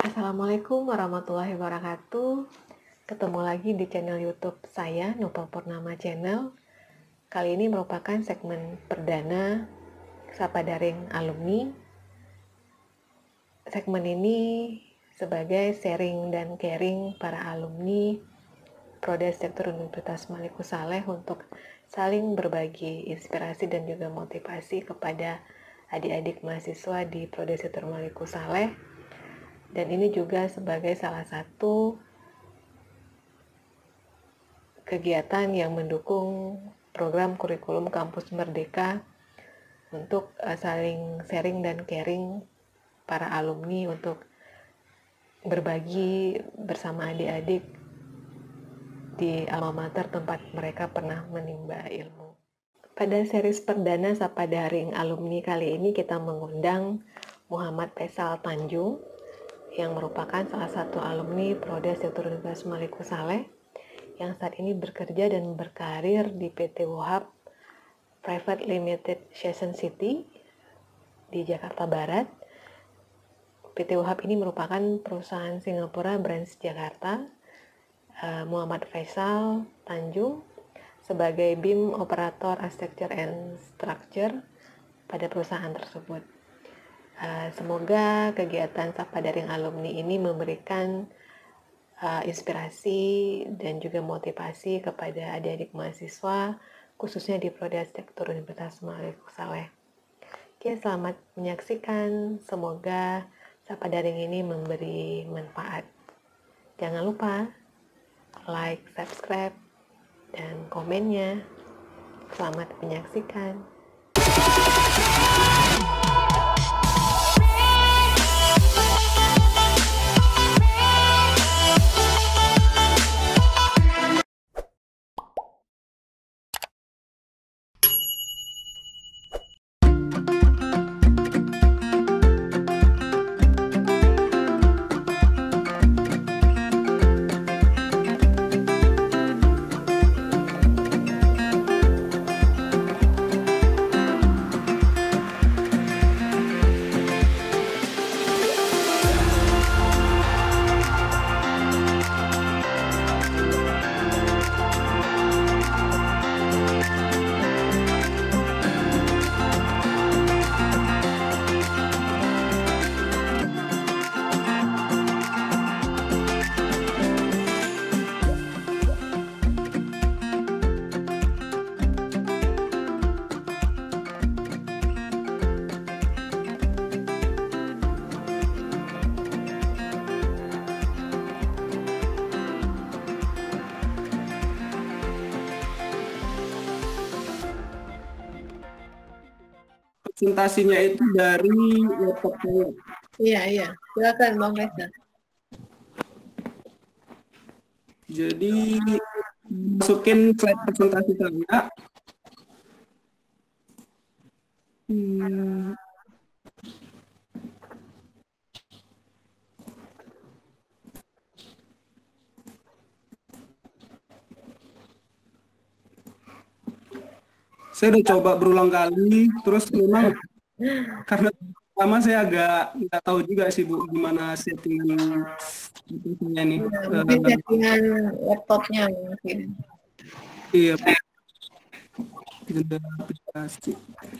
Assalamualaikum warahmatullahi wabarakatuh. Ketemu lagi di channel YouTube saya, Nopal Purnama Channel. Kali ini merupakan segmen perdana Sapa Daring Alumni. Segmen ini sebagai sharing dan caring para alumni Prodi Arsitektur Universitas Malikul Saleh untuk saling berbagi inspirasi dan juga motivasi kepada adik-adik mahasiswa di Prodi Arsitektur Malikul Saleh. Dan ini juga sebagai salah satu kegiatan yang mendukung program kurikulum Kampus Merdeka untuk saling sharing dan caring para alumni untuk berbagi bersama adik-adik di alma mater tempat mereka pernah menimba ilmu. Pada series perdana Sapa Daring Alumni kali ini kita mengundang Muhammad Faisal Tanjung yang merupakan salah satu alumni Prodi Arsitektur Universitas Malikul Saleh yang saat ini bekerja dan berkarir di PT Wohab Private Limited Shenzhen City di Jakarta Barat. PT Wohab ini merupakan perusahaan Singapura branch Jakarta. Muhammad Faisal Tanjung sebagai BIM Operator Architecture and Structure pada perusahaan tersebut. Semoga kegiatan Sapa Daring Alumni ini memberikan inspirasi dan juga motivasi kepada adik-adik mahasiswa, khususnya di Prodi Arsitektur Universitas Malikul Saleh. Oke, selamat menyaksikan. Semoga Sapa Daring ini memberi manfaat. Jangan lupa like, subscribe, dan komennya. Selamat menyaksikan. Presentasinya itu dari laptop saya. Iya. Silakan Bang Faisal. Jadi masukin slide presentasi saya. Saya udah coba berulang kali, terus memang karena pertama saya agak nggak tahu juga sih Bu gimana settingan ini. Mungkin settingan laptopnya mungkin. Iya. Aplikasi.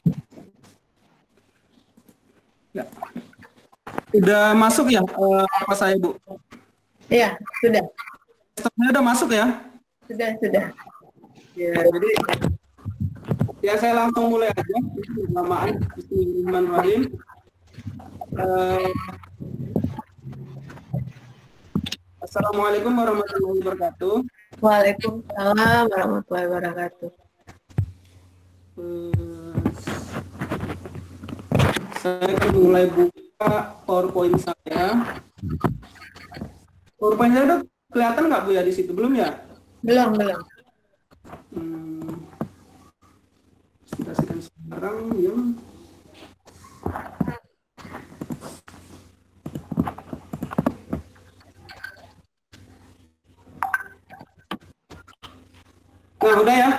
Ya. Udah masuk ya apa saya Bu? Iya, sudah. Laptopnya udah masuk ya? Sudah. Ya, jadi ya saya langsung mulai aja. Bismillahirrahmanirrahim. Assalamualaikum warahmatullahi wabarakatuh. Waalaikumsalam warahmatullahi wabarakatuh. Saya akan mulai buka PowerPoint saya. PowerPoint saya udah kelihatan nggak Bu ya di situ? Belum ya? Belum. Presentasikan sekarang ya. Nah, udah ya?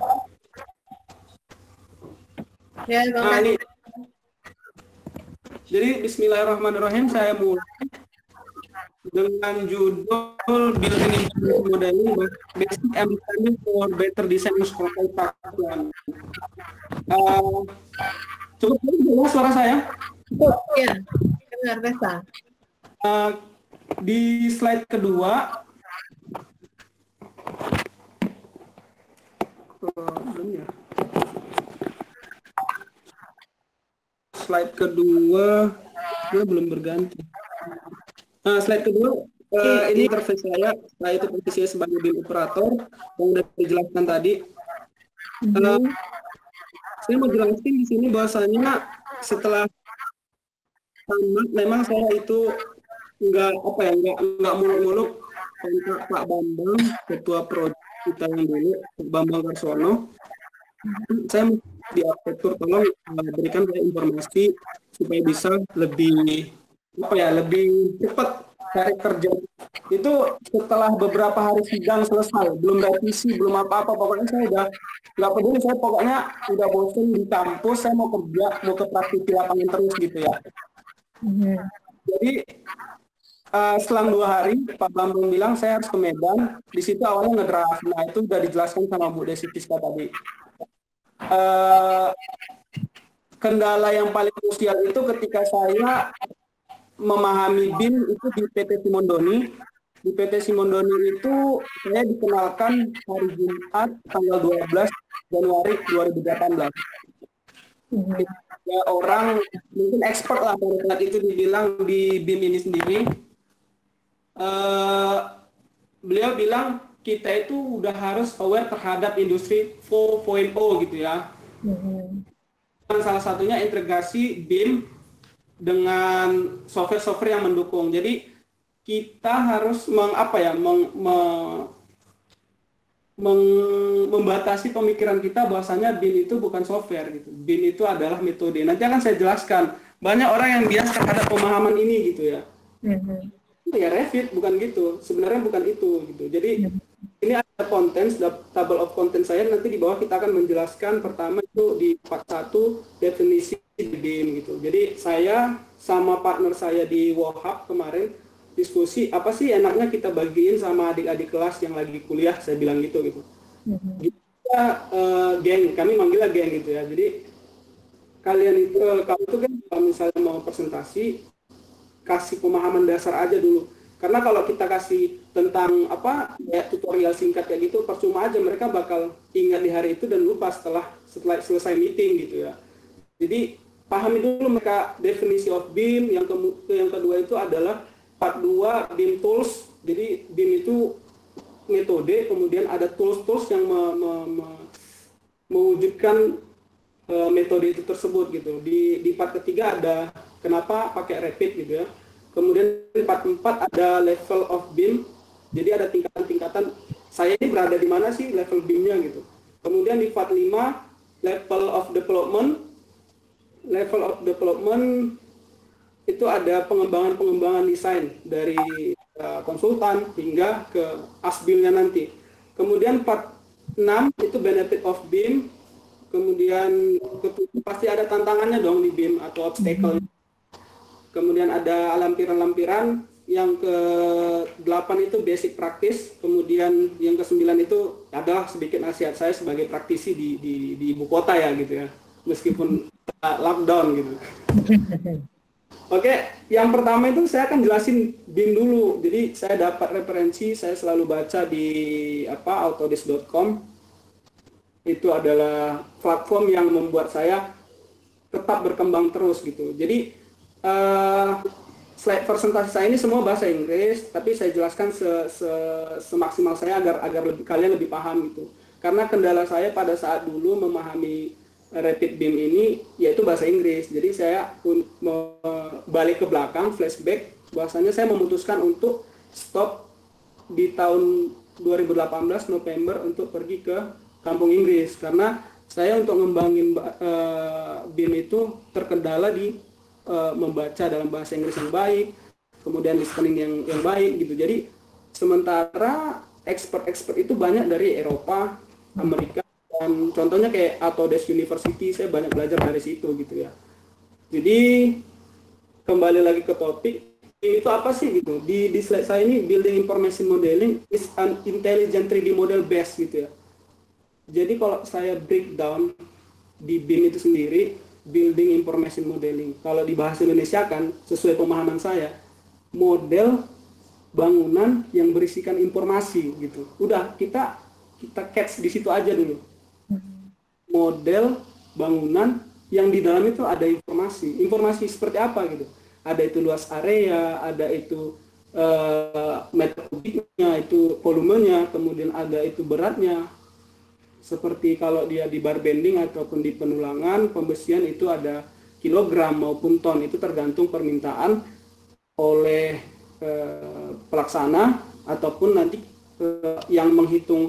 Ya, Bang. Nah, ini Jadi bismillahirrahmanirrahim, saya mulai dengan judul Building Information Modeling Basic Understanding for Better Design Protocol Practice. Cukup jelas suara saya? Ya, dengar Resa. Di slide kedua, belum berganti. Slide kedua, ini interface saya itu posisinya sebagai BIM operator yang sudah dijelaskan tadi. Saya mau jelasin di sini bahwasanya setelah tamat, memang saya itu nggak muluk-muluk kontak Pak Bambang, ketua proyek kita yang dulu, Pak Bambang Karsono. Saya di arsitektur, tolong berikan saya informasi supaya bisa lebih cepat cari kerja. Itu setelah beberapa hari sidang selesai, belum revisi, belum apa-apa, pokoknya saya udah nggak peduli, saya pokoknya udah bosan di kampus, saya mau kerja, mau ke praktisi lapangan terus gitu ya. Jadi selang 2 hari Pak Bambang bilang saya harus ke Medan. Di situ awalnya ngedraft. Nah itu udah dijelaskan sama Bu Desi Fiska tadi. Kendala yang paling krusial itu ketika saya memahami BIM itu di PT Simondoni. Di PT Simondoni itu saya dikenalkan hari Jumat tanggal 12 Januari 2018. Ya, orang mungkin expert lah pada saat itu dibilang di BIM ini sendiri. Beliau bilang kita itu udah harus aware terhadap industri 4.0 gitu ya. Salah satunya integrasi BIM dengan software-software yang mendukung. Jadi kita harus membatasi pemikiran kita bahwasanya BIM itu bukan software gitu. BIM itu adalah metode. Nanti akan saya jelaskan. Banyak orang yang bias terhadap pemahaman ini gitu ya. Ya Revit bukan gitu. Sebenarnya bukan itu gitu. Jadi ini ada contents, table of content saya, nanti di bawah kita akan menjelaskan. Pertama itu di part 1 definisi BIM gitu. Jadi saya sama partner saya di WOHAP kemarin diskusi apa sih enaknya kita bagiin sama adik-adik kelas yang lagi kuliah, saya bilang gitu. Kita geng, kami manggilnya geng gitu ya. Jadi kalian itu kamu tuh kan kalau misalnya mau presentasi kasih pemahaman dasar aja dulu. Karena kalau kita kasih tentang tutorial singkat kayak gitu, percuma aja, mereka bakal ingat di hari itu dan lupa setelah selesai meeting gitu ya. Jadi pahami dulu mereka definisi of BIM. Yang kedua itu adalah part 2 BIM tools. Jadi BIM itu metode, kemudian ada tools yang mewujudkan metode itu tersebut gitu. Di part ketiga ada kenapa pakai Revit gitu ya. Kemudian di part 4 ada level of BIM. Jadi ada tingkatan-tingkatan saya ini berada di mana sih level BIM-nya gitu. Kemudian di part 5 level of development. Level of development itu ada pengembangan desain dari konsultan hingga ke asbilnya nanti. Kemudian part 6 itu benefit of BIM. Kemudian pasti ada tantangannya dong di BIM atau obstacle. Kemudian ada lampiran-lampiran. Yang ke-8 itu basic practice. Kemudian yang ke-9 itu adalah sedikit nasihat saya sebagai praktisi di ibu kota ya gitu ya. Meskipun lockdown gitu. Oke, yang pertama itu saya akan jelasin BIM dulu. Jadi saya dapat referensi, saya selalu baca di autodesk.com. Itu adalah platform yang membuat saya tetap berkembang terus gitu. Jadi slide presentasi saya ini semua bahasa Inggris, tapi saya jelaskan semaksimal saya agar kalian lebih paham gitu. Karena kendala saya pada saat dulu memahami Revit BIM ini yaitu bahasa Inggris. Jadi saya balik ke belakang, flashback, bahwasanya saya memutuskan untuk stop di tahun 2018 November untuk pergi ke kampung Inggris karena saya untuk ngembangin BIM itu terkendala di membaca dalam bahasa Inggris yang baik, kemudian listening yang baik gitu. Jadi sementara expert itu banyak dari Eropa, Amerika, dan contohnya kayak Autodesk University, saya banyak belajar dari situ gitu ya. Jadi kembali lagi ke topik, itu apa sih gitu? Di slide saya ini, Building Information Modeling is an intelligent 3D model based gitu ya. Jadi kalau saya breakdown di BIM itu sendiri, Building Information Modeling, kalau di bahasa Indonesia kan, sesuai pemahaman saya, model bangunan yang berisikan informasi gitu. Udah, kita catch di situ aja dulu. Model bangunan yang di dalam itu ada informasi. Informasi seperti apa gitu? Ada itu luas area, ada itu meter kubiknya, itu volumenya, kemudian ada itu beratnya. Seperti kalau dia di bar bending ataupun di penulangan, pembesian itu ada kilogram maupun ton, itu tergantung permintaan oleh pelaksana ataupun nanti yang menghitung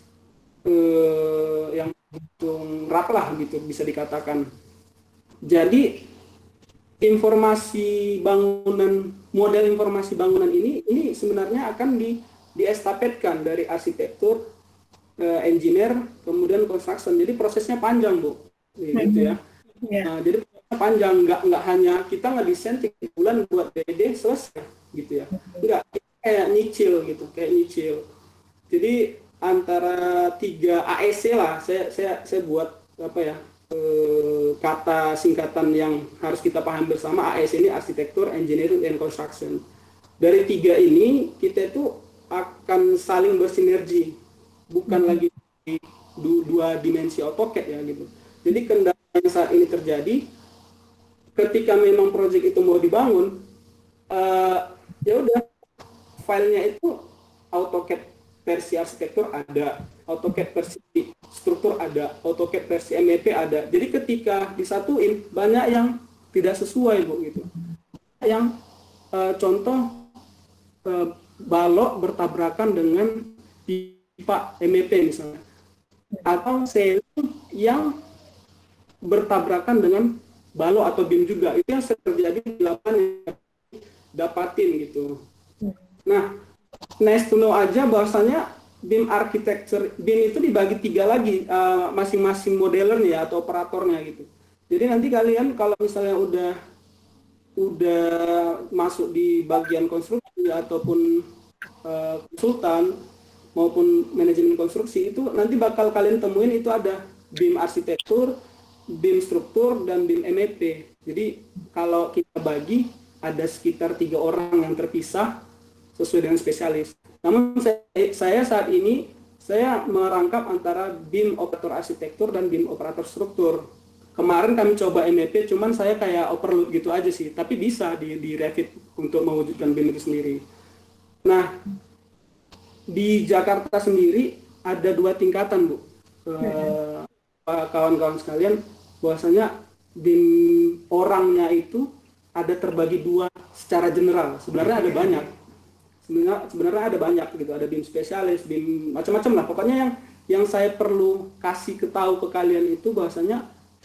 rap lah gitu bisa dikatakan. Jadi informasi bangunan, model informasi bangunan ini sebenarnya akan diestafetkan dari arsitektur, engineer, kemudian construction. Jadi prosesnya panjang, Bu, gitu ya. Nah, jadi panjang, nggak hanya kita ngedesain 3 bulan buat DD selesai gitu ya. Enggak, kayak nyicil gitu, kayak nyicil. Jadi antara 3 AEC lah, saya buat apa ya, kata singkatan yang harus kita paham bersama. AEC ini arsitektur, engineering, and construction. Dari 3 ini kita itu akan saling bersinergi, bukan lagi di 2 dimensi AutoCAD ya gitu. Jadi kendala yang saat ini terjadi ketika memang proyek itu mau dibangun, ya udah, filenya itu AutoCAD versi arsitektur ada, AutoCAD versi struktur ada, AutoCAD versi MEP ada. Jadi ketika disatuin banyak yang tidak sesuai, Bu, gitu. Yang contoh balok bertabrakan dengan pipa MEP misalnya, atau ceiling yang bertabrakan dengan balok atau BIM juga. Itu yang terjadi di lapangan, dapatin gitu. Nah, nice to know aja bahwasanya BIM architecture, BIM itu dibagi 3 lagi, masing-masing modelernya atau operatornya gitu. Jadi nanti kalian kalau misalnya udah masuk di bagian konstruksi ataupun konsultan maupun manajemen konstruksi, itu nanti bakal kalian temuin itu ada BIM arsitektur, BIM struktur, dan BIM MEP. Jadi kalau kita bagi ada sekitar 3 orang yang terpisah sesuai dengan spesialis. Namun saya saat ini saya merangkap antara BIM operator arsitektur dan BIM operator struktur. Kemarin kami coba MEP, cuman saya kayak overload gitu aja sih, tapi bisa di Revit untuk mewujudkan BIM itu sendiri. Nah, di Jakarta sendiri ada 2 tingkatan, Bu, kawan-kawan sekalian, bahwasanya BIM orangnya itu ada terbagi 2 secara general. Sebenarnya ada banyak. Sebenarnya ada banyak gitu, ada BIM spesialis, BIM macam-macam lah. Pokoknya yang saya perlu kasih tahu ke kalian itu bahwasanya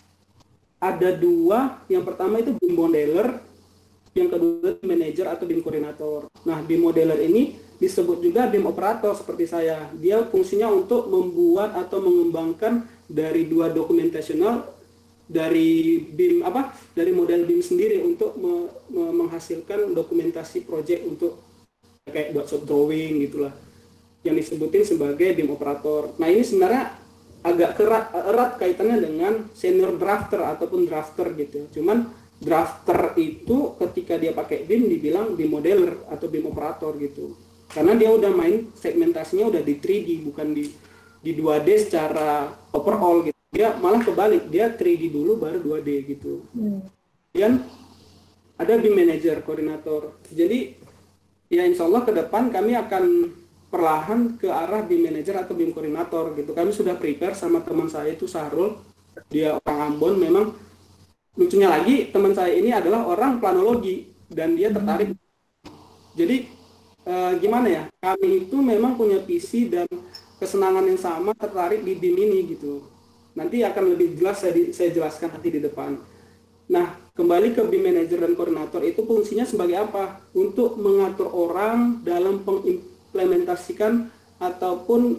ada 2. Yang pertama itu BIM modeler, yang kedua manager atau BIM koordinator. Nah, BIM modeler ini disebut juga BIM operator seperti saya. Dia fungsinya untuk membuat atau mengembangkan dari 2 dokumentasional dari BIM dari model BIM sendiri untuk menghasilkan dokumentasi proyek untuk kayak buat shop drawing gitulah, yang disebutin sebagai BIM operator. Nah, ini sebenarnya agak erat kaitannya dengan senior drafter ataupun drafter gitu. Cuman drafter itu ketika dia pakai BIM dibilang BIM modeler atau BIM operator gitu. Karena dia udah main segmentasinya udah di 3D, bukan di 2D secara overall gitu. Dia malah kebalik, dia 3D dulu baru 2D gitu. Kemudian ada BIM manager, koordinator. Jadi ya insya Allah ke depan kami akan perlahan ke arah BIM manager atau BIM koordinator gitu. Kami sudah prepare sama teman saya itu Sahrul, dia orang Ambon. Memang lucunya lagi teman saya ini adalah orang planologi dan dia tertarik. Jadi gimana ya, kami itu memang punya visi dan kesenangan yang sama, tertarik di BIM ini gitu. Nanti akan lebih jelas saya jelaskan nanti di depan. Nah, kembali ke BIM manager dan koordinator itu fungsinya sebagai apa? Untuk mengatur orang dalam mengimplementasikan ataupun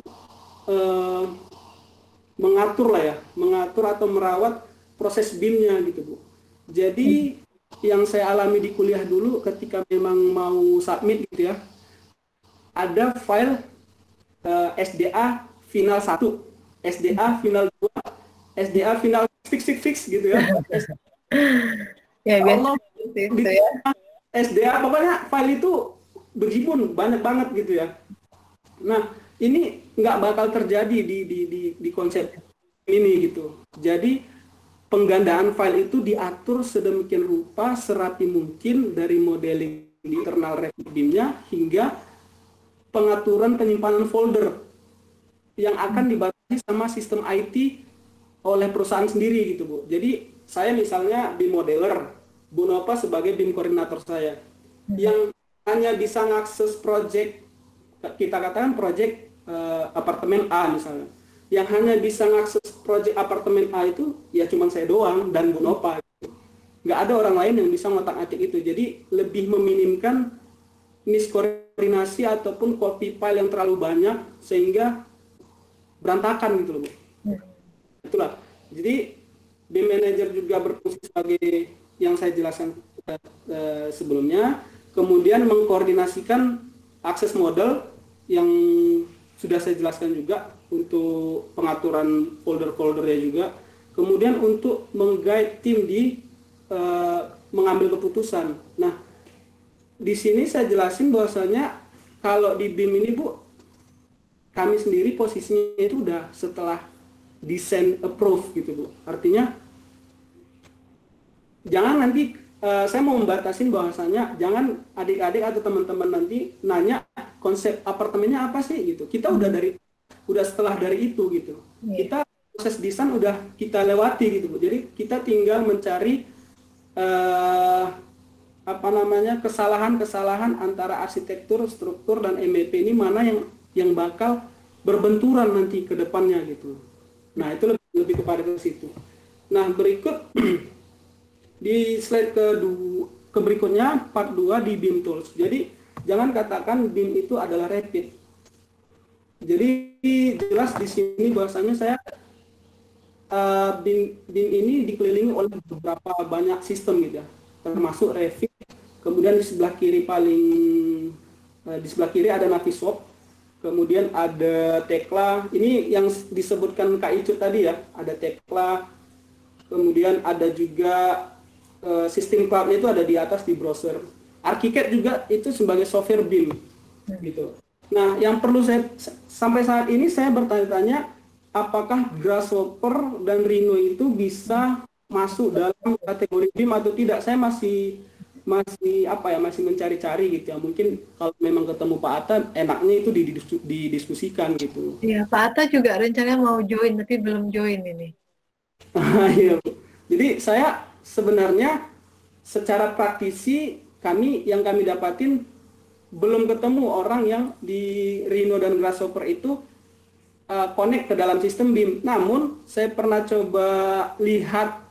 mengatur atau merawat proses BIM-nya gitu, Bu. Jadi yang saya alami di kuliah dulu ketika memang mau submit gitu ya, ada file SDA final 1, SDA final 2, SDA final fix gitu ya. Ya, Allah, biasa itu ya. SDA pokoknya file itu berjibun banyak banget gitu ya. Nah, ini nggak bakal terjadi di konsep ini gitu. Jadi penggandaan file itu diatur sedemikian rupa serapi mungkin dari modeling di internal Revit BIM-nya hingga pengaturan penyimpanan folder yang akan dibatasi sama sistem IT oleh perusahaan sendiri gitu Bu. Jadi saya misalnya BIM modeler, Bu Nova sebagai BIM koordinator saya, yang hanya bisa mengakses project, kita katakan project apartemen A misalnya, yang hanya bisa mengakses project apartemen A itu ya cuma saya doang dan Bu Nova. Gitu. Nggak ada orang lain yang bisa ngotak-atik itu. Jadi lebih meminimkan miskoordinasi ataupun copy file yang terlalu banyak sehingga berantakan gitu loh Bu. Itulah. Jadi BIM Manager juga berfungsi sebagai yang saya jelaskan sebelumnya, kemudian mengkoordinasikan akses model yang sudah saya jelaskan juga untuk pengaturan folder-foldernya juga, kemudian untuk meng-guide tim di mengambil keputusan. Nah, di sini saya jelasin bahwasanya kalau di BIM ini Bu, kami sendiri posisinya itu udah setelah desain approve gitu Bu. Artinya jangan nanti saya mau membatasin bahwasanya jangan adik-adik atau teman-teman nanti nanya konsep apartemennya apa sih gitu. Kita udah setelah dari itu gitu. Kita proses desain udah kita lewati gitu Bu. Jadi kita tinggal mencari kesalahan-kesalahan antara arsitektur, struktur dan MEP ini mana yang bakal berbenturan nanti ke depannya gitu. Nah, itu lebih kepada ke situ. Nah, berikut di slide ke berikutnya part 2 di BIM Tools. Jadi, jangan katakan BIM itu adalah Revit. Jadi, jelas di sini bahwasanya saya BIM ini dikelilingi oleh beberapa banyak sistem gitu ya. Termasuk Revit. Kemudian di sebelah kiri di sebelah kiri ada Navisworks. Kemudian ada Tekla, ini yang disebutkan Kak Icu tadi ya, ada Tekla, kemudian ada juga sistem cloud-nya itu ada di atas di browser. ArchiCAD juga itu sebagai software BIM, gitu. Nah, yang perlu sampai saat ini saya bertanya-tanya, apakah Grasshopper dan Rhino itu bisa masuk dalam kategori BIM atau tidak? Saya masih mencari-cari gitu ya. Mungkin kalau memang ketemu Pak Atta enaknya itu didiskusikan gitu. Iya, Pak Atta juga rencananya mau join tapi belum join ini. Iya. Jadi saya sebenarnya secara praktisi yang kami dapatin belum ketemu orang yang di Rhino dan Grasshopper itu connect ke dalam sistem BIM. Namun saya pernah coba lihat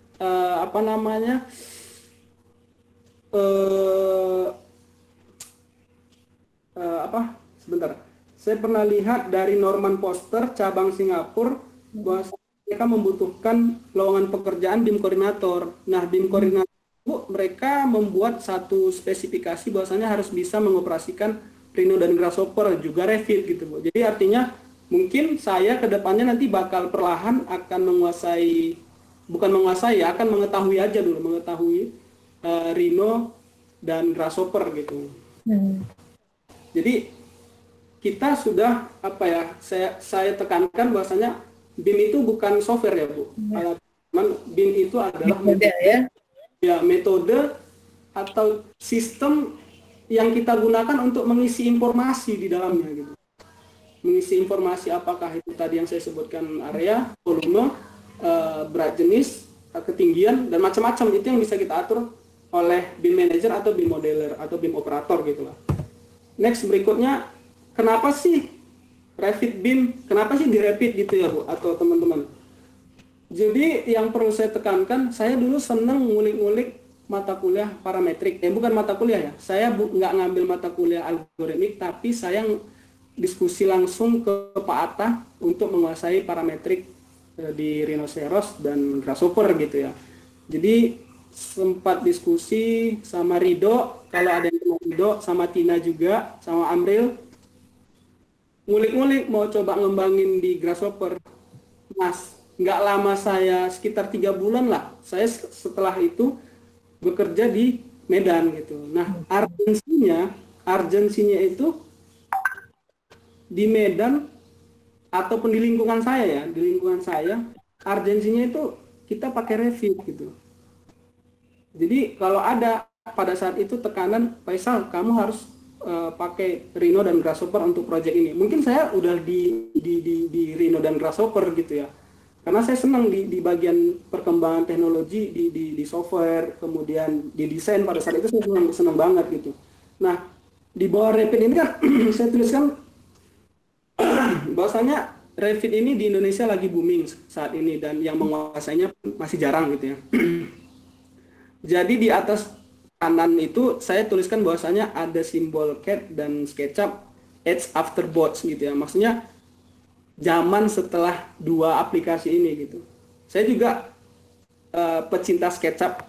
Saya pernah lihat dari Norman Foster cabang Singapura bahwa mereka membutuhkan lowongan pekerjaan BIM koordinator. Nah, BIM koordinator itu mereka membuat satu spesifikasi bahwasanya harus bisa mengoperasikan Rhino dan Grasshopper juga Revit gitu Bu. Jadi artinya mungkin saya ke depannya nanti bakal perlahan akan akan mengetahui aja dulu, mengetahui Rhino dan Grasshopper gitu. Jadi kita sudah saya tekankan bahwasanya BIM itu bukan software ya Bu. BIM itu adalah metode atau sistem yang kita gunakan untuk mengisi informasi di dalamnya gitu. Mengisi informasi apakah itu tadi yang saya sebutkan area, volume, berat jenis, ketinggian dan macam-macam itu yang bisa kita atur oleh BIM manager atau BIM modeler atau BIM operator gitulah. Next berikutnya, kenapa sih Revit BIM? Kenapa sih di Revit gitu ya Bu atau teman-teman? Jadi yang perlu saya tekankan, saya dulu senang ngulik-ngulik mata kuliah parametrik. Bukan mata kuliah ya. Saya nggak ngambil mata kuliah algoritmik, tapi saya diskusi langsung ke Pak Atta untuk menguasai parametrik di Rhinoceros dan Grasshopper gitu ya. Jadi sempat diskusi sama Rido, kalau ada yang kenal Rido, sama Tina juga, sama Amril, ngulik-ngulik mau coba ngembangin di Grasshopper. Mas, nggak lama saya, sekitar 3 bulan lah, saya setelah itu bekerja di Medan gitu. Nah, urgensinya itu di Medan ataupun di lingkungan saya ya, urgensinya itu kita pakai Revit gitu. Jadi kalau ada pada saat itu tekanan, Faisal, kamu harus pakai Rhino dan Grasshopper untuk proyek ini. Mungkin saya udah di Rhino dan Grasshopper gitu ya. Karena saya senang di bagian perkembangan teknologi di software, kemudian di desain pada saat itu saya senang banget gitu. Nah, di bawah Revit ini kan saya tuliskan bahwasanya Revit ini di Indonesia lagi booming saat ini dan yang menguasainya masih jarang gitu ya. Jadi di atas kanan itu saya tuliskan bahwasanya ada simbol cat dan SketchUp Edge After Bots gitu ya. Maksudnya zaman setelah dua aplikasi ini gitu. Saya juga pecinta SketchUp.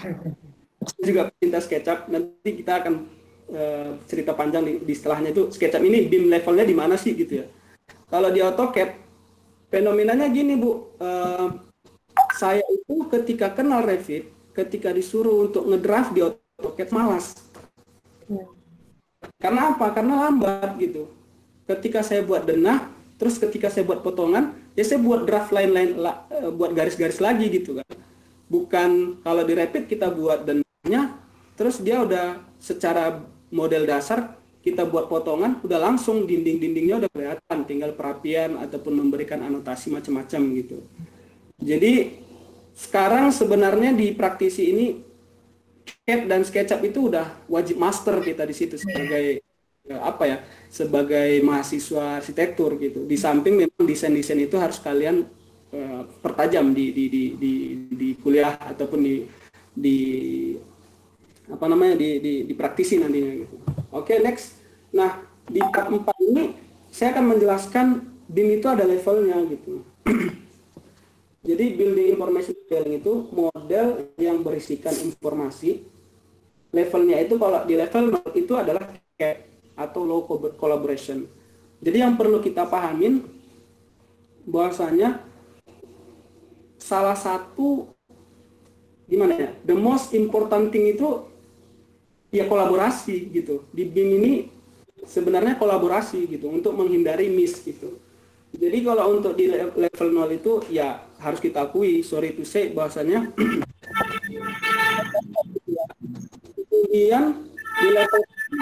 Nanti kita akan cerita panjang di setelahnya itu SketchUp ini BIM levelnya di mana sih gitu ya. Kalau di AutoCAD fenomenanya gini Bu, saya itu ketika kenal Revit, ketika disuruh untuk ngedraft di AutoCAD malas. Karena apa? Karena lambat gitu. Ketika saya buat denah, terus ketika saya buat potongan, ya saya buat draft lain-lain, buat garis-garis lagi gitu kan. Bukan kalau di Revit kita buat denahnya, terus dia udah secara model dasar kita buat potongan, udah langsung dinding-dindingnya udah kelihatan, tinggal perapian ataupun memberikan anotasi macam-macam gitu. Jadi sekarang sebenarnya di praktisi ini CAD dan SketchUp itu udah wajib master kita di situ sebagai sebagai mahasiswa arsitektur gitu. Di samping memang desain-desain itu harus kalian pertajam di kuliah ataupun di praktisi nantinya gitu. Oke, next. Nah, di part 4 ini saya akan menjelaskan BIM itu ada levelnya gitu. Jadi building information modeling itu model yang berisikan informasi. Levelnya itu kalau di level 0 itu adalah CAD atau low collaboration. Jadi yang perlu kita pahamin bahwasanya salah satu gimana ya, the most important thing itu ya kolaborasi gitu. Di BIM ini sebenarnya kolaborasi gitu untuk menghindari miss gitu. Jadi kalau untuk di level 0 itu ya harus kita akui, sorry to say, bahwasanya kemudian di level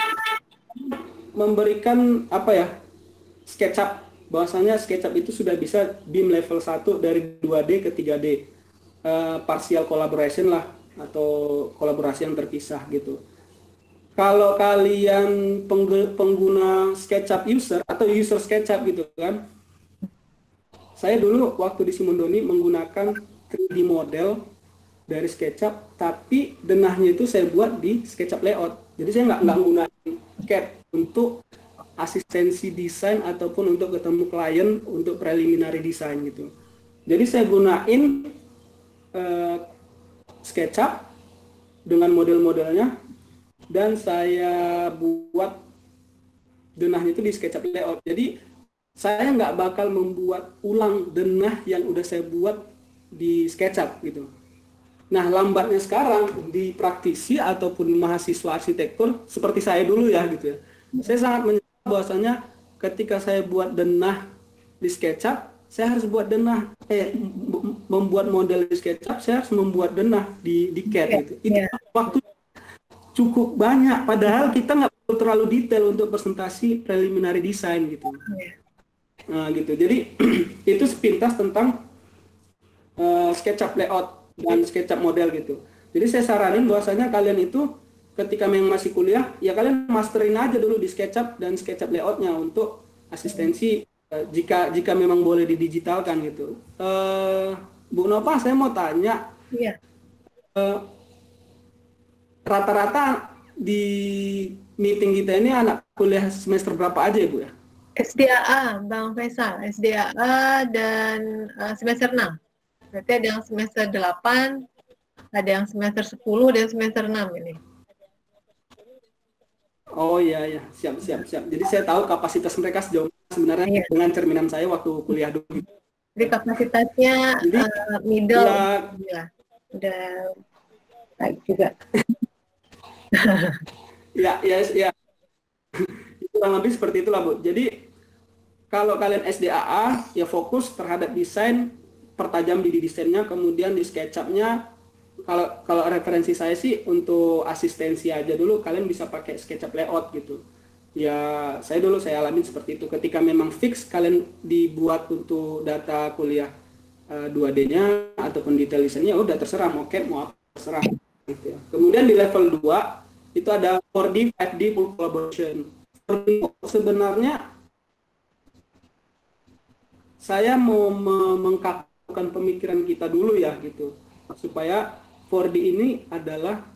memberikan SketchUp, bahwasanya SketchUp itu sudah bisa BIM level 1 dari 2D ke 3D, partial collaboration lah atau kolaborasi yang terpisah gitu. Kalau kalian pengguna SketchUp user atau user SketchUp gitu kan, saya dulu waktu di Simondoni menggunakan 3D model dari SketchUp, tapi denahnya itu saya buat di SketchUp layout. Jadi saya nggak menggunakan CAD untuk asistensi desain ataupun untuk ketemu klien untuk preliminary design gitu. Jadi saya gunain SketchUp dengan model-modelnya dan saya buat denahnya itu di SketchUp layout. Jadi saya nggak bakal membuat ulang denah yang udah saya buat di SketchUp gitu. Nah, lambatnya sekarang di praktisi ataupun mahasiswa arsitektur seperti saya dulu ya gitu ya. Saya sangat menyesal bahwasanya ketika saya buat denah di SketchUp, saya harus buat denah membuat model di SketchUp, saya harus membuat denah di CAD gitu. Itu waktu cukup banyak, padahal kita nggak perlu terlalu detail untuk presentasi preliminary design gitu. Nah gitu, jadi itu sepintas tentang SketchUp layout dan SketchUp model gitu. Jadi saya saranin bahwasanya kalian itu ketika memang masih kuliah, ya kalian masterin aja dulu di SketchUp dan SketchUp layoutnya untuk asistensi jika memang boleh didigitalkan gitu. Bu Nova, saya mau tanya, rata-rata di meeting kita ini anak kuliah semester berapa aja ya Bu ya? SDAA, Bang Faisal, SDAA dan semester 6. Berarti ada yang semester 8, Ada yang semester 10, ada yang semester 6 ini. Oh iya, siap. Jadi saya tahu kapasitas mereka sejauh sebenarnya dengan cerminan saya waktu kuliah dulu. Jadi kapasitasnya jadi, middle, ya, udah baik juga. ya. Kurang lebih seperti itulah, Bu. Jadi kalau kalian SDAA ya fokus terhadap desain, pertajam di desainnya, kemudian di SketchUp-nya. Kalau referensi saya sih untuk asistensi aja dulu kalian bisa pakai SketchUp layout gitu. Ya saya alamin seperti itu. Ketika memang fix kalian dibuat untuk data kuliah 2D-nya ataupun detail desainnya, udah terserah mau CAD mau apa terserah gitu ya. Kemudian di level 2 itu ada 4D 5D full collaboration. Sebenarnya saya mau mengkakukan pemikiran kita dulu ya gitu, supaya 4D ini adalah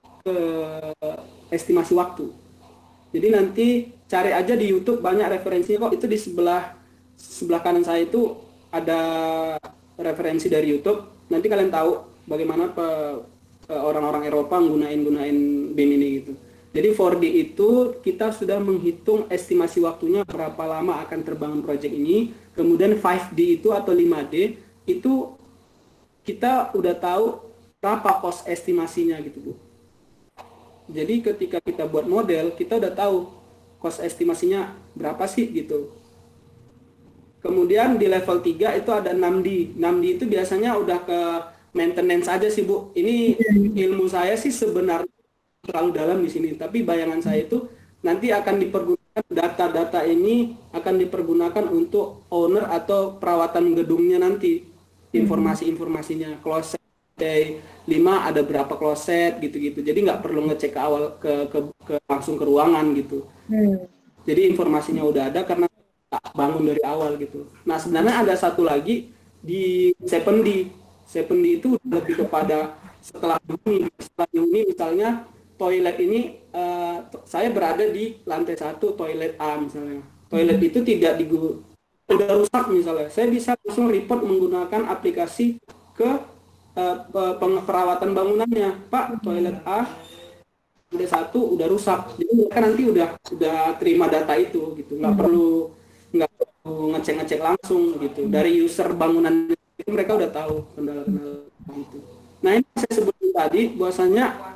estimasi waktu. Jadi nanti cari aja di YouTube, banyak referensinya kok. Itu di sebelah kanan saya itu ada referensi dari YouTube. Nanti kalian tahu bagaimana orang-orang Eropa gunain BIM ini gitu. Jadi 4D itu kita sudah menghitung estimasi waktunya berapa lama akan terbangun proyek ini. Kemudian 5D itu atau 5D itu kita udah tahu berapa cost estimasinya gitu, Bu. Jadi ketika kita buat model, kita udah tahu cost estimasinya berapa sih gitu. Kemudian di level 3 itu ada 6D. 6D itu biasanya udah ke maintenance aja sih, Bu. Ini ilmu saya sih sebenarnya terlalu dalam di sini, tapi bayangan saya itu nanti akan dipergunakan, data-data ini akan dipergunakan untuk owner atau perawatan gedungnya nanti, informasi-informasinya, closet day 5 ada berapa closet gitu-gitu, jadi nggak perlu ngecek ke awal ke langsung ke ruangan gitu. Jadi informasinya udah ada karena bangun dari awal gitu. Nah sebenarnya ada satu lagi di 7D. 7D itu lebih kepada setelah Juni misalnya toilet ini saya berada di lantai 1 toilet A misalnya. Toilet itu tidak udah rusak misalnya. Saya bisa langsung report menggunakan aplikasi ke perawatan bangunannya. Pak, toilet A udah 1 udah rusak. Jadi mereka nanti udah terima data itu gitu. Nggak perlu ngecek langsung gitu. Dari user bangunan itu mereka udah tahu kendala-kendala gitu. Nah, ini saya sebutin tadi bahwasanya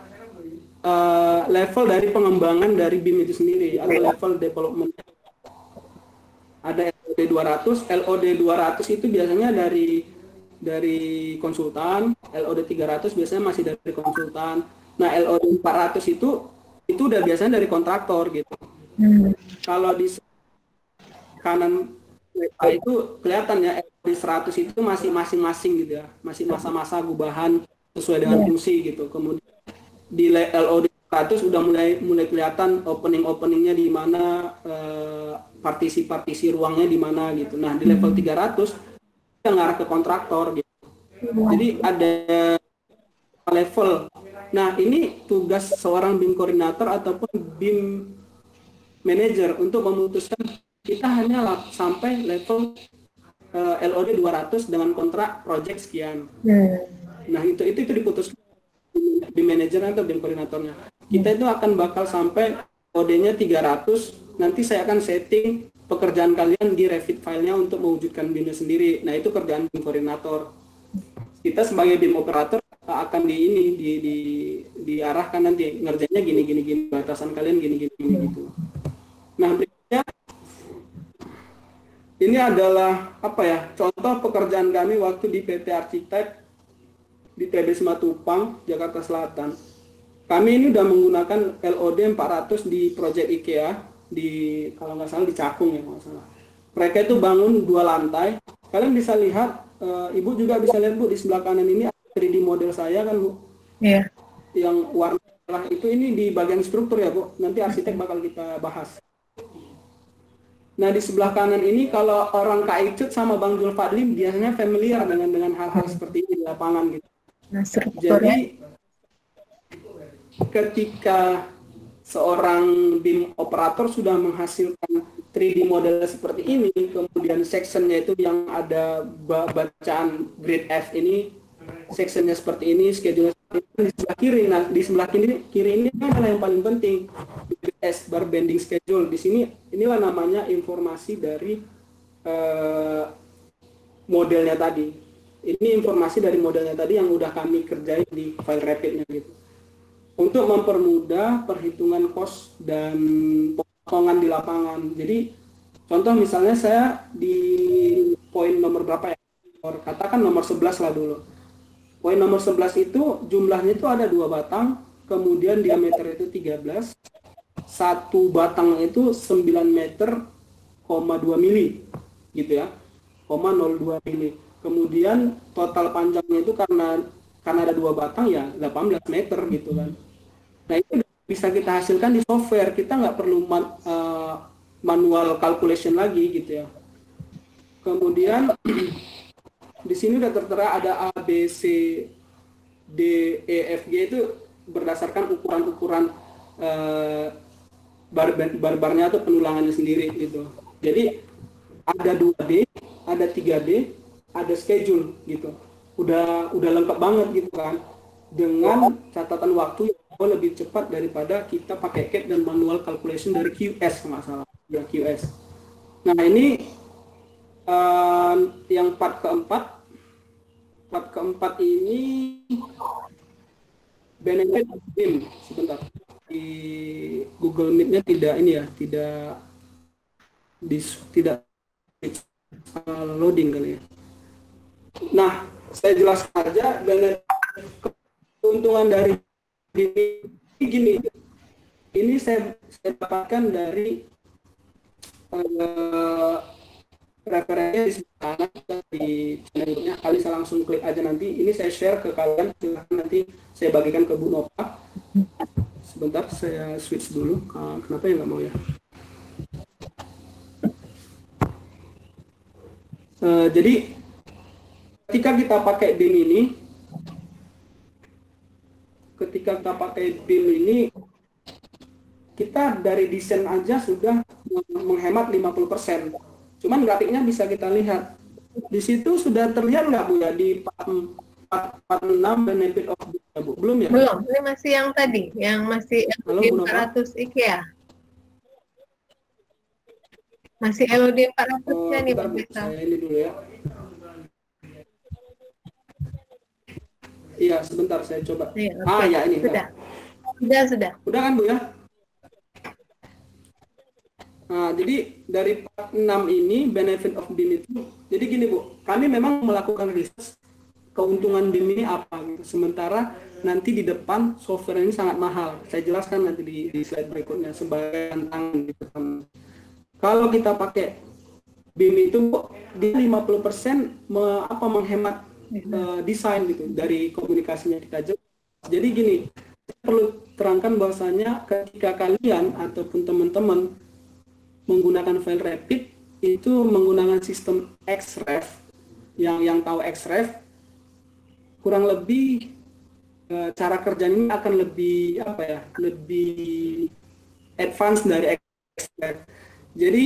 level dari pengembangan dari BIM itu sendiri atau level development. Ada LOD 200. LOD 200 itu biasanya dari konsultan, LOD 300 biasanya masih dari konsultan. Nah, LOD 400 itu udah biasanya dari kontraktor gitu. Kalau di kanan itu kelihatan ya, LOD 100 itu masih masing-masing gitu ya, masih masa-masa gubahan sesuai dengan fungsi gitu. Kemudian di LOD 100 udah mulai kelihatan openingnya di mana, partisi ruangnya di mana gitu. Nah di level 300 kita ngarah ke kontraktor gitu. Jadi ada level. Nah ini tugas seorang BIM koordinator ataupun BIM manager untuk memutuskan kita hanya sampai level LOD 200 dengan kontrak project sekian. Nah itu diputuskan BIM manager atau BIM koordinatornya. Kita itu akan bakal sampai kodenya 300. Nanti saya akan setting pekerjaan kalian di Revit filenya untuk mewujudkan BIM-nya sendiri. Nah itu kerjaan BIM koordinator. Kita sebagai BIM operator akan diarahkan nanti ngerjainnya gini, batasan kalian gini gitu. Nah berikutnya ini adalah contoh pekerjaan kami waktu di PT Arsitek di TB Simatupang, Jakarta Selatan. Kami ini udah menggunakan LOD 400 di proyek IKEA di, kalau nggak salah di Cakung ya, nggak salah. Mereka itu bangun 2 lantai. Kalian bisa lihat, Ibu juga bisa lihat, Bu, di sebelah kanan ini ada 3D model saya kan, Bu. Iya. Yang warna merah itu ini di bagian struktur ya, Bu. Nanti arsitek bakal kita bahas. Nah di sebelah kanan ini kalau orang Kak Icut sama Bang Jul Fadli biasanya familiar dengan hal-hal seperti ini di lapangan gitu. Nah, jadi ketika seorang BIM operator sudah menghasilkan 3D model seperti ini, kemudian sectionnya itu yang ada bacaan grade F ini, sectionnya seperti ini, schedule di sebelah kiri. Nah, di sebelah kiri ini adalah yang paling penting, BBS, bar bending schedule. Di sini inilah namanya informasi dari modelnya tadi. Ini informasi dari modelnya tadi yang udah kami kerjain di file rapidnya gitu. Untuk mempermudah perhitungan cost dan potongan di lapangan. Jadi contoh misalnya saya di poin nomor berapa ya? Katakan nomor 11 lah dulu. Poin nomor 11 itu jumlahnya itu ada 2 batang, kemudian diameter itu 13. Satu batang itu 9 meter, 2 mili gitu ya. 0,02 mili. Kemudian total panjangnya itu karena ada 2 batang ya 18 meter gitu kan. Nah itu bisa kita hasilkan di software, kita nggak perlu manual calculation lagi gitu ya. Kemudian di sini udah tertera ada A, B, C, D, E, F, G itu berdasarkan ukuran-ukuran bar-barnya atau penulangannya sendiri gitu. Jadi ada 2D, ada 3D, ada schedule gitu. Udah lengkap banget gitu kan. Dengan catatan waktu yang jauh lebih cepat daripada kita pakai CAD dan manual calculation dari QS nggak salah. Ya QS. Nah ini yang part keempat ini benefit BIM. Sebentar, di Google Meet-nya tidak ini ya, tidak loading kali ya. Nah, saya jelaskan aja benefit keuntungan dari BIM gini. Ini saya dapatkan dari referensinya di sana di channelnya. Kalian bisa langsung klik aja nanti. Ini saya share ke kalian, silahkan nanti saya bagikan ke Bu Nova. Sebentar saya switch dulu. Kenapa ya nggak mau ya? Jadi ketika kita pakai BIM ini, kita dari desain aja sudah menghemat 50%. Cuman grafiknya bisa kita lihat. Di situ sudah terlihat nggak Bu ya di 46 benefit of BIM ya, Bu? Belum ya? Belum, ini masih yang tadi, yang masih LOD 400 IKEA. Masih LOD 400-nya nih Bu Vita. Saya ini dulu ya. Iya, sebentar saya coba. Iya, okay. Ya ini. Sudah. Udah kan Bu ya? Nah, jadi dari part 6 ini benefit of BIM itu, jadi gini Bu, kami memang melakukan riset keuntungan BIM ini apa gitu. Sementara nanti di depan software ini sangat mahal. Saya jelaskan nanti di slide berikutnya sebagai tantangan gitu. Kalau kita pakai BIM itu dia 50% menghemat desain gitu dari komunikasinya kita jelas. Jadi gini, saya perlu terangkan bahwasanya ketika kalian ataupun teman-teman menggunakan file rapid itu menggunakan sistem XREF, yang tahu XREF kurang lebih cara kerjanya ini akan lebih advance dari XREF. Jadi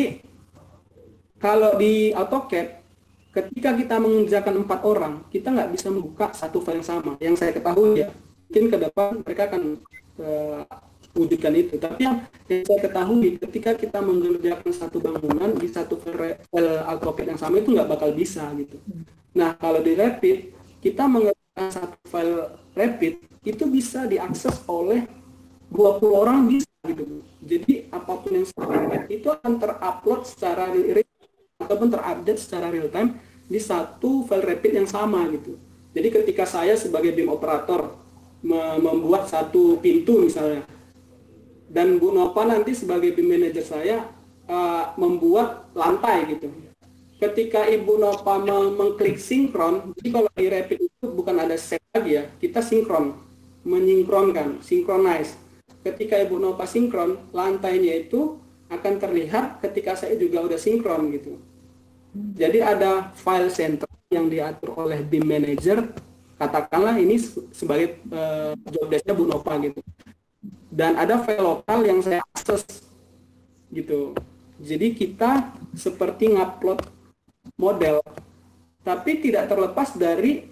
kalau di AutoCAD ketika kita mengerjakan 4 orang, kita nggak bisa membuka satu file yang sama. Yang saya ketahui ya, mungkin ke depan mereka akan wujudkan itu. Tapi yang saya ketahui ketika kita mengerjakan satu bangunan di satu file AutoCAD yang sama itu nggak bakal bisa gitu. Nah kalau di Rapid kita mengerjakan satu file Rapid itu bisa diakses oleh 20 orang bisa gitu. Jadi apapun yang saya itu akan terupload secara real ataupun terupdate secara real time di satu file Rapid yang sama gitu. Jadi ketika saya sebagai BIM operator membuat satu pintu misalnya, dan Bu Nova nanti sebagai BIM manager saya membuat lantai gitu. Ketika Ibu Nova mengklik sinkron, jadi kalau di Rapid itu bukan ada set lagi ya, kita sinkron, menyinkronkan, synchronize. Ketika Ibu Nova sinkron, lantainya itu akan terlihat ketika saya juga udah sinkron gitu. Jadi ada file center yang diatur oleh BIM manager, katakanlah ini sebagai job desk-nya Bu Nova gitu. Dan ada file lokal yang saya akses gitu. Jadi kita seperti ngupload model, tapi tidak terlepas dari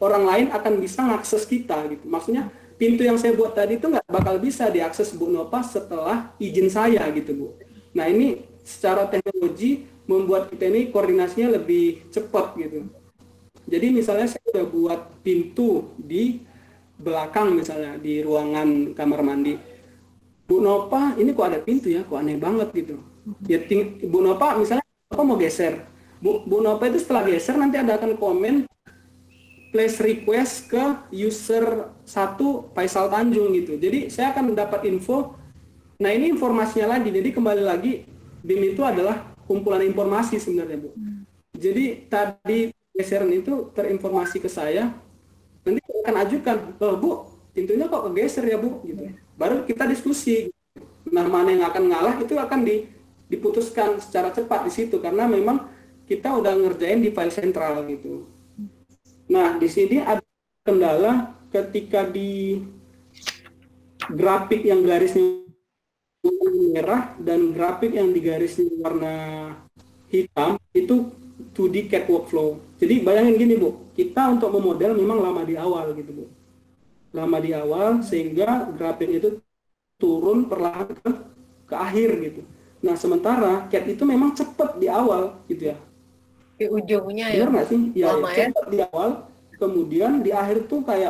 orang lain akan bisa mengakses kita gitu. Maksudnya pintu yang saya buat tadi itu nggak bakal bisa diakses Bu Nova setelah izin saya gitu Bu. Nah ini secara teknologi membuat kita ini koordinasinya lebih cepat gitu. Jadi misalnya saya udah buat pintu di belakang misalnya di ruangan kamar mandi. Bu Nova ini kok ada pintu ya, kok aneh banget gitu. Ya Bu Nova misalnya apa mau geser. Bu Nova itu setelah geser nanti ada akan komen place request ke user 1 Faisal Tanjung gitu. Jadi saya akan dapat info. Nah ini informasinya lagi. Jadi kembali lagi BIM itu adalah kumpulan informasi sebenarnya Bu. Jadi tadi geseran itu terinformasi ke saya. Nanti saya akan ajukan, Bu, pintunya kok kegeser ya Bu gitu. Baru kita diskusi. Nah mana yang akan ngalah itu akan diputuskan secara cepat di situ karena memang kita udah ngerjain di file sentral gitu. Nah di sini ada kendala ketika di grafik yang garisnya merah dan grafik yang digarisnya warna hitam itu 2D CAD workflow. Jadi bayangin gini Bu, kita untuk memodel memang lama di awal gitu Bu. Lama di awal sehingga grafik itu turun perlahan ke akhir gitu. Nah sementara CAD itu memang cepat di awal gitu ya. Di ujungnya benar ya. nggak sih? Ya, Lama ya. cepat di awal, kemudian di akhir tuh kayak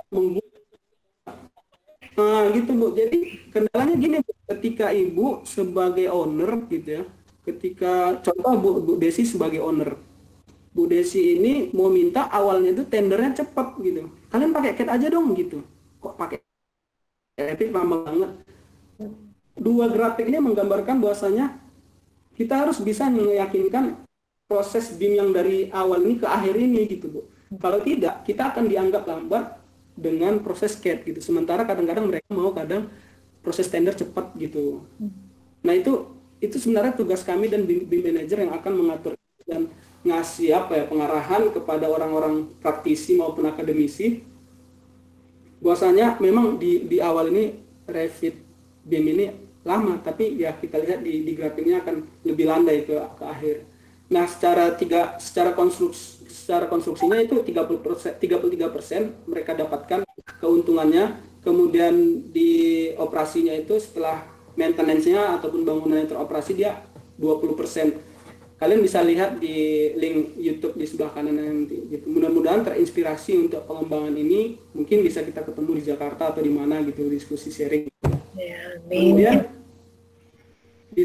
nah gitu Bu. Jadi kendalanya gini Bu, ketika Ibu sebagai owner gitu ya, ketika contoh Bu Desi sebagai owner, Bu Desi ini mau minta awalnya itu tendernya cepat gitu. Kalian pakai CAD aja dong gitu. Kok pakai Revit lama banget? Dua grafiknya menggambarkan bahwasanya kita harus bisa meyakinkan proses BIM yang dari awal ini ke akhir ini gitu Bu. Kalau tidak, kita akan dianggap lambat dengan proses CAD gitu. Sementara kadang-kadang mereka mau kadang proses tender cepat gitu. Nah itu sebenarnya tugas kami dan BIM manager yang akan mengatur dan ngasih pengarahan kepada orang-orang praktisi maupun akademisi. Bahwasanya memang di awal ini Revit BIM ini lama, tapi ya kita lihat di grafiknya akan lebih landai ke akhir. Nah, secara konstruksinya itu 33% mereka dapatkan keuntungannya. Kemudian di operasinya itu setelah maintenance-nya ataupun bangunan yang teroperasi dia 20%. Kalian bisa lihat di link YouTube di sebelah kanan nanti. Gitu. Mudah-mudahan terinspirasi untuk pengembangan ini. Mungkin bisa kita ketemu di Jakarta atau di mana gitu, diskusi sharing. Ya, kemudian di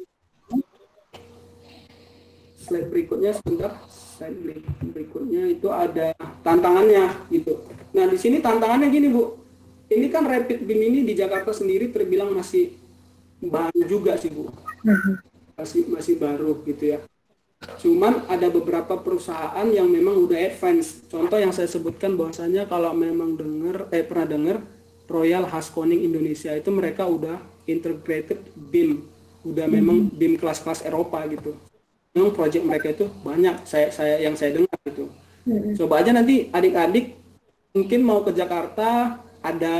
slide berikutnya sebentar, slide berikutnya itu ada tantangannya gitu. Nah di sini tantangannya gini Bu, ini kan Revit BIM ini di Jakarta sendiri terbilang masih baru juga sih Bu, masih baru gitu ya. Cuman ada beberapa perusahaan yang memang udah advance. Contoh yang saya sebutkan bahwasanya kalau memang pernah dengar Royal Haskoning Indonesia itu mereka udah integrated BIM, udah memang BIM kelas-kelas Eropa gitu. Memang proyek mereka itu banyak yang saya dengar gitu. Coba aja nanti adik-adik mungkin mau ke Jakarta ada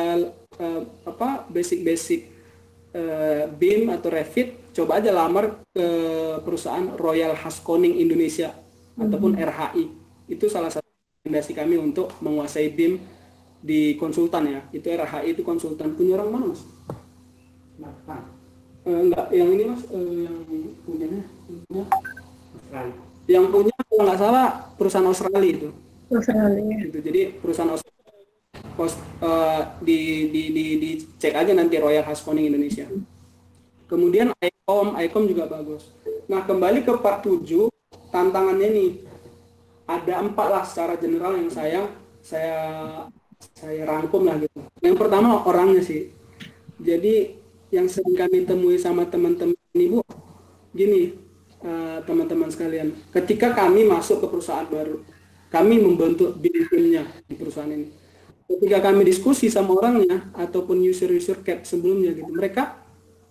basic BIM atau Revit, coba aja lamar ke perusahaan Royal Haskoning Indonesia ataupun RHI. Itu salah satu rekomendasi kami untuk menguasai BIM di konsultan ya. Itu RHI itu konsultan. Punya orang mana Mas? Enggak, yang ini Mas, yang punyanya yang punya kalau nggak salah perusahaan Australia itu. Australia. Gitu. Jadi perusahaan Australia dicek aja nanti Royal Haskoning Indonesia. Kemudian ICOM juga bagus. Nah kembali ke part 7, tantangannya nih ada 4 lah secara general yang saya rangkum lah gitu. Yang pertama orangnya sih. Jadi yang sering kami temui sama teman-teman ini Bu, gini teman-teman sekalian, ketika kami masuk ke perusahaan baru, kami membentuk BIM-nya di perusahaan ini. Ketika kami diskusi sama orangnya ataupun user CAD sebelumnya gitu, mereka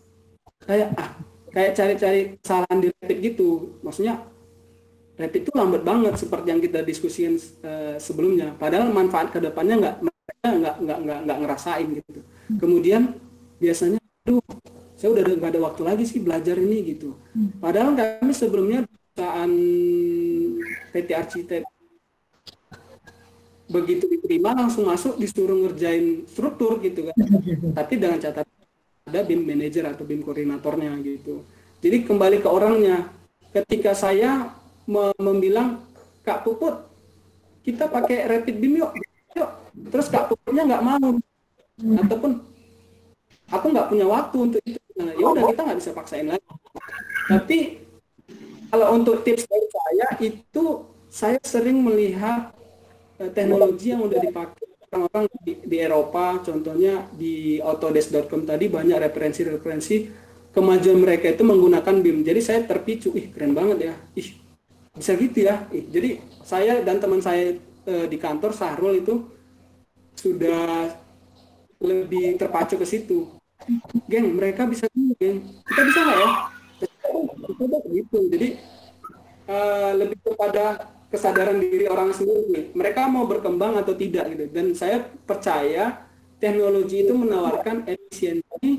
kayak cari-cari kesalahan di Revit gitu. Maksudnya Revit itu lambat banget seperti yang kita diskusikan sebelumnya. Padahal manfaat kedepannya nggak ngerasain gitu. Kemudian biasanya, saya udah nggak ada waktu lagi sih belajar ini gitu. Padahal kami sebelumnya perusahaan PT Arsitek begitu diterima langsung masuk disuruh ngerjain struktur gitu kan. Tapi dengan catatan ada BIM manager atau BIM koordinatornya gitu. Jadi kembali ke orangnya. Ketika saya membilang, Kak Puput, kita pakai rapid BIM yuk. Terus Kak Puputnya nggak mau, ataupun aku nggak punya waktu untuk itu. Nah, ya udah kita nggak bisa paksain lagi. Tapi kalau untuk tips dari saya itu, saya sering melihat teknologi yang udah dipakai orang-orang di Eropa, contohnya di autodesk.com tadi banyak referensi-referensi kemajuan mereka itu menggunakan BIM. Jadi saya terpicu, keren banget ya, bisa gitu ya. Jadi saya dan teman saya di kantor Sahrul itu sudah lebih terpacu ke situ. Geng, mereka bisa dulu, geng. Kita bisa nggak ya? Kita gitu. Jadi lebih kepada kesadaran diri orang sendiri. Mereka mau berkembang atau tidak gitu. Dan saya percaya teknologi itu menawarkan efisiensi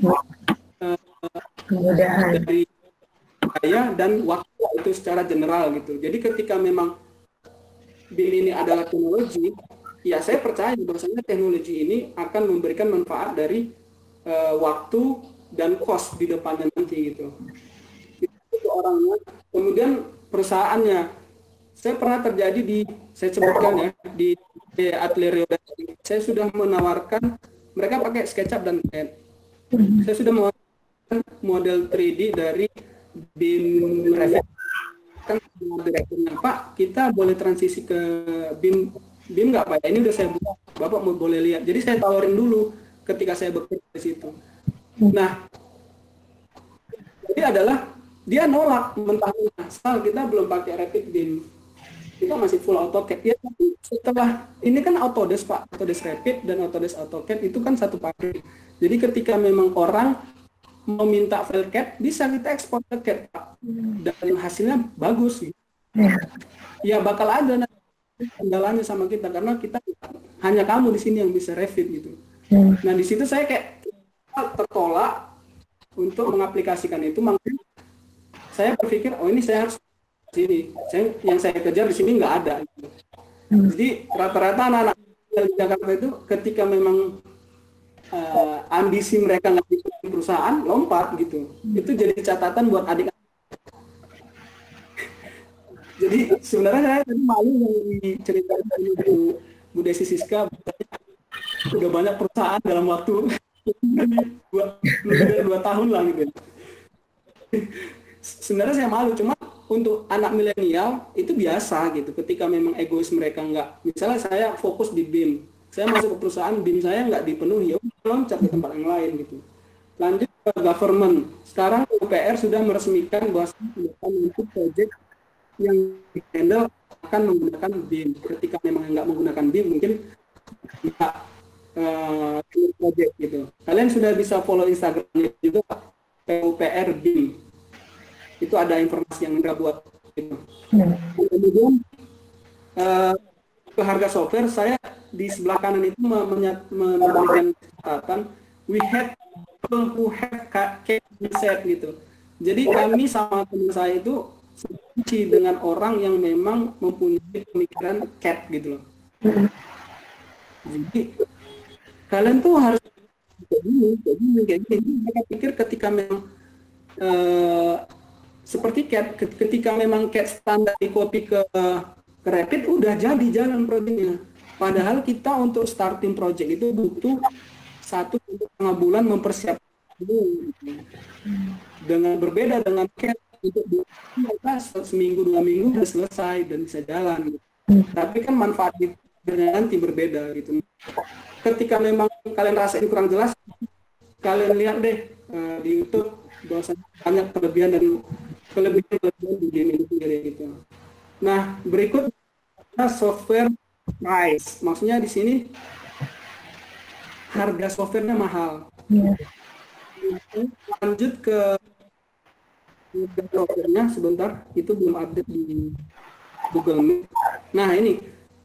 dari biaya dan waktu itu secara general gitu. Jadi ketika memang BIM ini adalah teknologi, ya saya percaya bahwasanya teknologi ini akan memberikan manfaat dari waktu dan cost di depannya nanti gitu. Itu orangnya. Kemudian perusahaannya, saya pernah terjadi saya sebutkan ya, di Atelier Rio. Saya sudah menawarkan, mereka pakai SketchUp dan CAD. Saya sudah menawarkan model 3D dari BIM Revit. Kan direkturnya, Pak, kita boleh transisi ke BIM nggak Pak? Ini udah saya buat, Bapak mau boleh lihat. Jadi saya tawarin dulu ketika saya bekerja di situ. Nah, jadi adalah dia nolak mentah-mentah, asal kita belum pakai Revit BIM. Kita masih full AutoCAD ya, tapi setelah ini kan Autodesk Pak, Autodesk Revit dan Autodesk AutoCAD itu kan satu pabrik. Jadi ketika memang orang meminta file CAD, bisa kita ekspor ke CAD Pak, dan hasilnya bagus gitu. Ya bakal ada kendalanya sama kita karena kita hanya kamu di sini yang bisa Revit gitu. Nah di situ saya kayak tertolak untuk mengaplikasikan itu, makanya saya berpikir ini saya harus sini, yang saya kejar di sini nggak ada. Jadi rata-rata anak-anak di Jakarta itu ketika memang ambisi mereka nggak di perusahaan lompat gitu, itu jadi catatan buat adik. Jadi sebenarnya saya tadi malu yang diceritakan dari Bu Desi Siska, udah banyak perusahaan dalam waktu 2 tahun lah gitu. Sebenarnya saya malu, cuma untuk anak milenial itu biasa gitu. Ketika memang egois mereka nggak, misalnya saya fokus di BIM, saya masuk ke perusahaan BIM saya nggak dipenuhi, ya loncat ke tempat yang lain gitu. Lanjut ke government, sekarang UPR sudah meresmikan bahwa untuk proyek yang dihandle akan menggunakan BIM. Ketika memang nggak menggunakan BIM, mungkin nggak project gitu. Kalian sudah bisa follow Instagramnya juga, PUPR BIM. Itu ada informasi yang mereka buat gitu. Kemudian ke harga software, saya di sebelah kanan itu memberikan catatan, we have people who have CAD mindset gitu. Jadi kami sama teman saya itu seperti dengan orang yang memang mempunyai pemikiran CAD gitu loh. Jadi kalian tuh harus kayak gini. Mereka pikir ketika memang seperti CAD, ketika memang CAD standar di copy ke Revit udah jadi jalan proyeknya. Padahal kita untuk starting project itu butuh 1-1,5 bulan mempersiapkan dulu. Dengan berbeda dengan CAD, untuk seminggu 2 minggu udah selesai dan bisa jalan. Gitu. Tapi kan manfaatnya nanti berbeda gitu. Ketika memang kalian rasain kurang jelas, kalian lihat deh di YouTube bahwasanya banyak kelebihan dan kelebihan di game itu gitu. Nah, berikut software price. Maksudnya di sini harga softwarenya mahal. Lanjut ke softwarenya sebentar, itu belum update di Google Meet. Nah, ini.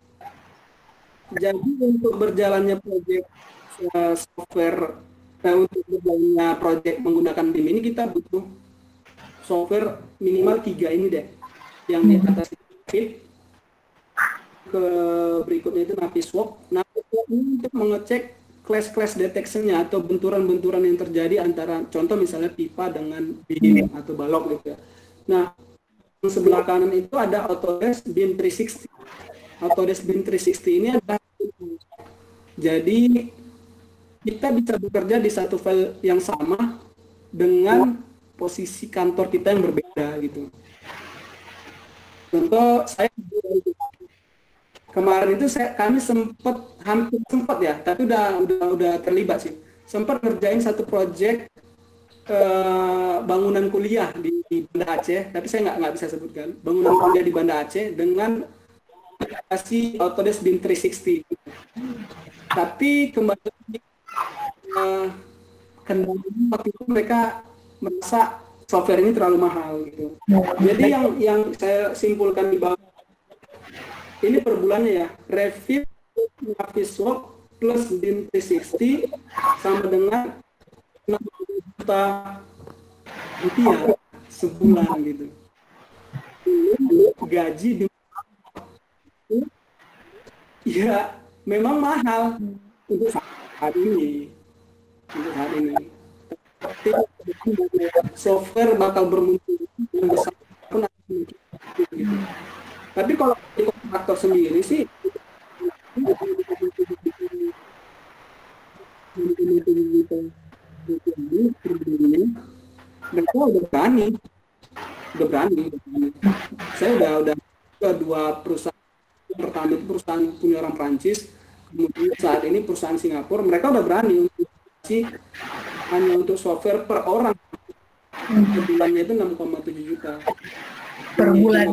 Jadi untuk berjalannya proyek software untuk berjalannya proyek menggunakan BIM ini kita butuh software minimal 3 ini deh, yang di atas Revit, ke berikutnya itu Navisworks. Navisworks ini untuk mengecek clash detection-nya atau benturan-benturan yang terjadi antara contoh misalnya pipa dengan bin atau balok gitu ya. Nah, di sebelah kanan itu ada Autodesk BIM 360. Autodesk BIM 360 ini adalah, jadi kita bisa bekerja di satu file yang sama dengan posisi kantor kita yang berbeda gitu. Contoh saya kemarin itu kami hampir sempat ya, tapi udah terlibat sih. Sempat ngerjain satu proyek bangunan kuliah di Banda Aceh, tapi saya nggak bisa sebutkan. Bangunan kuliah di Banda Aceh dengan aplikasi Autodesk BIM 360. Tapi kembali kendalanya waktu itu mereka merasa software ini terlalu mahal gitu. Jadi yang saya simpulkan di bawah ini per bulannya ya, Revit, Navisworks plus BIM 360 sama dengan 60 juta rupiah sebulan gitu. Gaji ya memang mahal untuk saat ini. Tapi software bakal bermutu yang besar pun gitu. Tapi kalau di kontraktor sendiri sih mereka udah berani. Saya udah dua perusahaan. Pertama itu perusahaan punya orang Prancis, kemudian saat ini perusahaan Singapura, mereka udah berani untuk hanya untuk software per orang. Per bulannya itu 6,7 juta per bulan.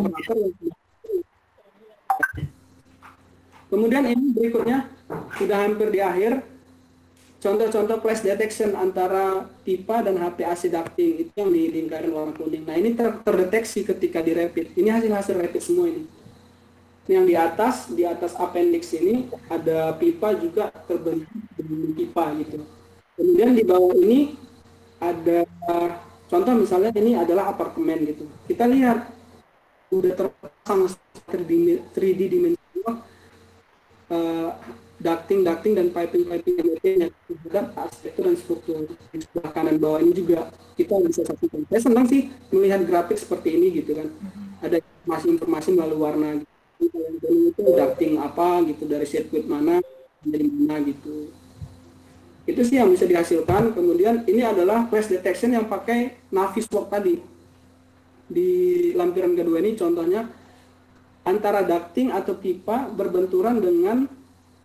Kemudian ini berikutnya sudah hampir di akhir. Contoh-contoh clash detection antara pipa dan HPAC ducting itu yang di lingkaran warna kuning. Nah ini terdeteksi ketika di Revit. Ini hasil Revit semua ini. Yang di atas appendix ini ada pipa juga terbentuk pipa gitu. Kemudian di bawah ini ada contoh misalnya ini adalah apartemen gitu. Kita lihat udah terpasang 3D dimensional ducting dan piping yang terhadap arsitektur dan struktur. Di sebelah kanan bawah ini juga kita bisa saksikan. Saya senang sih melihat grafik seperti ini gitu kan. Ada informasi melalui warna gitu. Itu ducting apa gitu, dari sirkuit mana dari mana gitu. Itu sih yang bisa dihasilkan. Kemudian ini adalah clash detection yang pakai Navisworks tadi. Di lampiran kedua ini contohnya antara ducting atau pipa berbenturan dengan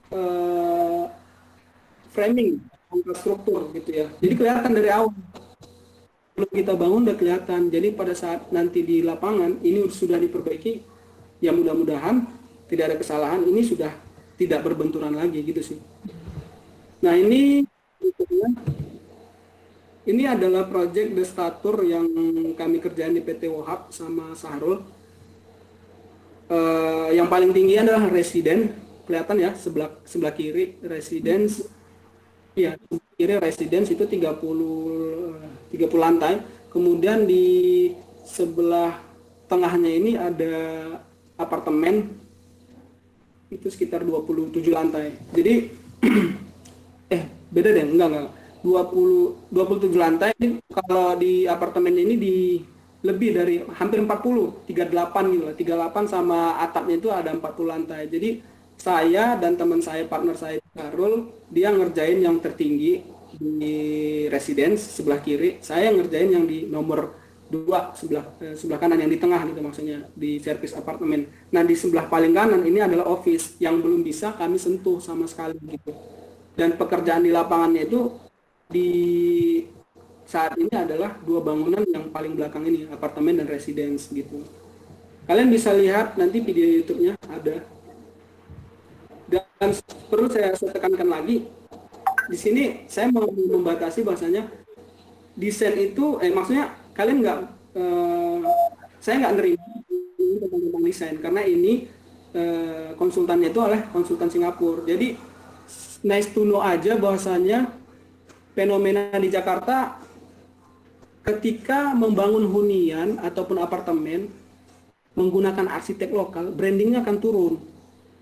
framing struktur gitu ya. Jadi kelihatan dari awal belum kita bangun udah kelihatan. Jadi pada saat nanti di lapangan ini sudah diperbaiki, ya mudah-mudahan tidak ada kesalahan, ini sudah tidak berbenturan lagi gitu sih. Nah ini adalah proyek destatur yang kami kerjain di PT Wahab sama Sahrul. Yang paling tinggi adalah residen. Kelihatan ya sebelah kiri residence, ya kiri residence itu 30 lantai. Kemudian di sebelah tengahnya ini ada apartemen itu sekitar 27 lantai. Jadi beda deh, enggak 27 lantai. Kalau di apartemen ini di lebih dari hampir 40, 38 gitu lah. 38 sama atapnya itu ada 40 lantai. Jadi saya dan teman saya, partner saya Karul, dia ngerjain yang tertinggi di residence sebelah kiri, saya ngerjain yang di nomor 2 sebelah kanan, yang di tengah gitu maksudnya, di service apartemen. Nah di sebelah paling kanan ini adalah office yang belum bisa kami sentuh sama sekali gitu. Dan pekerjaan di lapangannya itu di saat ini adalah 2 bangunan yang paling belakang ini, apartemen dan residence gitu. Kalian bisa lihat nanti video YouTube-nya ada. Dan perlu saya tekankan lagi, di sini saya mau membatasi bahasanya desain itu, maksudnya kalian saya nggak nerima tentang desain karena ini konsultannya itu oleh konsultan Singapura. Jadi nice to know aja bahwasanya fenomena di Jakarta ketika membangun hunian ataupun apartemen menggunakan arsitek lokal, brandingnya akan turun.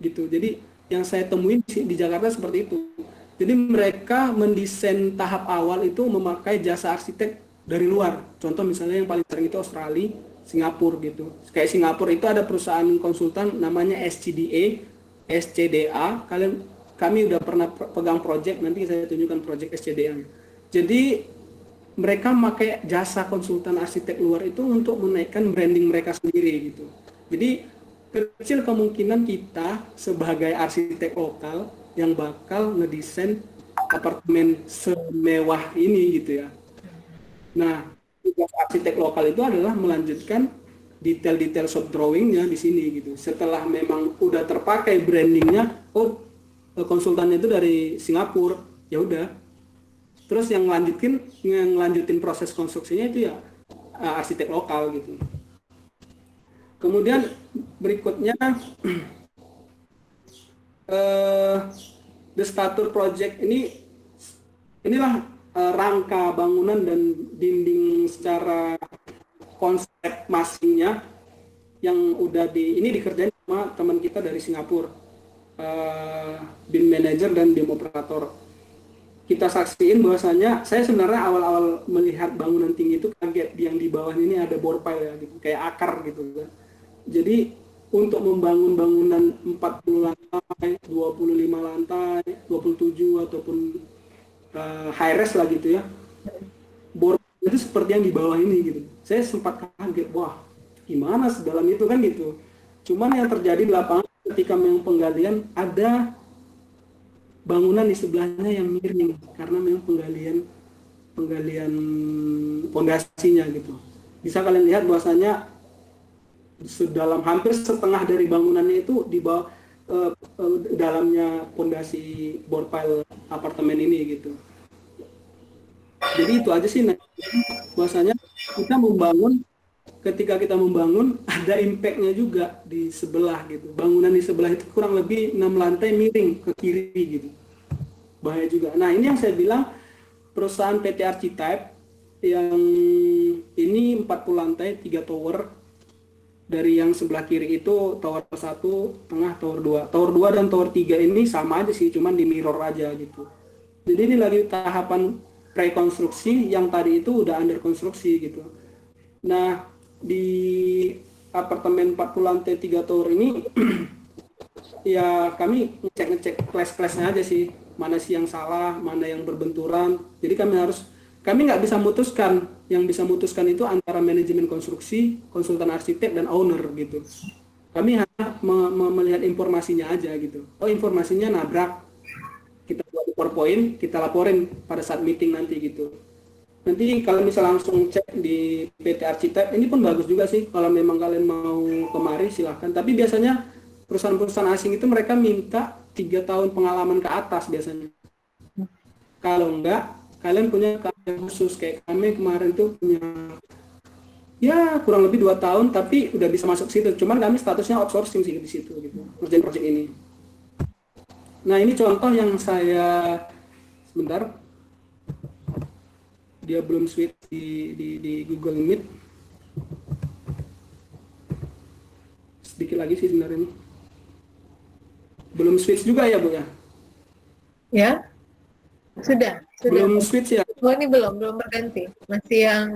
gitu. Jadi yang saya temuin di Jakarta seperti itu. Jadi mereka mendesain tahap awal itu memakai jasa arsitek dari luar. Contoh misalnya yang paling sering itu Australia, Singapura gitu. Kayak Singapura itu ada perusahaan konsultan namanya SCDA. Kami udah pernah pegang project, nanti saya tunjukkan project SCDA. Jadi mereka memakai jasa konsultan arsitek luar itu untuk menaikkan branding mereka sendiri gitu. Jadi kecil kemungkinan kita sebagai arsitek lokal yang bakal ngedesain apartemen semewah ini gitu ya. Nah, tugas arsitek lokal itu adalah melanjutkan detail-detail shop drawingnya di sini gitu. Setelah memang udah terpakai brandingnya, oh konsultannya itu dari Singapura, ya udah. Terus yang lanjutin proses konstruksinya itu ya arsitek lokal gitu. Kemudian berikutnya the starter project inilah rangka bangunan dan dinding secara konsep masingnya yang udah ini dikerjain sama teman kita dari Singapura, BIM manager dan BIM operator. Kita saksiin bahwasanya saya sebenarnya awal-awal melihat bangunan tinggi itu kaget, yang di bawah ini ada bore pile ya gitu, kayak akar gitu kan. Jadi untuk membangun bangunan 40 lantai, 25 lantai, 27 ataupun high res lah gitu ya, bor itu seperti yang di bawah ini gitu. Saya sempat kaget, wah gimana sedalam itu kan gitu. Cuman yang terjadi di lapangan ketika memang penggalian, ada bangunan di sebelahnya yang miring karena memang penggalian pondasinya gitu. Bisa kalian lihat bahwasanya sedalam hampir setengah dari bangunannya itu di bawah dalamnya pondasi bore pile apartemen ini gitu. Jadi itu aja sih, bahwasanya ketika kita membangun ada impact-nya juga di sebelah gitu. Bangunan di sebelah itu kurang lebih 6 lantai miring ke kiri gitu. Bahaya juga. Nah, ini yang saya bilang perusahaan PT Archetype yang ini 40 lantai 3 tower. Dari yang sebelah kiri itu tower 1, tengah tower 2. Tower 2 dan tower 3 ini sama aja sih, cuman di mirror aja gitu. Jadi ini lagi tahapan prekonstruksi, yang tadi itu udah under konstruksi gitu. Nah, di apartemen 40 lantai 3 tower ini ya kami ngecek kelas-kelasnya aja sih, mana sih yang salah, mana yang berbenturan. Jadi kami nggak bisa memutuskan, yang bisa memutuskan itu antara manajemen konstruksi, konsultan arsitek, dan owner gitu. Kami hanya melihat informasinya aja gitu. Oh, informasinya nabrak, kita buat PowerPoint, kita laporin pada saat meeting nanti gitu. Nanti kalau misalnya langsung cek di PT Archetype, ini pun bagus juga sih, kalau memang kalian mau kemari silahkan. Tapi biasanya perusahaan-perusahaan asing itu mereka minta 3 tahun pengalaman ke atas biasanya. Kalau enggak, kalian punya keahlian khusus. Kayak kami kemarin tuh punya ya kurang lebih 2 tahun, tapi udah bisa masuk situ. Cuman kami statusnya outsourcing sih di situ gitu, ngerjain project ini. Nah, ini contoh yang saya, sebentar, dia belum switch di Google Meet. Sedikit lagi sih sebenarnya ini. Belum switch juga ya, Bu ya? Ya, sudah. Belum switch ya? Oh, ini belum berganti. Masih yang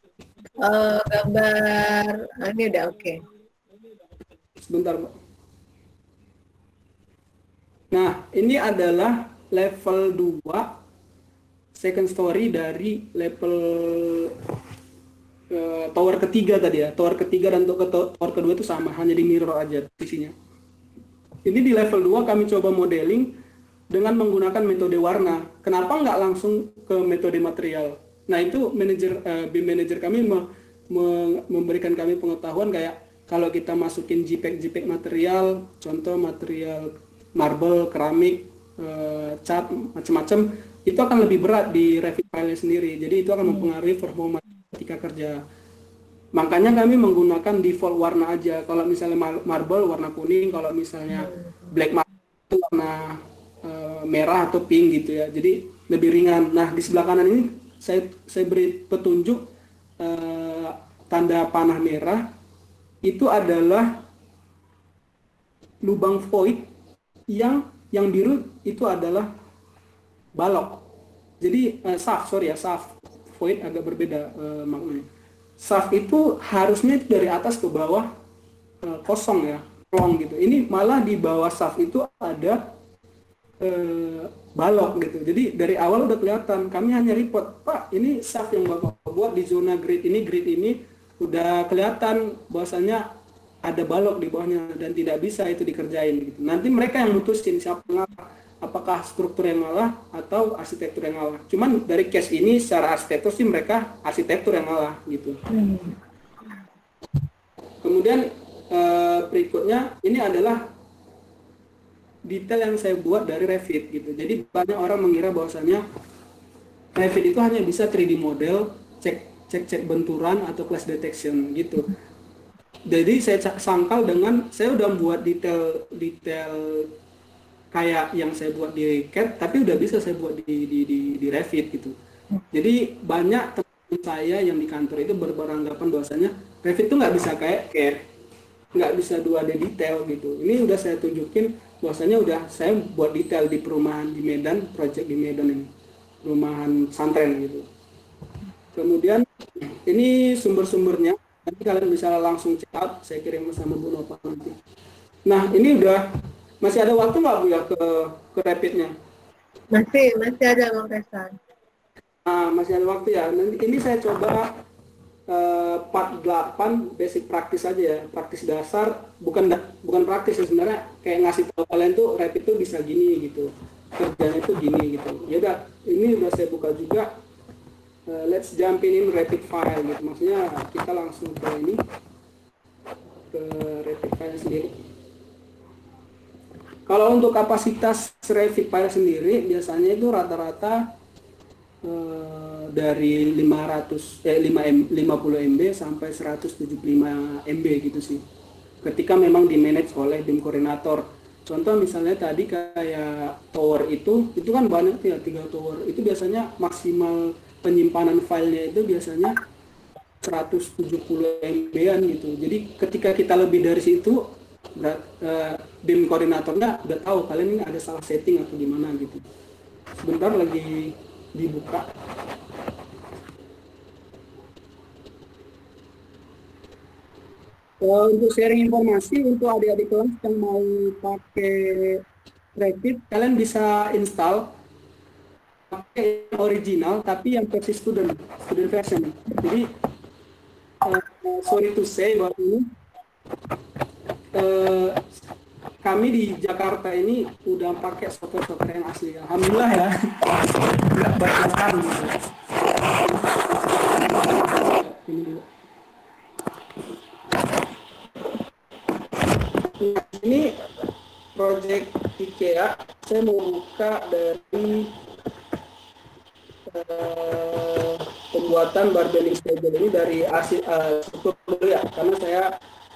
gambar, ini udah oke. Sebentar, Bu. Nah, ini adalah level 2, second story dari level tower ketiga tadi ya. Tower ketiga dan tower kedua itu sama, hanya di mirror aja isinya. Ini di level 2 kami coba modeling dengan menggunakan metode warna. Kenapa nggak langsung ke metode material? Nah, itu BIM manager kami memberikan kami pengetahuan kayak kalau kita masukin JPEG material, contoh material marble, keramik, cat, macam-macam, itu akan lebih berat di Revit file sendiri. Jadi itu akan mempengaruhi performa ketika kerja. Makanya kami menggunakan default warna aja. Kalau misalnya marble warna kuning, kalau misalnya black marble itu warna merah atau pink gitu ya. Jadi lebih ringan. Nah, di sebelah kanan ini saya beri petunjuk tanda panah merah itu adalah lubang void yang biru itu adalah balok. Jadi shaft, void agak berbeda maknanya. Shaft itu harusnya dari atas ke bawah kosong ya, plong gitu. Ini malah di bawah shaft itu ada balok gitu. Jadi dari awal udah kelihatan. Kami hanya report, Pak, ini shaft yang Bapak buat di zona grid ini udah kelihatan bahwasanya ada balok di bawahnya dan tidak bisa itu dikerjain gitu. Nanti mereka yang mutusin siapa yang ngalah, apakah struktur yang ngalah atau arsitektur yang ngalah. Cuman dari case ini secara arsitektur sih mereka arsitektur yang ngalah gitu. Kemudian berikutnya ini adalah detail yang saya buat dari Revit gitu. Jadi banyak orang mengira bahwasanya Revit itu hanya bisa 3D model, cek benturan atau clash detection gitu. Jadi saya sangkal dengan saya udah buat detail kayak yang saya buat di CAD, tapi udah bisa saya buat di Revit gitu. Jadi banyak teman saya yang di kantor itu beranggapan bahwasanya Revit itu nggak bisa kayak CAD, nggak bisa 2D detail gitu. Ini udah saya tunjukin bahwasanya udah saya buat detail di perumahan di Medan, project di Medan ini, perumahan santren gitu. Kemudian ini sumber-sumbernya. Nanti kalian bisa langsung check out, saya kirim sama Bu Nova nanti. Nah, ini udah masih ada waktu nggak Bu ya ke Revitnya? Masih ada Bang Resan. Nah, masih ada waktu ya. Nanti ini saya coba part 8 basic praktis aja ya, praktis dasar, bukan praktis ya, sebenarnya kayak ngasih tahu kalian tuh Revit tuh bisa gini gitu, kerjanya tuh gini gitu. Ya udah, ini udah saya buka juga. Let's jump in Revit file gitu, maksudnya kita langsung ke ini, ke Revit file sendiri. Kalau untuk kapasitas Revit file sendiri biasanya itu rata-rata dari 50 MB sampai 175 MB gitu sih, ketika memang di manage oleh BIM koordinator. Contoh misalnya tadi kayak tower itu kan banyak ya, 3 tower itu biasanya maksimal penyimpanan filenya itu biasanya 170 MB-an gitu. Jadi ketika kita lebih dari situ, BIM koordinatornya udah tahu kalian ini ada salah setting atau gimana gitu. Sebentar lagi dibuka. Untuk sharing informasi untuk adik-adik kelas yang mau pakai Revit, kalian bisa install pakai original tapi yang versi student version. Jadi sorry to say bahwa ini kami di Jakarta ini udah pakai software yang asli. Alhamdulillah ya. Nggak banyak gitu. Ini dulu. Ini project IKEA. Saya mau buka dari pembuatan barbelling schedule ini dari struktur dulu ya, karena saya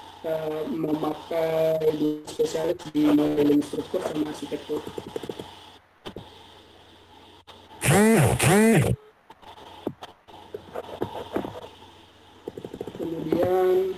memakai spesialis di modeling struktur sama arsitektur. Kemudian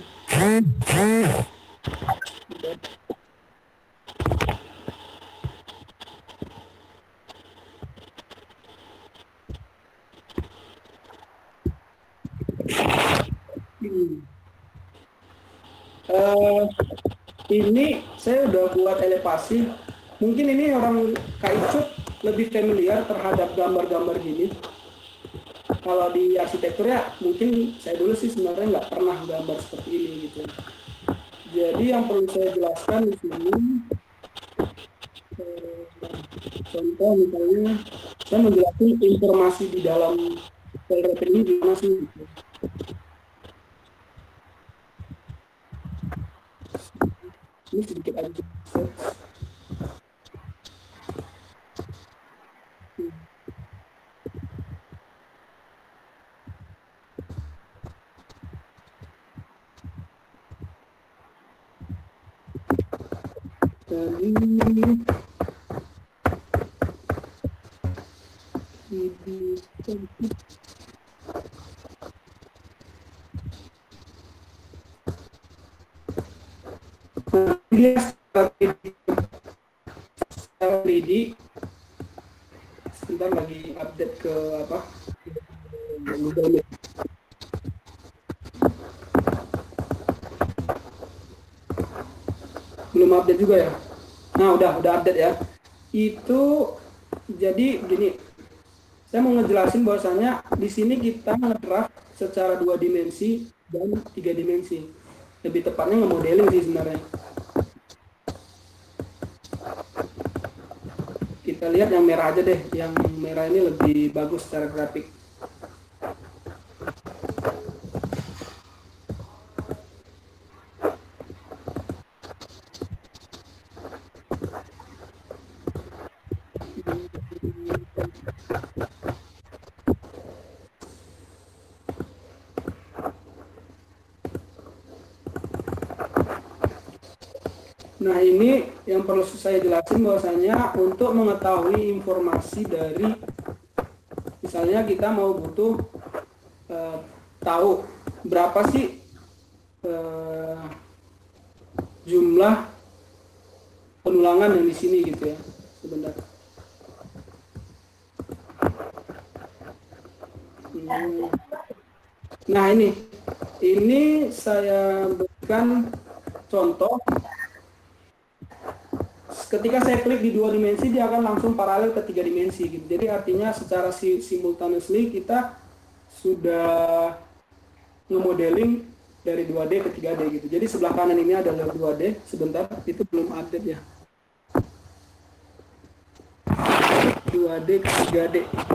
ini saya udah buat elevasi. Mungkin ini orang Kak Icut lebih familiar terhadap gambar-gambar gini. Kalau di arsitektur ya mungkin saya dulu sih sebenarnya nggak pernah gambar seperti ini gitu. Jadi yang perlu saya jelaskan di sini, contoh misalnya saya menjelaskan informasi di dalam file Revit ini gimana sih gitu. Ini sedikit aja. 3D. Sebentar lagi update ke apa? Google Meet. Belum update juga ya? Nah, udah update ya. Itu jadi gini. Saya mau ngejelasin bahwasanya di sini kita ngedraft secara 2 dimensi dan 3 dimensi. Lebih tepatnya nge-modeling sih sebenarnya. Kita lihat yang merah aja deh. Yang merah ini lebih bagus secara grafik. Nah, ini yang perlu saya jelasin bahwasanya untuk mengetahui informasi dari, misalnya kita mau butuh tahu berapa sih jumlah penulangan yang di sini gitu ya. Sebentar. Nah, ini saya berikan contoh. Ketika saya klik di 2 dimensi, dia akan langsung paralel ke 3 dimensi gitu. Jadi artinya secara simultaneously kita sudah nge-modeling dari 2D ke 3D gitu. Jadi sebelah kanan ini adalah 2D, sebentar, itu belum update ya. 2D ke 3D.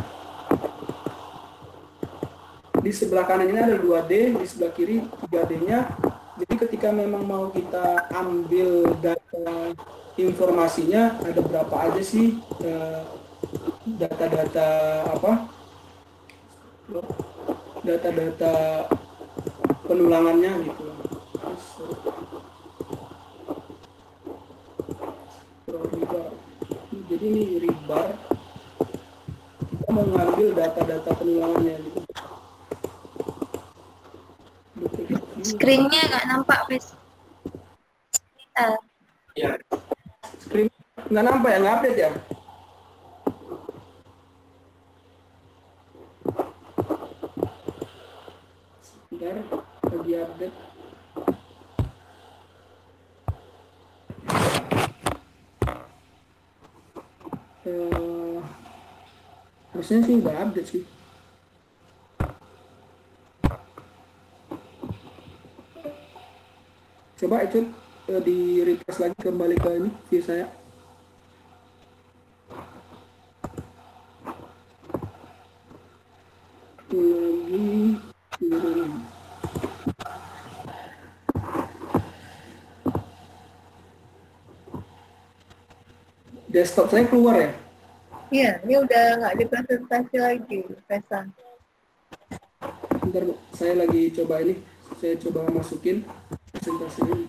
Di sebelah kanan ini ada 2D, di sebelah kiri 3D-nya. Jadi ketika memang mau kita ambil data informasinya, ada berapa aja sih data-data data-data penulangannya gitu. Jadi ini rebar, kita mau ngambil data-data penulangannya gitu. Screen-nya nggak nampak, Pes. Ya. Screen nggak nampak ya, nggak update ya? Sebentar, lagi update. Harusnya sih nggak update sih. Coba itu di refresh lagi kembali ke ini view saya. Lagi turun. Desktop saya keluar ya? Iya, ini udah nggak dipresentasi lagi, Pesan. Bentar Bu, saya lagi coba ini. Saya coba masukin presentasinya.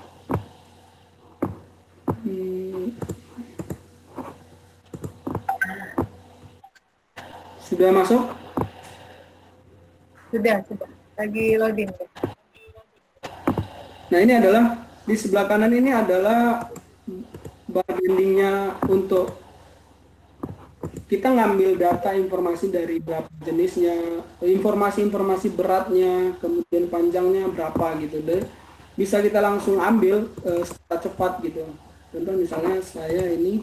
Sudah masuk? Sudah. Lagi loading. Nah, ini adalah di sebelah kanan ini adalah bar bendingnya untuk kita ngambil data informasi dari berapa jenisnya, informasi beratnya, kemudian panjangnya berapa gitu deh. Bisa kita langsung ambil secara cepat gitu. Contoh misalnya saya ini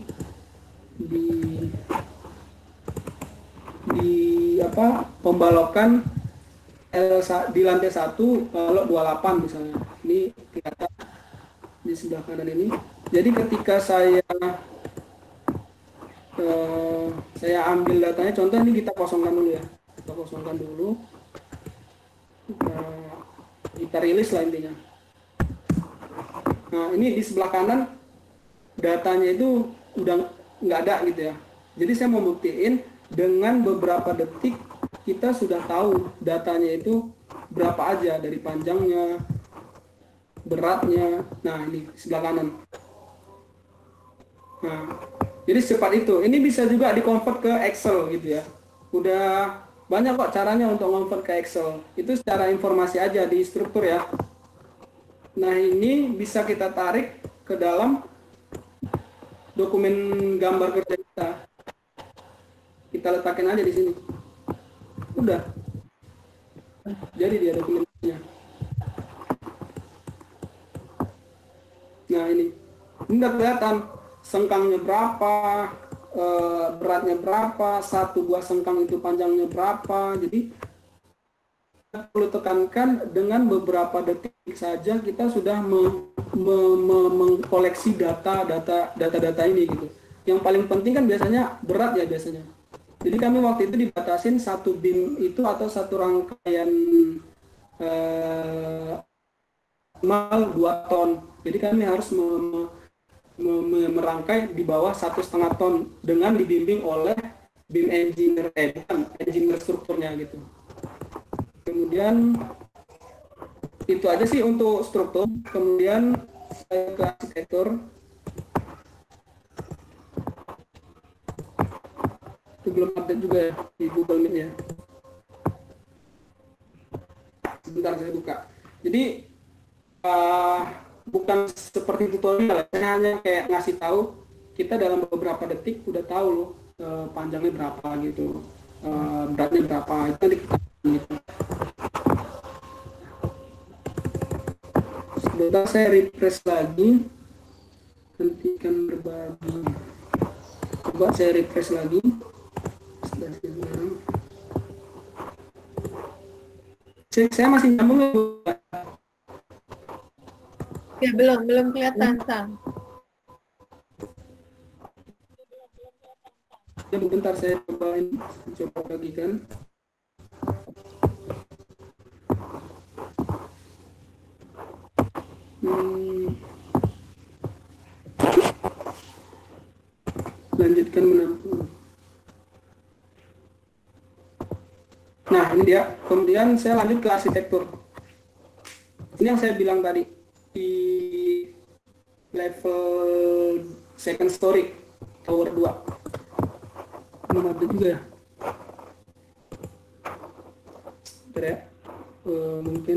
di pembalokan di lantai 1 kalau 28 misalnya. Ini kelihatan di sebelah kanan ini. Jadi ketika saya ambil datanya, contoh ini kita kosongkan dulu ya. Kita kosongkan dulu. Kita rilis lah intinya. Nah, ini di sebelah kanan datanya itu udah nggak ada gitu ya. Jadi saya mau buktiin dengan beberapa detik kita sudah tahu datanya itu berapa aja, dari panjangnya, beratnya. Nah, ini sebelah kanan. Nah, jadi secepat itu. Ini bisa juga di-convert ke Excel gitu ya. Udah banyak kok caranya untuk convert ke Excel. Itu secara informasi aja di struktur ya. Nah, ini bisa kita tarik ke dalam dokumen gambar kerja kita letakin aja di sini, udah jadi dia dokumennya. Nah ini udah kelihatan sengkangnya berapa, beratnya berapa, satu buah sengkang itu panjangnya berapa. Jadi perlu tekankan dengan beberapa detik saja kita sudah mengkoleksi data ini gitu. Yang paling penting kan biasanya berat ya biasanya. Jadi kami waktu itu dibatasin satu BIM itu atau satu rangkaian minimal 2 ton. Jadi kami harus merangkai di bawah 1,5 ton dengan dibimbing oleh BIM engineer, engineer strukturnya gitu. Kemudian itu aja sih untuk struktur. Kemudian saya ke arsitektur. Itu belum update juga ya di Google Meet ya. Sebentar saya buka. Jadi bukan seperti tutorial, saya hanya kayak ngasih tahu kita dalam beberapa detik udah tahu loh panjangnya berapa gitu, beratnya berapa itu gitu. Sebentar saya refresh lagi, hentikan berbagi. Coba saya refresh lagi. Saya masih nyambung ya? Ya belum kelihatan Sang. Ya bentar saya coba bagikan. Lanjutkan menampung. Nah ini dia. Kemudian saya lanjut ke arsitektur. Ini yang saya bilang tadi di level second story tower 2. Belum ada juga ya. Bentar ya. Mungkin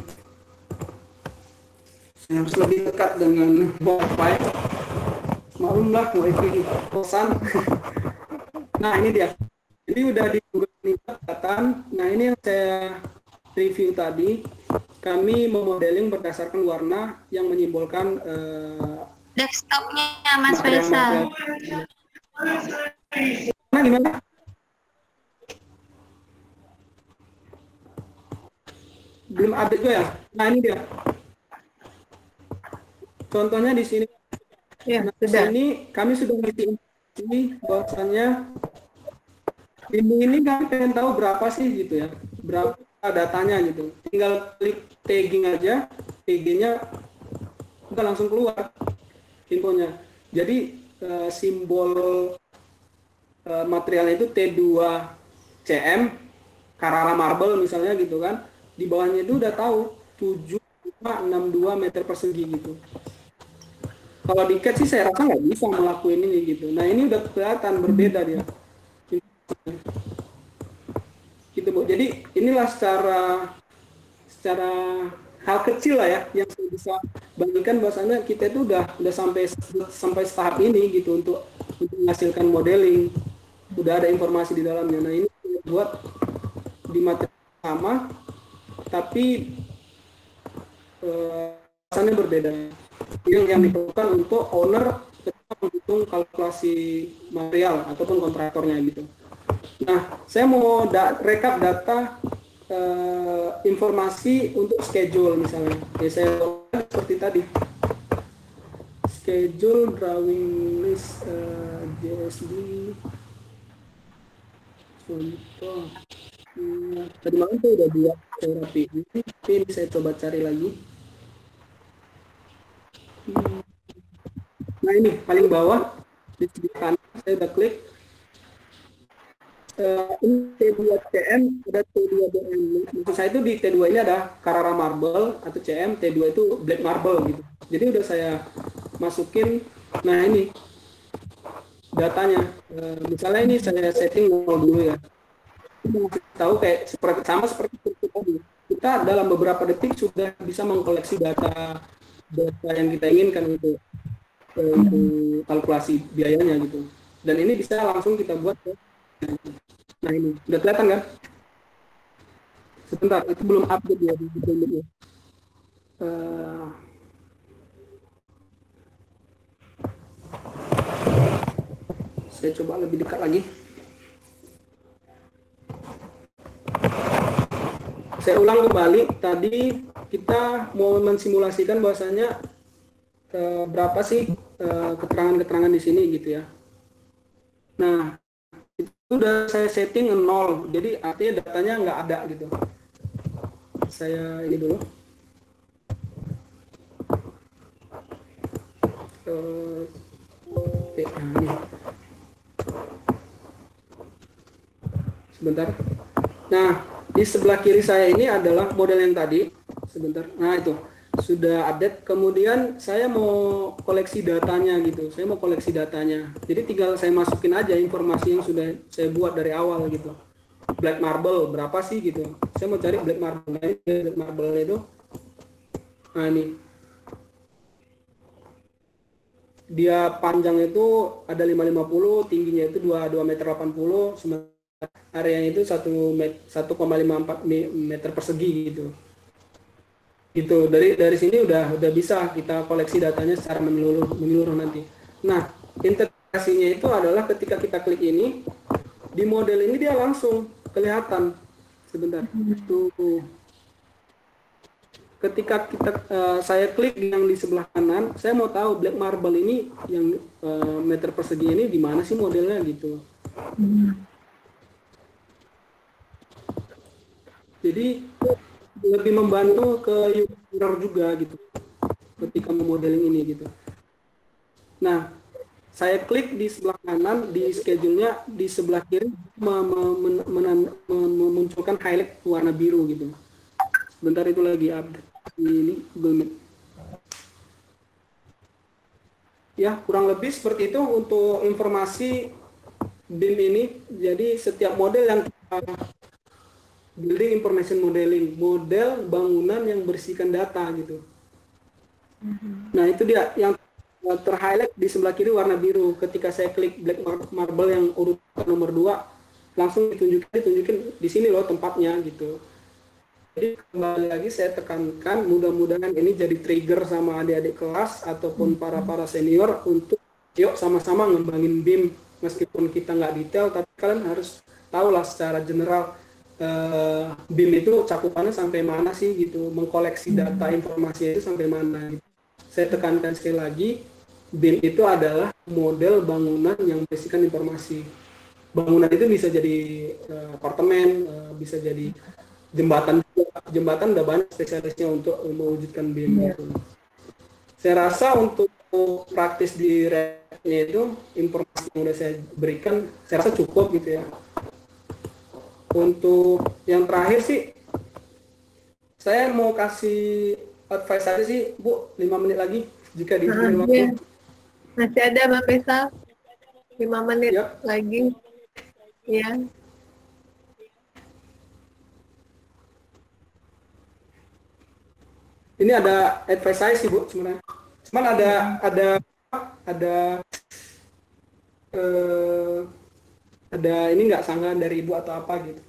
saya harus lebih dekat dengan wifi. Maklumlah wifi kosan. Nah ini dia. Jadi udah di Google Meet kelihatan. Nah ini yang saya review tadi. Kami memodeling berdasarkan warna yang menyimbolkan desktopnya Mas Faisal. Nah gimana? Belum update juga ya? Nah ini dia. Contohnya di sini. Ya, Nah, sudah. Ini kami sudah ngerti ini bahwasannya ini kami pengen tahu berapa sih gitu ya, berapa datanya gitu. Tinggal klik tagging aja, TG-nya udah langsung keluar infonya. Jadi simbol materialnya itu T2CM Carrara Marble misalnya gitu kan. Di bawahnya itu udah tahu 7,62 meter persegi gitu. Kalau di CAD sih saya rasa nggak bisa ngelakuin ini gitu. Nah ini udah kelihatan berbeda dia. Gitu Bu. Jadi inilah secara hal kecil lah ya yang saya bisa bagikan bahwasanya kita itu udah sampai tahap ini gitu untuk menghasilkan modeling. Udah ada informasi di dalamnya. Nah ini buat di materi sama tapi rasanya berbeda. Yang diperlukan untuk owner ketika menghitung kalkulasi material ataupun kontraktornya gitu. Nah, saya mau rekap data informasi untuk schedule misalnya. Ya, saya seperti tadi. Schedule drawing list JSD. Contoh. Tadi malam saya udah buat rapi. Ini saya coba cari lagi. Nah ini paling bawah di kanan saya udah klik. Ini T2CM ada T2BM. Maksud saya itu di T2 ini ada Carrara Marble atau CM, T2 itu Black Marble gitu. Jadi udah saya masukin. Nah ini datanya. Misalnya ini saya setting 0 dulu ya. Kita tahu kayak sama seperti tadi. Kita dalam beberapa detik sudah bisa mengkoleksi data yang kita inginkan itu. untuk kalkulasi biayanya gitu. Dan ini bisa langsung kita buat. Nah ini udah kelihatan kan? Sebentar, itu belum update ya di downloadnya. Saya coba lebih dekat lagi. Saya ulang kembali, tadi kita mau mensimulasikan bahwasanya berapa sih keterangan-keterangan di sini gitu ya. Nah, itu udah saya setting 0, jadi artinya datanya nggak ada gitu. Saya ini dulu. Ini. Sebentar. Nah, di sebelah kiri saya ini adalah model yang tadi. Sebentar. Nah, itu sudah update. Kemudian saya mau koleksi datanya gitu. Saya mau koleksi datanya. Jadi tinggal saya masukin aja informasi yang sudah saya buat dari awal gitu. Black marble berapa sih gitu. Saya mau cari black marble. Nah, ini black marble itu. Nah, ini. Dia panjang itu ada 550, tingginya itu 2,80 meter, areanya itu 1,54 meter persegi gitu. Gitu. Dari sini udah bisa kita koleksi datanya secara menyeluruh nanti. Nah, integrasinya itu adalah ketika kita klik ini, di model ini dia langsung kelihatan. Sebentar. Tuh. Ketika saya klik yang di sebelah kanan, saya mau tahu black marble ini yang meter persegi ini di mana sih modelnya gitu. Jadi lebih membantu ke user juga gitu ketika memodeling ini gitu. Nah, saya klik di sebelah kanan di schedule-nya, di sebelah kiri memunculkan highlight warna biru gitu. Bentar, itu lagi update ini Google Meet. Ya, kurang lebih seperti itu untuk informasi BIM ini. Jadi setiap model yang kita building information modeling, model bangunan yang bersihkan data gitu. Nah, itu dia yang terhighlight di sebelah kiri warna biru. Ketika saya klik black marble yang urutan nomor 2, langsung ditunjukin di sini loh tempatnya gitu. Jadi kembali lagi saya tekankan, mudah-mudahan ini jadi trigger sama adik-adik kelas ataupun para senior untuk yuk sama-sama ngembangin BIM. Meskipun kita nggak detail, tapi kalian harus tahu lah secara general BIM itu cakupannya sampai mana sih gitu, mengkoleksi data informasi itu sampai mana gitu. Saya tekankan sekali lagi, BIM itu adalah model bangunan yang berisikan informasi. Bangunan itu bisa jadi apartemen, bisa jadi jembatan udah banyak spesialisnya untuk mewujudkan BIM itu. Saya rasa untuk praktis di Revit-nya itu informasi yang sudah saya berikan saya rasa cukup gitu ya. Untuk yang terakhir sih saya mau kasih advice aja sih Bu, 5 menit lagi jika diberi waktu. Iya. Masih ada Mbak Faisal 5 menit lagi ya. Ini ada advice saya sih Bu sebenarnya. Cuman ada ini nggak sanggahan dari Ibu atau apa gitu.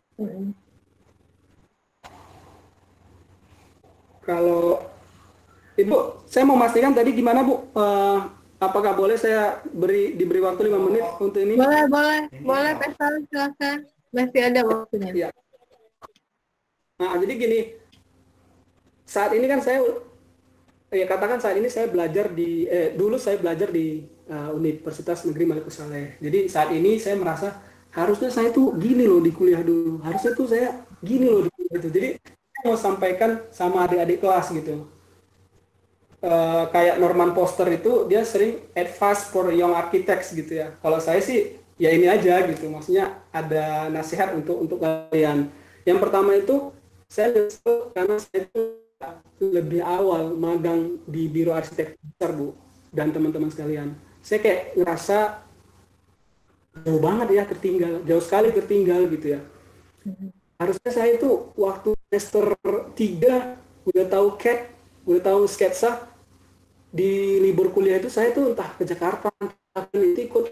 Kalau Ibu, saya mau memastikan tadi gimana Bu? Apakah boleh saya diberi waktu 5 menit untuk ini? Boleh Faisal, silakan. Masih ada waktunya. Ya. Nah, jadi gini. Saat ini kan saya katakan saat ini saya belajar dulu saya belajar di Universitas Negeri Maliku Saleh. Jadi saat ini saya merasa harusnya saya tuh gini loh di kuliah dulu. Harusnya tuh saya gini loh di kuliah itu. Jadi saya mau sampaikan sama adik-adik kelas gitu. Kayak Norman Foster itu dia sering advice for young architects gitu ya. Kalau saya sih ya ini aja gitu. Maksudnya ada nasihat untuk kalian. Yang pertama itu saya nyesel karena saya itu lebih awal magang di Biro Arsitektur Bu dan teman-teman sekalian. Saya kayak ngerasa jauh banget ya jauh sekali tertinggal gitu ya. Harusnya saya itu waktu semester 3 udah tahu CAD, udah tahu sketsa, di libur kuliah itu saya tuh entah ke Jakarta, entah itu ikut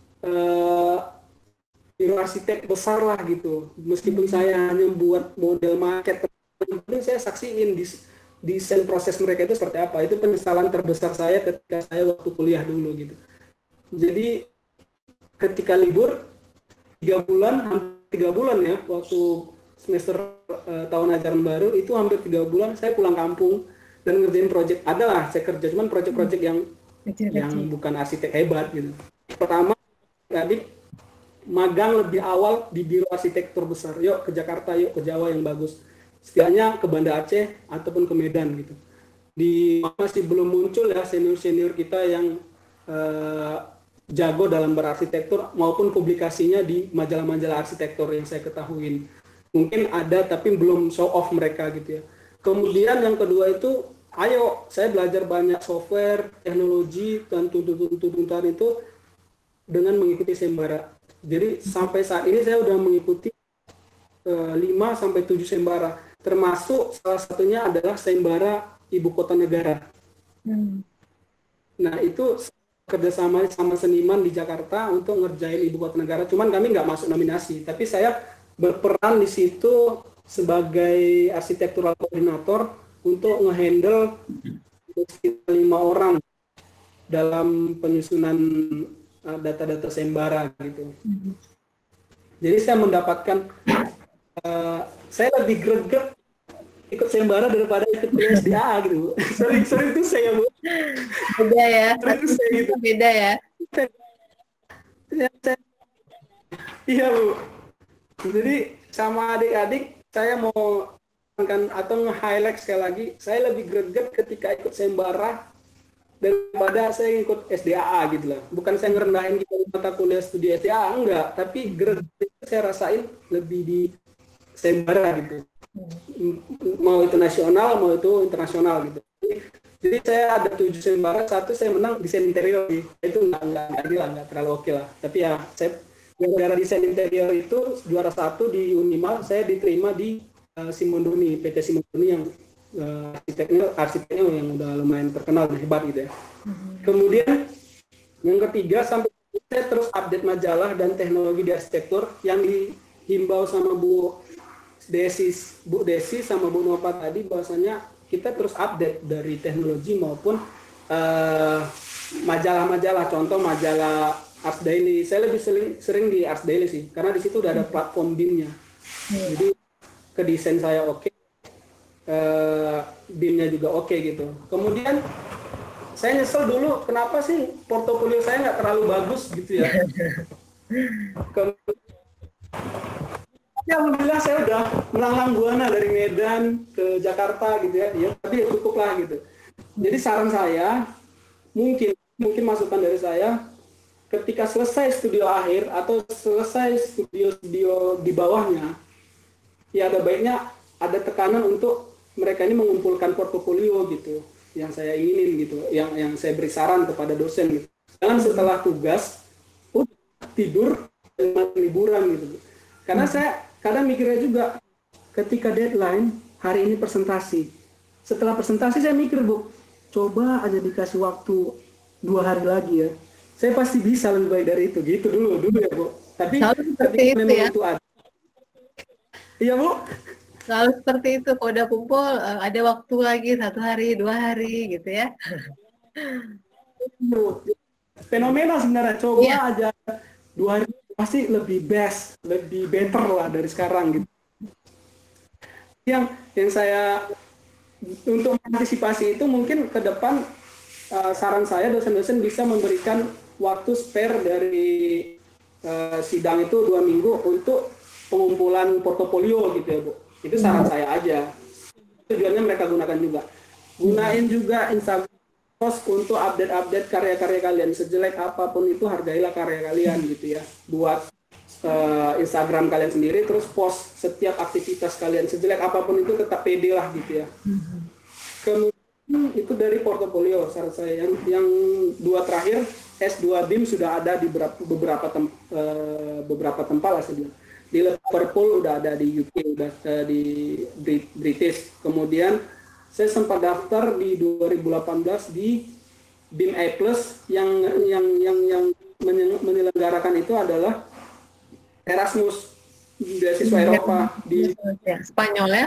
biro arsitek besar lah gitu. Meskipun saya hanya buat model maket, tapi saya saksiin desain proses mereka itu seperti apa. Itu penyesalan terbesar saya ketika saya waktu kuliah dulu gitu. Jadi ketika libur 3 bulan, hampir 3 bulan ya, waktu semester tahun ajaran baru itu hampir 3 bulan saya pulang kampung dan ngerjain project. Adalah saya kerja, cuman project-project yang bukan arsitek hebat gitu. Pertama, adik magang lebih awal di biro arsitektur besar. Yuk ke Jakarta, yuk ke Jawa yang bagus. Setidaknya ke Banda Aceh ataupun ke Medan gitu. Masih belum muncul ya senior-senior kita yang jago dalam berarsitektur maupun publikasinya di majalah-majalah arsitektur yang saya ketahui. Mungkin ada tapi belum show off mereka gitu ya. Kemudian yang kedua itu, ayo saya belajar banyak software, teknologi, dan tuntutan itu dengan mengikuti Sembara. Jadi sampai saat ini saya udah mengikuti 5-7 Sembara, termasuk salah satunya adalah Sembara Ibu Kota Negara. Nah itu kerjasama sama seniman di Jakarta untuk ngerjain Ibu Kota Negara. Cuman kami nggak masuk nominasi, tapi saya berperan di situ sebagai arsitektural koordinator untuk ngehandle sekitar 5 orang dalam penyusunan data-data Sembara gitu. Jadi saya mendapatkan, saya lebih greget ikut Sembara daripada ikut SDA gitu. Sering itu saya Bu. Beda ya. Saya gitu. Beda ya. Iya Bu. Jadi sama adik-adik saya mau atau nge-highlight sekali lagi, saya lebih greget ketika ikut Sembara daripada saya ikut SDAA gitu lah. Bukan saya ngerendahin kita mata kuliah studi SDAA, enggak. Tapi greget saya rasain lebih di Sembara gitu. Mau itu nasional, mau itu internasional gitu. Jadi saya ada 7 Sembara, 1 saya menang desain interior. Itu enggak terlalu oke lah. Tapi ya saya gara-gara desain interior itu juara 1 di Unima, saya diterima di Simondoni, PT Simondoni yang arsiteknya yang udah lumayan terkenal dan hebat gitu ya. Kemudian yang ketiga, sampai saya terus update majalah dan teknologi di arsitektur yang dihimbau sama Bu Desi sama Bu Nova tadi, bahwasanya kita terus update dari teknologi maupun majalah-majalah, contoh majalah Ars Daily. Saya lebih sering di Ars Daily sih, karena di situ udah ada platform BIM-nya. Jadi ke desain saya oke. BIM-nya juga oke gitu. Kemudian saya nyesel dulu kenapa sih portofolio saya nggak terlalu bagus gitu ya. Ya alhamdulillah saya udah melanglang buana dari Medan ke Jakarta gitu ya. Ya tapi ya cukup lah gitu. Jadi saran saya, mungkin masukan dari saya, ketika selesai studio akhir atau selesai studio di bawahnya, ya ada baiknya ada tekanan untuk mereka ini mengumpulkan portofolio gitu, yang saya inginin gitu, yang saya beri saran kepada dosen gitu. Jangan setelah tugas tidur dan liburan gitu. Karena saya kadang mikirnya juga ketika deadline hari ini presentasi, setelah presentasi saya mikir Bu, coba aja dikasih waktu 2 hari lagi ya, saya pasti bisa lebih baik dari itu gitu dulu ya Bu. Tapi memang ya. Itu ada. Iya Bu. Selalu seperti itu, kalau udah kumpul ada waktu lagi 1 hari, 2 hari gitu ya. Fenomena sebenarnya, coba aja 2 hari pasti lebih best, lebih better lah dari sekarang gitu. Yang saya untuk mengantisipasi itu mungkin ke depan saran saya dosen-dosen bisa memberikan waktu spare dari sidang itu 2 minggu untuk pengumpulan portofolio gitu ya Bu. Itu saran saya aja. Tujuannya mereka gunakan juga. Gunain juga Instagram post untuk update karya-karya kalian. Sejelek apapun itu, hargailah karya kalian gitu ya. Buat Instagram kalian sendiri, terus post setiap aktivitas kalian. Sejelek apapun itu tetap pede lah gitu ya. Kemudian itu dari portofolio saran saya. Yang 2 terakhir, S2 BIM sudah ada di beberapa tempat lah sebenarnya. Di Liverpool udah ada, di UK udah di British. Kemudian saya sempat daftar di 2018 di BIM A+ yang menyelenggarakan itu adalah Erasmus, beasiswa Eropa di Spanyol ya.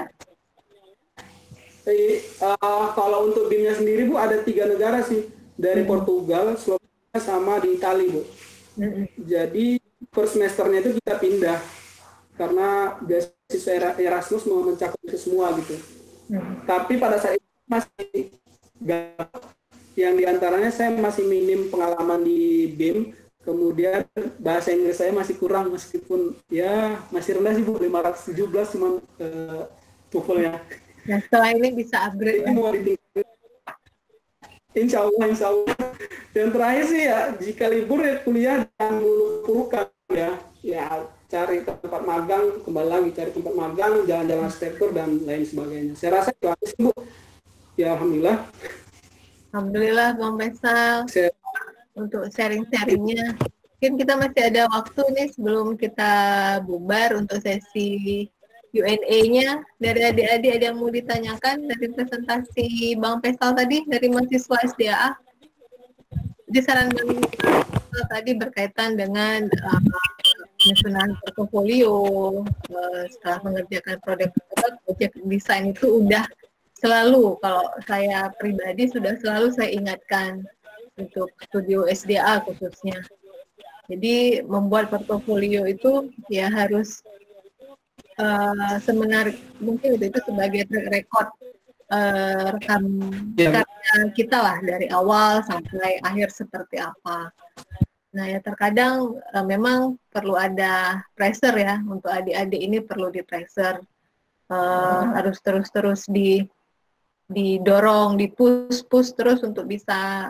Kalau untuk BIM-nya sendiri Bu ada 3 negara sih, dari Portugal, Slovenia sama di Italia Bu. Jadi per semesternya itu kita pindah karena beasiswa Erasmus mau mencakup itu semua gitu. Tapi pada saat itu masih yang diantaranya saya masih minim pengalaman di BIM, kemudian bahasa Inggris saya masih kurang meskipun ya masih rendah sih Bu, 517 cuma TOEFL-nya. Nah, setelah ini bisa upgrade. Insya Allah. Yang terakhir sih ya, jika libur ya kuliah jangan muluk-mulukan ya cari tempat magang, kembali lagi cari tempat magang, jalan-jalan arsitektur dan lain sebagainya. Saya rasa itu aja sih Bu. Ya Alhamdulillah. Alhamdulillah Bang Faisal untuk sharing-sharingnya. Mungkin kita masih ada waktu nih sebelum kita bubar untuk sesi Q&A-nya. Dari adik-adik ada yang mau ditanyakan dari presentasi Bang Faisal tadi dari mahasiswa SDA. Jadi saran Bang Faisal tadi berkaitan dengan penyusunan portofolio, setelah mengerjakan proyek desain itu udah selalu, kalau saya pribadi sudah selalu saya ingatkan untuk studio SDA khususnya. Jadi membuat portofolio itu ya harus semenarik mungkin itu sebagai record rekam karya kita lah dari awal sampai akhir seperti apa. Nah ya terkadang memang perlu ada pressure ya, untuk adik-adik ini perlu di pressure, harus terus didorong, dipush terus untuk bisa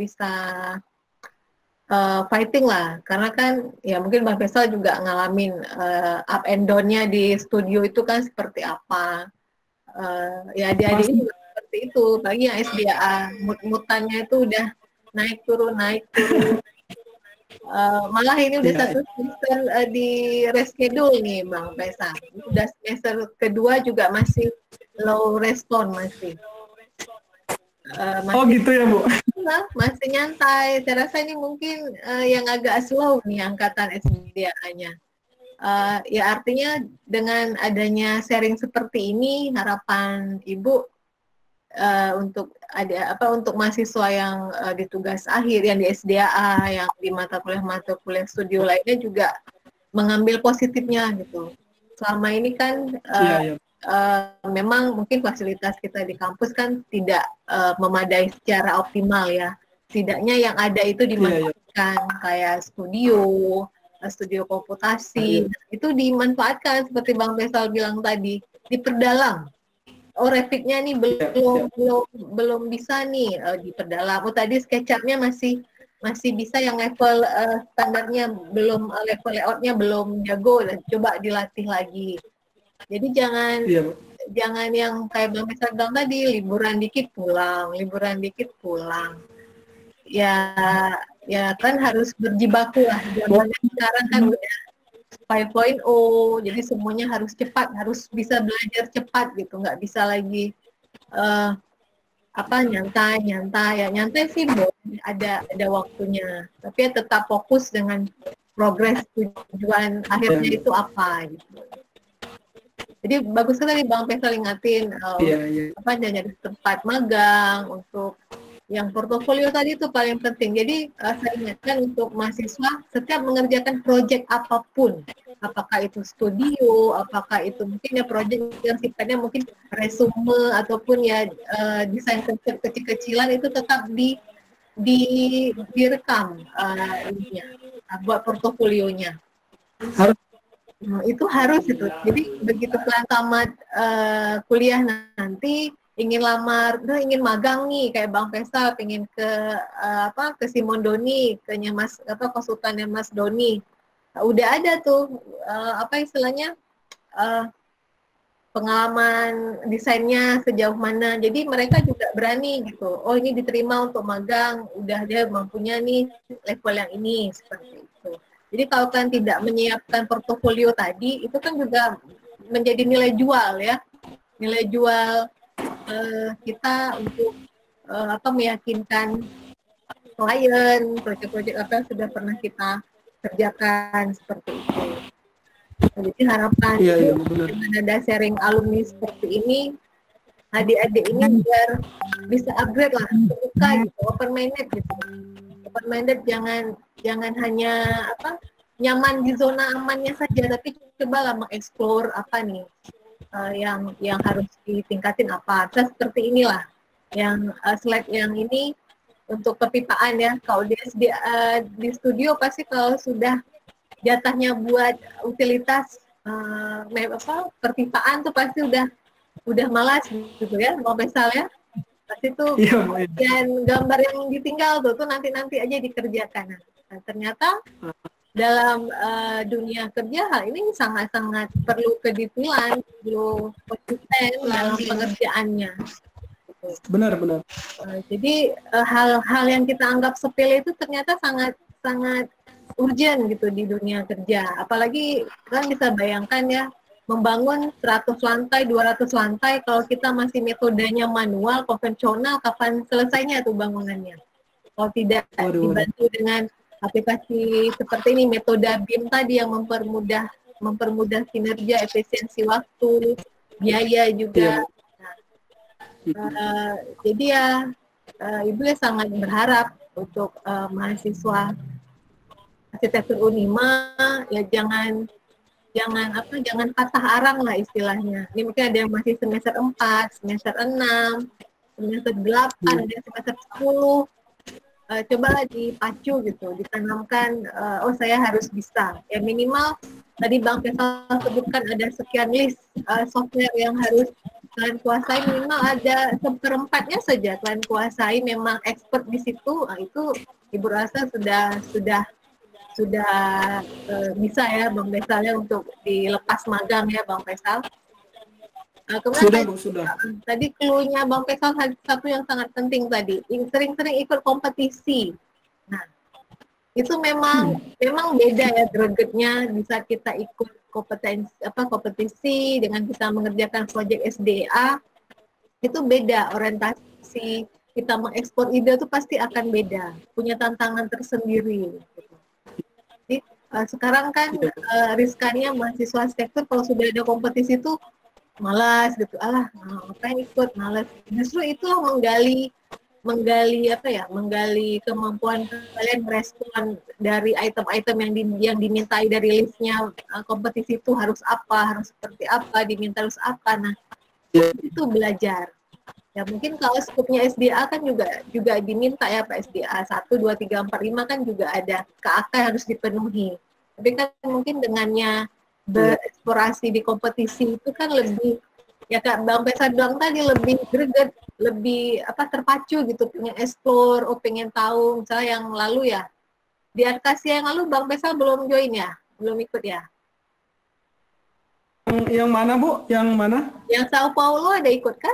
fighting lah, karena kan ya mungkin Bang Faisal juga ngalamin up and down-nya di studio itu kan seperti apa. Ya adik-adik ini seperti itu, bagi yang SDA mood-mutannya itu udah naik turun. Malah ini udah satu semester di reschedule nih Bang Faisal. Udah semester kedua juga masih low respon masih. Oh gitu ya Bu? Masih nyantai. Saya rasa ini mungkin yang agak slow nih angkatan SDA-nya. Ya artinya dengan adanya sharing seperti ini, harapan Ibu untuk untuk mahasiswa yang di tugas akhir, yang di SDA, yang di mata kuliah studio lainnya juga mengambil positifnya gitu. Selama ini kan memang mungkin fasilitas kita di kampus kan tidak memadai secara optimal ya. Setidaknya yang ada itu dimanfaatkan, kayak studio komputasi, itu dimanfaatkan seperti Bang Faisal bilang tadi, diperdalam. Oh Revit-nya nih belum bisa nih diperdalam. Oh tadi SketchUp-nya masih bisa, yang level standarnya belum, level layout-nya belum jago, coba dilatih lagi. Jadi jangan yang kayak Bang Faisal bilang tadi, liburan dikit pulang. Ya kan harus berjibaku lah. Sekarang kan udah 5.0, jadi semuanya harus cepat, harus bisa belajar cepat gitu, nggak bisa lagi nyantai sih ada waktunya, tapi ya tetap fokus dengan progres tujuan akhirnya itu apa gitu. Jadi bagus sekali Bang Faisal ingatin nyari tempat magang untuk yang portofolio tadi itu paling penting. Jadi saya ingatkan untuk mahasiswa setiap mengerjakan proyek apapun, apakah itu studio, apakah itu mungkin ya proyek yang sifatnya mungkin resume ataupun ya desain kecil-kecilan, itu tetap direkam buat portofolionya. Itu harus itu. Jadi begitu kalian tamat kuliah nanti, ingin magang nih kayak Bang Faisal, pengen ke Simon Doni, ke konsultannya Mas Doni. Nah, udah ada tuh pengalaman desainnya sejauh mana. Jadi mereka juga berani gitu. Oh ini diterima untuk magang, udah dia mampunya nih level yang ini, seperti itu. Jadi kalau kalian tidak menyiapkan portofolio tadi, itu kan juga menjadi nilai jual ya. Nilai jual kita untuk meyakinkan klien, proyek-proyek apa yang sudah pernah kita kerjakan seperti itu. Nah, jadi harapan dengan ada sharing alumni seperti ini, adik-adik ini biar bisa upgrade lah, terbuka gitu, open minded gitu. Open minded, jangan hanya nyaman di zona amannya saja, tapi cobalah mengeksplor apa nih yang harus ditingkatin apa. Nah, seperti inilah yang slide yang ini untuk perpipaan ya. Kalau di studio pasti kalau sudah jatahnya buat utilitas perpipaan tuh pasti udah malas gitu ya, mau Faisal ya. Pasti tuh dan gambar yang ditinggal tuh nanti aja dikerjakan. Nah, ternyata dalam dunia kerja hal ini sangat-sangat perlu kedisiplinan, perlu konsisten dalam pengerjaannya. Benar. Jadi hal-hal yang kita anggap sepele itu ternyata sangat urgent gitu di dunia kerja. Apalagi kan bisa bayangkan ya, membangun 100 lantai, 200 lantai, kalau kita masih metodenya manual, konvensional, kapan selesainya tuh bangunannya? Kalau tidak dibantu dengan aplikasi seperti ini, metode BIM tadi yang mempermudah kinerja, efisiensi waktu, biaya juga. Jadi ya, Ibu ya sangat berharap untuk mahasiswa arsitektur Unima ya jangan patah arang lah istilahnya. Ini mungkin ada yang masih semester 4, semester 6, semester 8, ada yang semester 10. Coba dipacu gitu, ditanamkan, saya harus bisa. Ya minimal tadi Bang Faisal sebutkan ada sekian list software yang harus kalian kuasai, minimal ada 1/4-nya saja kalian kuasai, memang expert di situ. Itu Ibu rasa sudah bisa ya Bang Faisal ya untuk dilepas magang ya Bang Faisal. Kemudian sudah. Tadi clue-nya Bang Faisal satu yang sangat penting tadi, sering-sering ikut kompetisi. Nah, itu memang beda ya gregetnya bisa kita ikut kompetisi dengan bisa mengerjakan proyek SDA. Itu beda orientasi kita mengekspor ide itu pasti akan beda, punya tantangan tersendiri. Jadi sekarang kan riskannya mahasiswa arsitektur kalau sudah ada kompetisi itu malas gitu, ngapain ikut, malas. Justru itu menggali kemampuan kalian merespon dari item-item yang dimintai dari listnya. Kompetisi itu harus seperti apa, diminta harus apa. Nah, itu belajar. Ya mungkin kalau skupnya SDA kan juga diminta ya Pak, SDA 1, 2, 3, 4, 5 kan juga ada KAK yang harus dipenuhi. Tapi kan mungkin dengannya bereksplorasi di kompetisi itu kan lebih, ya Kak Bang Faisal bilang tadi, lebih greget, lebih terpacu gitu, pengen explore, pengen tahu. Misalnya yang lalu ya, di Arkasia yang lalu Bang Faisal belum join ya? Belum ikut ya? Yang mana Bu? Yang mana? Yang Sao Paulo ada ikut kan?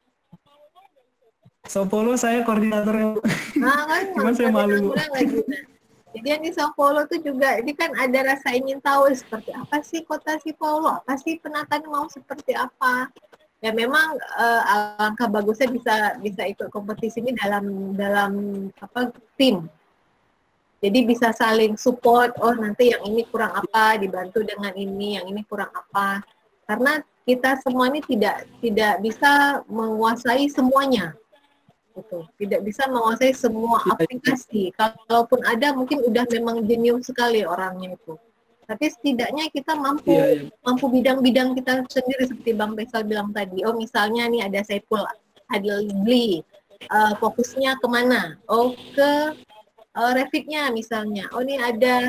Sao Paulo saya koordinatornya. Kan, cuman saya malu. Jadi yang di Sao Paulo itu juga, ini kan ada rasa ingin tahu seperti apa sih kota Sao Paulo, apa sih penataan mau seperti apa. Ya memang alangkah bagusnya bisa ikut kompetisi ini dalam tim. Jadi bisa saling support, nanti yang ini kurang apa, dibantu dengan ini, yang ini kurang apa. Karena kita semua ini tidak bisa menguasai semuanya. Gitu. Tidak bisa menguasai semua aplikasi. Kalaupun ada mungkin udah memang jenius sekali orangnya itu. Tapi setidaknya kita mampu bidang-bidang kita sendiri seperti Bang Faisal bilang tadi. Misalnya nih ada Saiful Adli, fokusnya kemana? Ke Revit-nya misalnya. Ini ada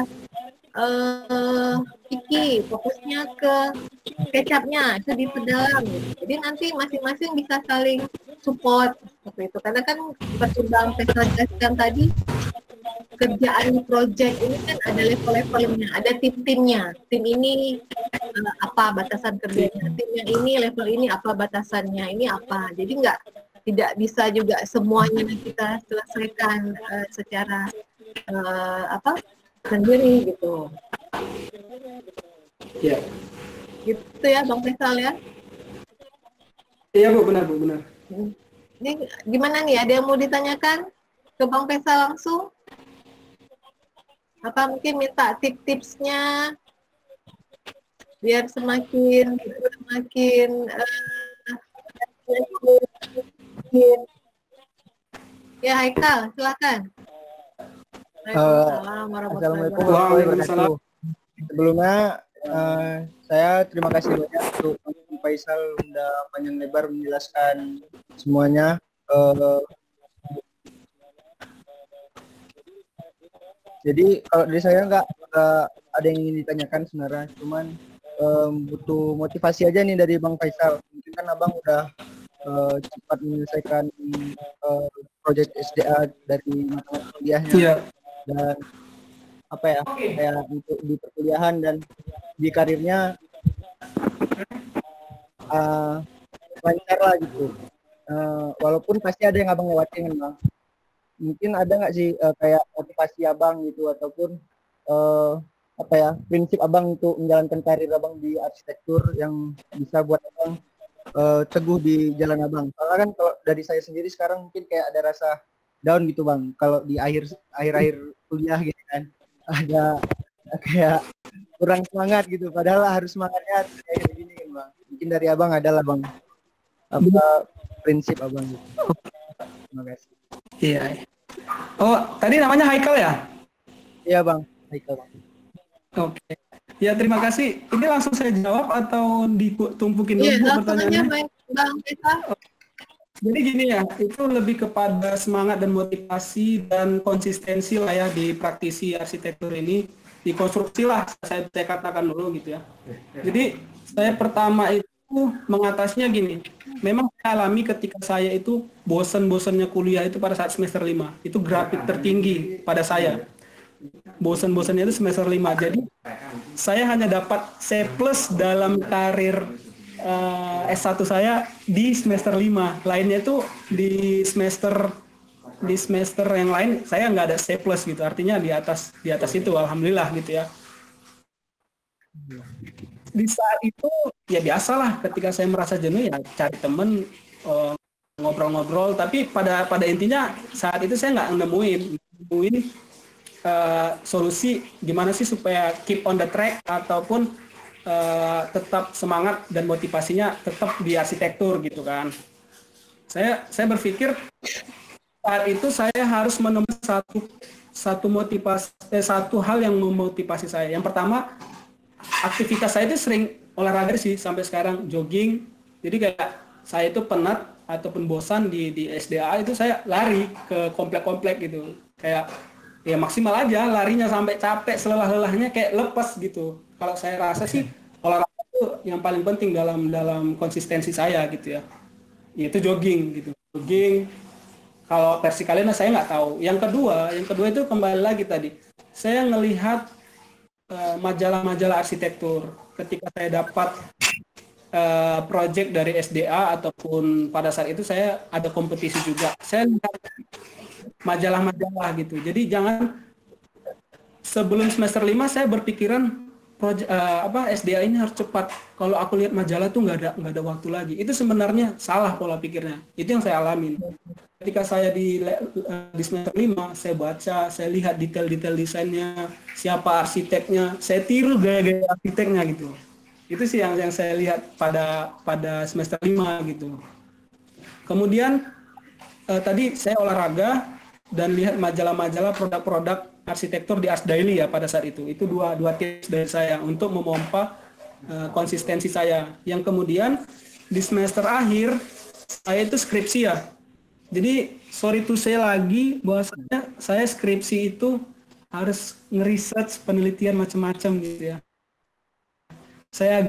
Kiki, fokusnya ke SketchUp-nya, itu diperdalam. Jadi nanti masing-masing bisa saling support seperti itu. Karena kan seperti Bang Faisal jelaskan tadi, kerjaan project ini kan ada level-levelnya, ada tim-timnya. Tim ini apa batasan kerjanya, tim yang ini level ini apa batasannya, ini apa. Jadi tidak bisa juga semuanya kita selesaikan secara sendiri gitu. Iya. Gitu ya Bang Faisal ya. Iya Bu, benar. Ini gimana nih, ada yang mau ditanyakan? ke Bang Faisal langsung? Apa mungkin minta tips-tipsnya biar semakin ya, Haikal, silakan. Assalamualaikum warahmatullahi wabarakatuh. Sebelumnya saya terima kasih banyak untuk Bang Faisal udah panjang lebar menjelaskan semuanya. Jadi kalau dari saya nggak ada yang ingin ditanyakan sebenarnya, cuman butuh motivasi aja nih dari Bang Faisal. Mungkin kan abang udah cepat menyelesaikan proyek SDA dari mata kuliahnya, dan apa ya, kayak untuk di perkuliahan dan di karirnya lancar lah gitu. Walaupun pasti ada yang abang lewatin, Bang. Mungkin ada nggak sih kayak motivasi abang gitu, ataupun apa ya, prinsip abang untuk menjalankan karir abang di arsitektur yang bisa buat abang teguh di jalan abang. Soalnya kan kalau dari saya sendiri sekarang mungkin kayak ada rasa down gitu, Bang, kalau di akhir kuliah gitu kan, ada kayak kurang semangat gitu, padahal harus semangatnya kayak gini kan, Bang. Mungkin dari abang adalah, Bang, apa prinsip abang gitu. Terima kasih. Iya. Oh, tadi namanya Haikal ya? Iya, Bang. Haikal, Bang. Oke. Ya, terima kasih. Ini langsung saya jawab atau ditumpukin dulu pertanyaannya? Bang Faisal. Jadi gini ya, itu lebih kepada semangat dan motivasi dan konsistensi lah ya di praktisi arsitektur ini, di konstruksi lah saya katakan dulu gitu ya. Jadi saya pertama itu mengatasinya gini, memang saya alami ketika saya itu bosan-bosannya kuliah itu pada saat semester 5, itu grafik tertinggi pada saya. Bosan-bosannya itu semester 5, jadi saya hanya dapat C+ dalam karir S1 saya di semester 5, lainnya itu di semester yang lain saya nggak ada C+ gitu, artinya di atas itu, alhamdulillah gitu ya. Di saat itu ya biasalah, ketika saya merasa jenuh ya cari temen, ngobrol-ngobrol, tapi pada intinya saat itu saya nggak nemuin solusi gimana sih supaya keep on the track ataupun tetap semangat dan motivasinya tetap di arsitektur gitu kan. Saya berpikir saat itu saya harus menemukan satu hal yang memotivasi saya. Yang pertama, aktivitas saya itu sering olahraga sih sampai sekarang, jogging. Jadi kayak saya itu penat ataupun bosan di SDA itu saya lari ke komplek-komplek gitu. Kayak ya maksimal aja larinya sampai capek, selelah-lelahnya kayak lepas gitu. Kalau saya rasa sih olahraga itu yang paling penting dalam konsistensi saya gitu ya. Yaitu jogging gitu. Jogging. Kalau versi kalian saya nggak tahu. Yang kedua itu kembali lagi tadi. Saya ngelihat majalah-majalah arsitektur. Ketika saya dapat project dari SDA ataupun pada saat itu saya ada kompetisi juga. Saya lihat majalah-majalah gitu. Jadi jangan sebelum semester 5 saya berpikiran SDA ini harus cepat. Kalau aku lihat majalah tuh nggak ada waktu lagi. Itu sebenarnya salah pola pikirnya. Itu yang saya alamin. Ketika saya di semester 5, saya baca, saya lihat detail-detail desainnya, siapa arsiteknya, saya tiru gaya-gaya arsiteknya gitu. Itu sih yang saya lihat pada semester 5 gitu. Kemudian tadi saya olahraga dan lihat majalah-majalah produk-produk arsitektur di Ars Daily ya pada saat itu. Itu dua tips dari saya untuk memompa konsistensi saya. Yang kemudian di semester akhir saya itu skripsi ya. Jadi sorry to say lagi bahwasanya saya skripsi itu harus ngeresearch penelitian macam-macam gitu ya. Saya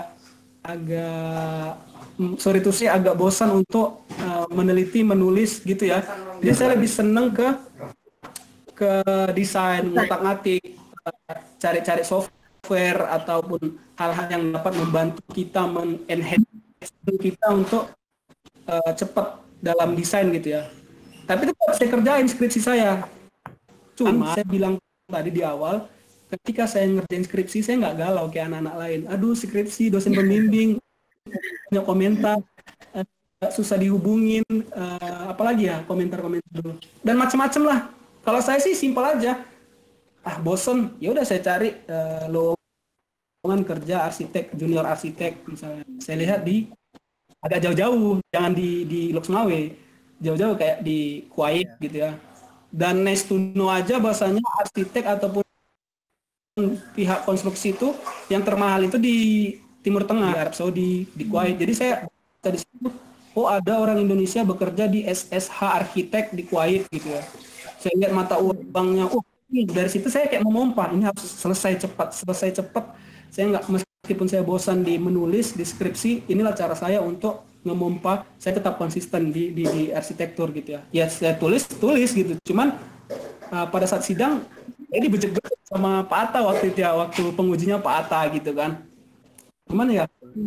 agak sorry to say agak bosan untuk meneliti, menulis gitu ya. Jadi saya lebih seneng ke desain, ngutak-ngatik, cari-cari software ataupun hal-hal yang dapat membantu kita men-enhance kita untuk cepat dalam desain gitu ya. Tapi itu saya kerjain skripsi saya. Cuma saya bilang tadi di awal, ketika saya ngerjain skripsi saya nggak galau kayak anak-anak lain. Aduh skripsi, dosen pembimbing, banyak komentar. susah dihubungin, apalagi ya komentar-komentar dulu dan macam-macam lah. Kalau saya sih simpel aja, bosen ya udah saya cari lowongan kerja arsitek, junior arsitek misalnya. Saya lihat di agak jauh-jauh, jangan di Lok Sumawe, jauh-jauh kayak di Kuwait gitu ya. Dan nice to know aja bahasanya arsitek ataupun pihak konstruksi itu yang termahal itu di Timur Tengah, di Arab Saudi, di Kuwait. Jadi saya tadi ada orang Indonesia bekerja di SSH Arsitek di Kuwait gitu ya. Saya lihat mata uangnya, dari situ saya kayak memompa, ini harus selesai cepat. Saya nggak, meskipun saya bosan di menulis, di skripsi, inilah cara saya untuk ngemompa, saya tetap konsisten di arsitektur gitu ya. Ya saya tulis gitu, cuman pada saat sidang, ini bejek sama Pak Atta waktu itu ya, waktu pengujinya Pak Atta gitu kan. Cuman ya,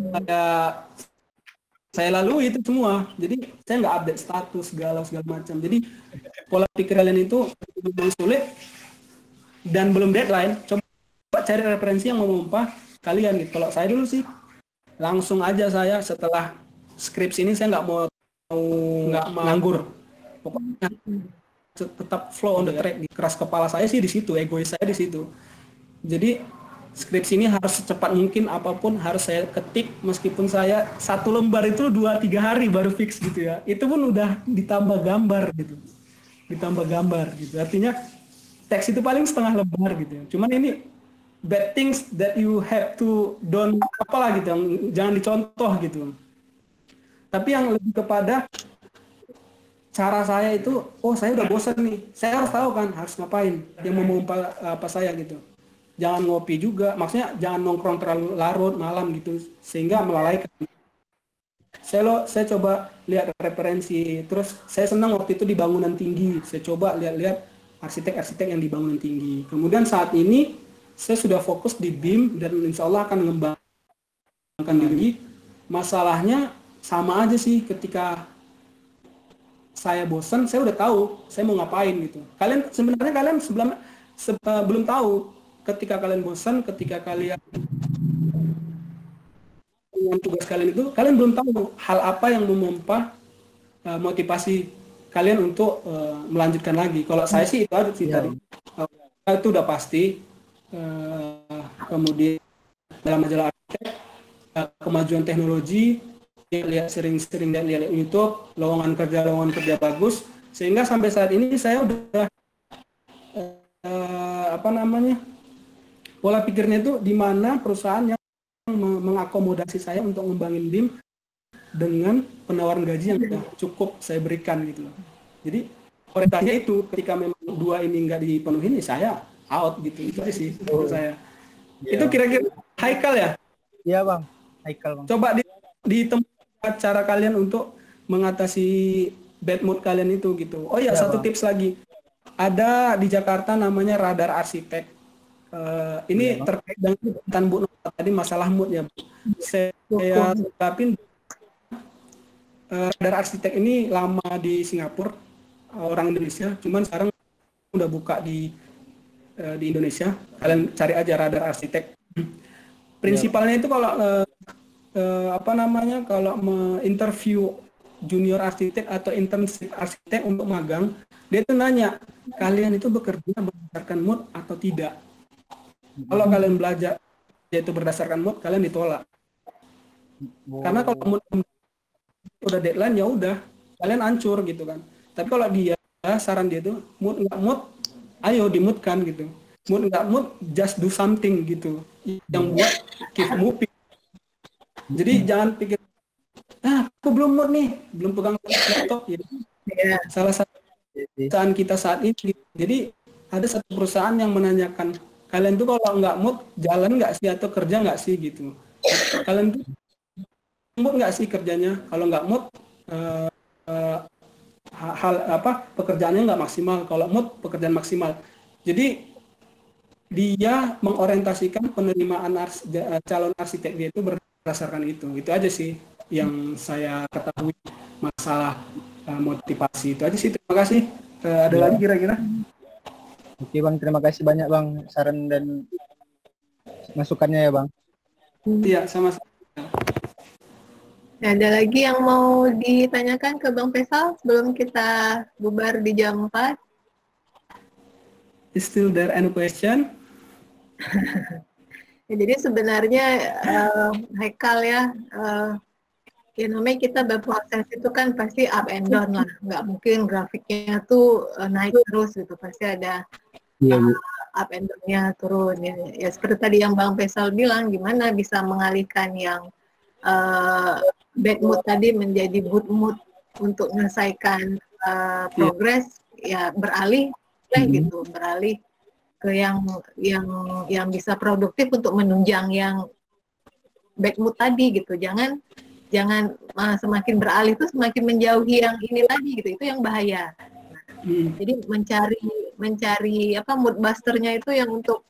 saya lalui itu semua, jadi saya nggak update status segala macam. Jadi pola pikir kalian itu sulit dan belum deadline. Coba cari referensi yang memompa kalian gitu. Kalau saya dulu sih langsung aja, saya setelah skripsi ini saya nggak mau nganggur, pokoknya tetap flow on the track. Di keras kepala saya sih di situ, egois saya di situ. Jadi skripsi ini harus secepat mungkin, apapun harus saya ketik, meskipun saya 1 lembar itu 2-3 hari baru fix gitu ya. Itu pun udah ditambah gambar gitu. Artinya teks itu paling setengah lembar gitu ya. Cuman ini bad things that you have to don't apalah gitu, jangan dicontoh gitu. Tapi yang lebih kepada cara saya itu, saya udah bosan nih, saya harus tahu kan harus ngapain, yang memompa apa saya gitu. Jangan ngopi juga, maksudnya jangan nongkrong terlalu larut malam gitu sehingga melalaikan. Saya coba lihat referensi, terus saya senang waktu itu di bangunan tinggi, saya coba lihat arsitek-arsitek yang di bangunan tinggi. Kemudian saat ini saya sudah fokus di BIM dan insya Allah akan mengembangkan diri. Masalahnya sama aja sih, ketika saya bosan, saya udah tahu saya mau ngapain gitu. Kalian sebelumnya belum tahu. Ketika kalian bosan, ketika kalian dengan tugas kalian itu, kalian belum tahu hal apa yang memompa motivasi kalian untuk melanjutkan lagi. Kalau saya sih itu ada sih tadi, itu udah pasti. Kemudian dalam majalah arsitek, kemajuan teknologi, lihat sering-sering lihat YouTube, lowongan kerja bagus, sehingga sampai saat ini saya udah pola pikirnya itu di mana perusahaan yang mengakomodasi saya untuk ngembangin BIM dengan penawaran gaji yang sudah cukup saya berikan gitu loh. Jadi orientasinya itu, ketika memang 2 ini nggak dipenuhi, saya out gitu. Itu sih menurut saya. Itu kira-kira Haikal ya? Iya Bang, Haikal Bang. Coba ditemukan cara kalian untuk mengatasi bad mood kalian itu gitu. Oh ya, satu tips lagi. Ada di Jakarta namanya Radar Arsitek. Ini terkait dengan Bu Nova tadi, masalah mood ya. Saya ungkapin, Radar Arsitek ini lama di Singapura, orang Indonesia, cuman sekarang udah buka di Indonesia. Kalian cari aja Radar Arsitek. Prinsipalnya itu kalau kalau interview junior arsitek atau internship arsitek untuk magang, dia tuh nanya, kalian itu bekerja berdasarkan mood atau tidak? Kalau kalian belajar yaitu berdasarkan mood, kalian ditolak. Karena kalau mood udah deadline, ya udah kalian hancur gitu kan. Tapi kalau saran dia tuh, mood nggak mood, ayo dimutkan gitu. Mood nggak mood, just do something gitu, yang buat keep moving. Jadi jangan pikir, aku belum mood nih, belum pegang laptop. Salah satu perusahaan kita saat ini gitu. Jadi ada satu perusahaan yang menanyakan, kalian tuh kalau nggak mood, jalan nggak sih atau kerja nggak sih gitu. Kalian tuh mood nggak sih kerjanya? Kalau nggak mood, pekerjaannya nggak maksimal. Kalau mood, pekerjaan maksimal. Jadi dia mengorientasikan penerimaan calon arsitek dia itu berdasarkan itu. Itu aja sih yang saya ketahui masalah motivasi. Itu aja sih. Terima kasih. Ada lagi kira-kira? Oke Bang, terima kasih banyak Bang saran dan masukannya ya Bang. Iya, sama-sama. Ada lagi yang mau ditanyakan ke Bang Faisal sebelum kita bubar di jam 4? Is still there any question? Ya, jadi sebenarnya Haikal ya, ya namanya kita berproses itu kan pasti up and down lah, nggak mungkin grafiknya tuh naik terus gitu, pasti ada up and down-nya turun ya. Ya seperti tadi yang Bang Faisal bilang, gimana bisa mengalihkan yang bad mood tadi menjadi good mood untuk menyelesaikan progres, ya beralih gitu, beralih ke yang bisa produktif untuk menunjang yang bad mood tadi gitu. Jangan semakin beralih itu semakin menjauhi yang ini tadi gitu, itu yang bahaya. Jadi mencari apa mood busternya itu yang untuk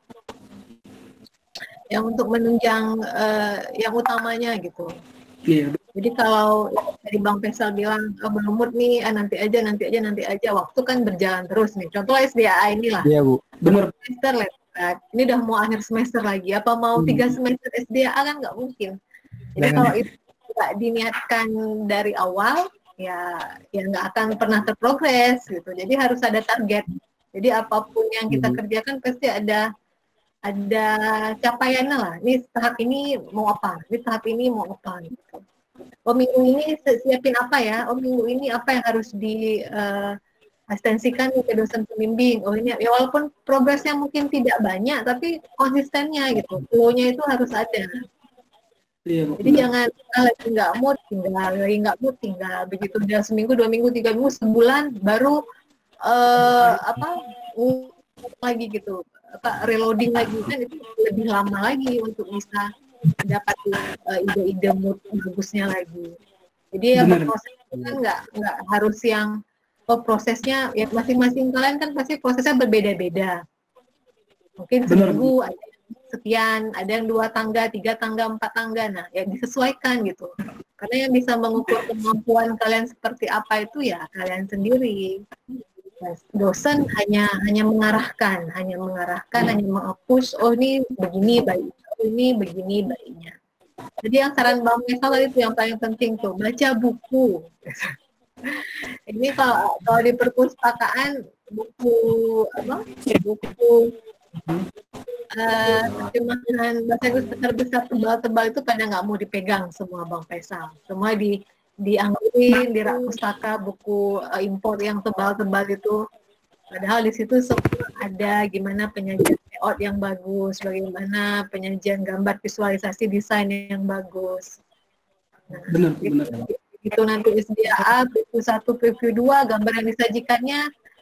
menunjang yang utamanya gitu. Jadi kalau dari Bang Faisal bilang belum mood nih, nanti aja, waktu kan berjalan terus nih. Contoh SDA inilah. Iya, Bu. Benar. Semester ini udah mau akhir semester lagi. Apa mau 3 semester SDA kan nggak mungkin. Jadi kalau itu nggak diniatkan dari awal, ya nggak akan pernah terprogres gitu. Jadi harus ada target. Jadi apapun yang kita kerjakan pasti ada capaiannya lah. Ini tahap ini mau apa? Ini tahap ini mau apa? Gitu. Oh minggu ini siapin apa ya? Oh minggu ini apa yang harus di asistensikan ke dosen pembimbing. Oh ini ya walaupun progresnya mungkin tidak banyak, tapi konsistennya gitu. Flow-nya itu harus ada. Jadi jangan lagi nggak mood, tinggal begitu udah seminggu, 2 minggu, 3 minggu, sebulan baru lagi gitu. Reloading lagi kan itu lebih lama lagi untuk bisa dapat ide-ide mood bagusnya lagi. Jadi ya proses kan nggak harus yang prosesnya ya masing-masing kalian kan pasti prosesnya berbeda-beda. Mungkin seminggu ada sekian, ada yang 2 tangga, 3 tangga, 4 tangga. Nah, ya disesuaikan gitu. Karena yang bisa mengukur kemampuan kalian seperti apa itu ya kalian sendiri. Dosen hanya mengarahkan, hanya meng-push, oh ini begini baik, oh ini begini baiknya. Jadi yang saran Bang Faisal tadi itu yang paling penting tuh, baca buku. Ini kalau di perpustakaan buku terjemahan bahasa Inggris terbesar tebal-tebal itu pada nggak mau dipegang semua Bang Faisal. Semua dianggurin di rak pustaka buku impor yang tebal-tebal itu. Padahal di situ semua ada gimana penyajian layout yang bagus, bagaimana penyajian gambar visualisasi desain yang bagus. Nah, benar. Itu nanti SDA, preview 1, preview 2, gambar yang disajikannya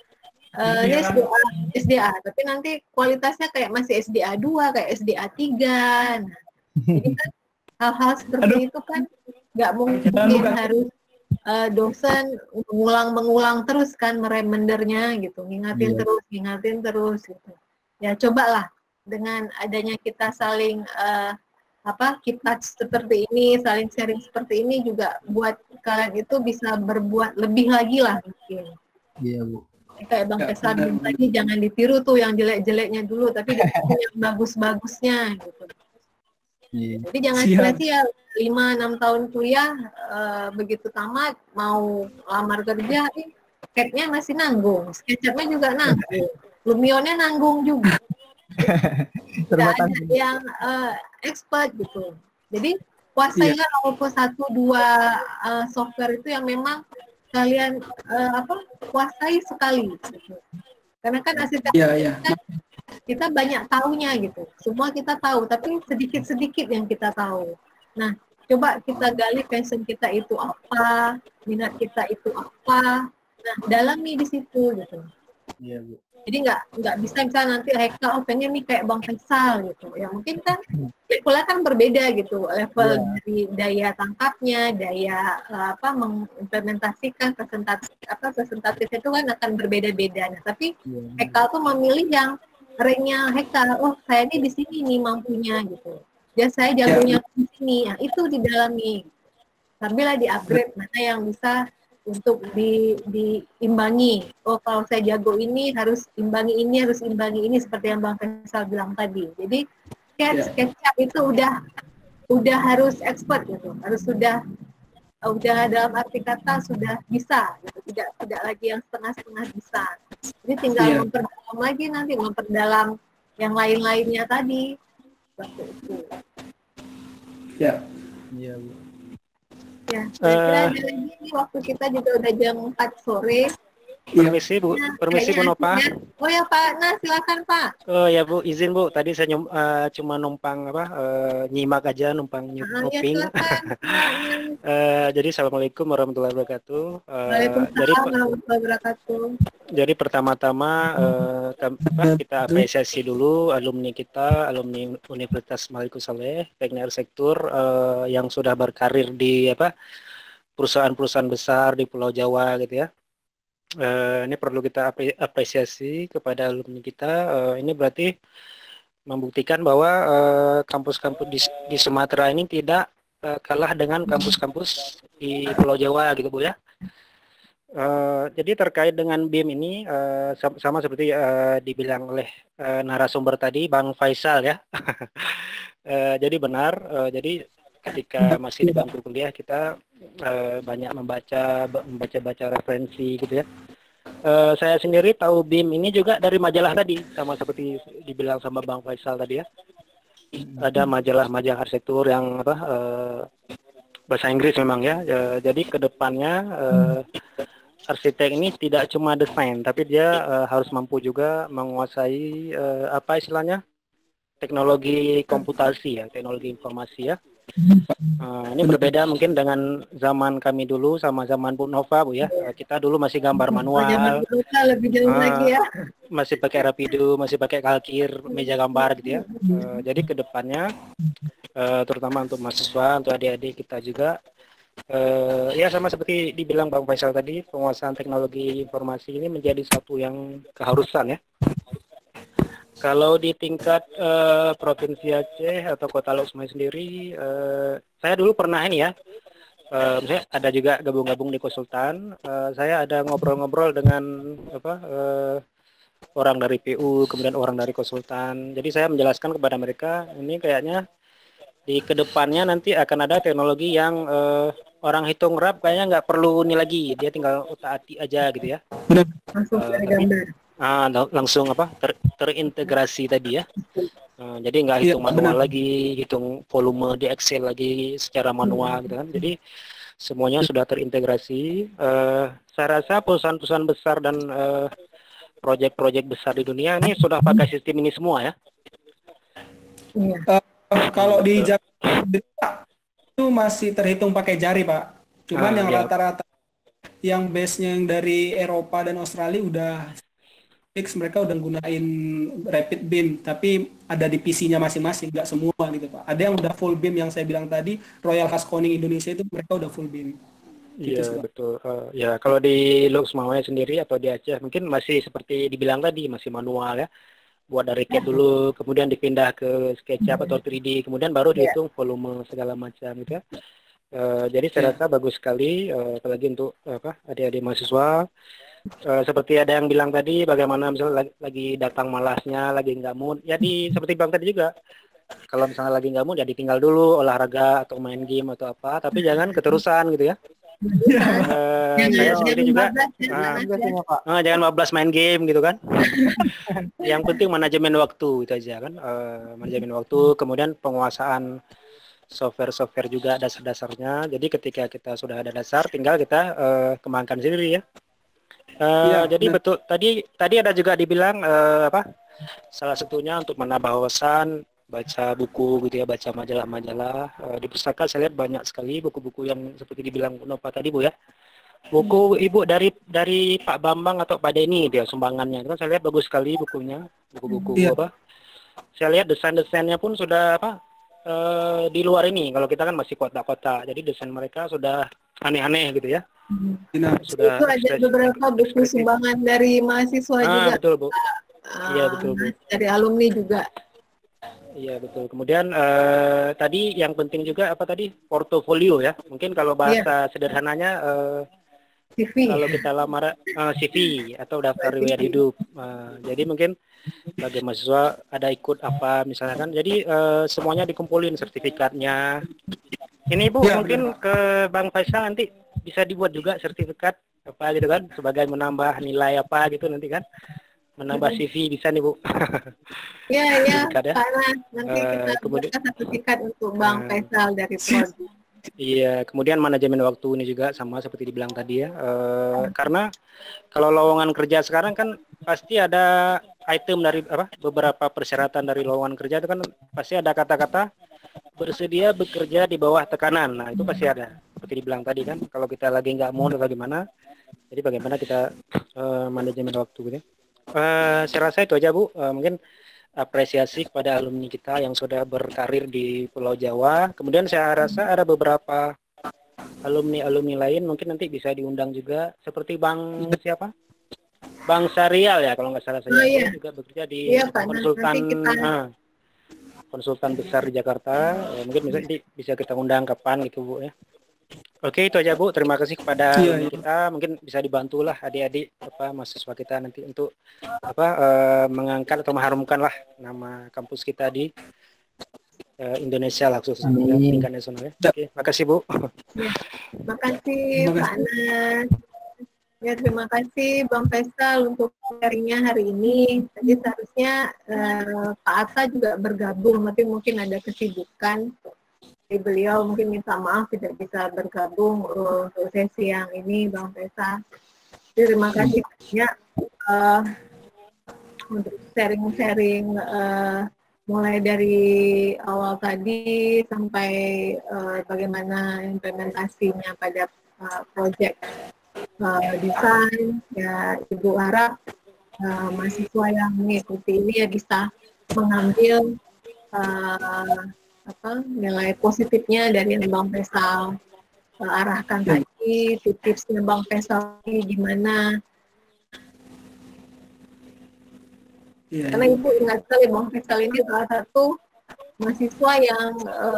SDA, tapi nanti kualitasnya kayak masih SDA 2, kayak SDA 3. Nah, jadi kan hal-hal seperti itu kan nggak mungkin harus dosen mengulang terus kan remendernya gitu, ngingatin terus gitu. Ya cobalah dengan adanya kita saling keep touch seperti ini, saling sharing seperti ini juga buat kalian itu bisa berbuat lebih lagi lah mungkin. Iya, Bu. Kayak Bang Faisal bilang tadi, jangan ditiru tuh yang jelek-jeleknya dulu, tapi ditiru yang bagus-bagusnya gitu. Jadi jangan sia-sia 5-6 tahun kuliah begitu tamat mau lamar kerja, CAD-nya masih nanggung, SketchUp-nya juga nanggung, Lumionnya nanggung juga. Tidak ada yang expert gitu. Jadi kuasailah walaupun 1-2 software itu yang memang kalian kuasai sekali gitu. Karena kan asisten kita banyak tahunya gitu. Semua kita tahu, tapi sedikit-sedikit yang kita tahu. Nah, coba kita gali passion kita itu apa, minat kita itu apa. Nah, dalami di situ gitu. Iya, Bu. Jadi nggak bisa misalnya nanti Haikal pengen nih kayak Bang Faisal gitu. Ya mungkin kan kuliah kan berbeda gitu, level dari daya tangkapnya, daya mengimplementasikan presentatif itu kan akan berbeda-beda. Nah, tapi Haikal tuh memilih yang ranknya Haikal, oh saya ini di sini nih mampunya gitu. Dan saya jagonya di sini, nah, itu didalami. Sambillah di-upgrade mana yang bisa untuk diimbangi. Oh kalau saya jago ini harus imbangi ini seperti yang Bang Faisal bilang tadi. Jadi SketchUp itu udah harus expert gitu, harus sudah udah dalam arti kata sudah bisa, gitu. Tidak lagi yang setengah-setengah bisa. Jadi tinggal memperdalam lagi nanti, memperdalam yang lain-lainnya tadi. Seperti itu. Ya. Iya, Bu. Ya, saya kira ada lagi nih, waktu kita juga udah jam 4 sore. Permisi Bu, permisi Bu Nova. Oh ya Pak, nah silakan Pak. Oh ya Bu, izin Bu, tadi saya cuma numpang nyimak aja, numpang nyuping. Jadi Assalamualaikum warahmatullahi wabarakatuh. Waalaikumsalam warahmatullahi wabarakatuh. Jadi pertama-tama kita apresiasi dulu alumni kita, alumni Universitas Malikul Saleh, Teknik Arsitektur yang sudah berkarir di perusahaan-perusahaan besar di Pulau Jawa gitu ya. Ini perlu kita apresiasi kepada alumni kita. Ini berarti membuktikan bahwa kampus-kampus di Sumatera ini tidak kalah dengan kampus-kampus di Pulau Jawa gitu Bu ya. Jadi terkait dengan BIM ini sama seperti dibilang oleh narasumber tadi Bang Faisal ya. Jadi benar, jadi ketika masih di bangku kuliah kita banyak membaca referensi gitu ya. Saya sendiri tahu BIM ini juga dari majalah tadi, sama seperti dibilang sama Bang Faisal tadi ya. Ada majalah-majalah arsitektur yang bahasa Inggris memang ya. Jadi kedepannya arsitek ini tidak cuma desain, tapi dia harus mampu juga menguasai istilahnya teknologi komputasi ya, teknologi informasi ya. Ini berbeda mungkin dengan zaman kami dulu sama zaman Bu Nova Bu ya. Kita dulu masih gambar manual, lebih jauh lagi ya. masih pakai Rapido, masih pakai kalkir, meja gambar gitu ya. Jadi kedepannya terutama untuk mahasiswa, untuk adik-adik kita juga ya sama seperti dibilang Bang Faisal tadi, penguasaan teknologi informasi ini menjadi satu yang keharusan ya. Kalau di tingkat Provinsi Aceh atau Kota Lok Sumai sendiri, saya dulu pernah ini ya, misalnya ada juga gabung-gabung di konsultan, saya ada ngobrol-ngobrol dengan orang dari PU, kemudian orang dari konsultan. Jadi saya menjelaskan kepada mereka, ini kayaknya di kedepannya nanti akan ada teknologi yang orang hitung rap kayaknya nggak perlu ini lagi, dia tinggal otak-atik aja gitu ya. Langsung gambar. Langsung terintegrasi tadi ya. Jadi nggak hitung manual lagi, hitung volume di Excel lagi secara manual gitu kan. Jadi semuanya sudah terintegrasi. Saya rasa perusahaan-perusahaan besar dan proyek-proyek besar di dunia ini sudah pakai sistem ini semua ya. Kalau di Jakarta itu masih terhitung pakai jari Pak. Cuman yang rata-rata yang base-nya yang dari Eropa dan Australia udah fix, mereka udah gunain Rapid Beam, tapi ada di PC-nya masing-masing, nggak semua gitu Pak. Ada yang udah full beam yang saya bilang tadi, Royal Haskoning Indonesia itu mereka udah full beam. Iya Gitu, betul. Ya kalau di Lok Sumawai sendiri atau di Aceh mungkin masih seperti dibilang tadi, masih manual ya. Buat dari CAD dulu, kemudian dipindah ke SketchUp atau 3D, kemudian baru dihitung volume segala macam gitu ya. Jadi saya rasa bagus sekali, apalagi untuk adik-adik mahasiswa. Seperti ada yang bilang tadi, bagaimana misalnya lagi datang malasnya, lagi nggak mood, ya seperti bang tadi juga. Kalau misalnya lagi nggak mood, ya ditinggal dulu olahraga atau main game atau apa, tapi jangan keterusan gitu ya. Saya sendiri juga, jangan 15 main game gitu kan. Yang penting manajemen waktu itu aja kan, manajemen waktu, kemudian penguasaan software juga dasar-dasarnya. Jadi ketika kita sudah ada dasar, tinggal kita kembangkan sendiri ya. Jadi betul tadi ada juga dibilang salah satunya untuk menambah wawasan, baca buku gitu ya, baca majalah-majalah. Di pustaka saya lihat banyak sekali buku-buku yang seperti dibilang Bu Nova tadi Bu ya. Buku Ibu dari Pak Bambang atau Pak Denny dia sumbangannya. Kan saya lihat bagus sekali bukunya, buku-buku Saya lihat desain-desainnya pun sudah di luar ini. Kalau kita kan masih kota-kota, jadi desain mereka sudah aneh-aneh gitu ya. Sudah, itu ada beberapa buku sumbangan dari mahasiswa juga. Betul Bu. Iya betul Bu. Dari alumni juga. Iya betul. Kemudian tadi yang penting juga portofolio ya. Mungkin kalau bahasa sederhananya CV. Kalau kita lamar CV atau daftar riwayat hidup. Jadi mungkin bagi mahasiswa ada ikut apa misalnya kan. Jadi semuanya dikumpulin, sertifikatnya, Ini Bu, mungkin ke Bang Faisal nanti bisa dibuat juga sertifikat apa gitu kan, sebagai menambah nilai apa gitu nanti kan, menambah CV bisa nih Bu. Iya, karena nanti kita buat sertifikat untuk Bang Faisal dari Prodi. Iya, kemudian manajemen waktu ini juga sama seperti dibilang tadi ya, karena kalau lowongan kerja sekarang kan pasti ada item dari beberapa persyaratan dari lowongan kerja itu kan pasti ada kata-kata bersedia bekerja di bawah tekanan. Nah itu pasti ada, seperti dibilang tadi kan, kalau kita lagi nggak mau atau bagaimana, jadi bagaimana kita manajemen waktu gitu. Saya rasa itu aja Bu, mungkin apresiasi kepada alumni kita yang sudah berkarir di Pulau Jawa. Kemudian saya rasa ada beberapa alumni lain mungkin nanti bisa diundang juga, seperti Bang siapa? Bang Syarial ya kalau nggak salah saya, juga bekerja di konsultan besar di Jakarta. Mungkin bisa kita undang kapan gitu Bu ya. Oke, itu aja Bu. Terima kasih kepada kita. Mungkin bisa dibantulah adik-adik mahasiswa kita nanti untuk mengangkat atau mengharumkan lah nama kampus kita di Indonesia lah, khususnya tingkat nasional ya. Oke, makasih Bu. Ya, makasih Pak Anas. Ya, terima kasih Bang Faisal untuk sharingnya hari ini. Tadi seharusnya Pak Atta juga bergabung, tapi mungkin ada kesibukan. Beliau mungkin minta maaf tidak bisa bergabung untuk sesi yang ini, Bang Faisal. Terima kasih banyak untuk sharing-sharing mulai dari awal tadi sampai bagaimana implementasinya pada proyek desain. Ya, Ibu harap mahasiswa yang mengikuti ini ya bisa mengambil nilai positifnya dari yang Bang Faisal arahkan tadi, tipsnya Bang Faisal ini gimana. Karena Ibu ingat sekali Bang Faisal ini salah satu mahasiswa yang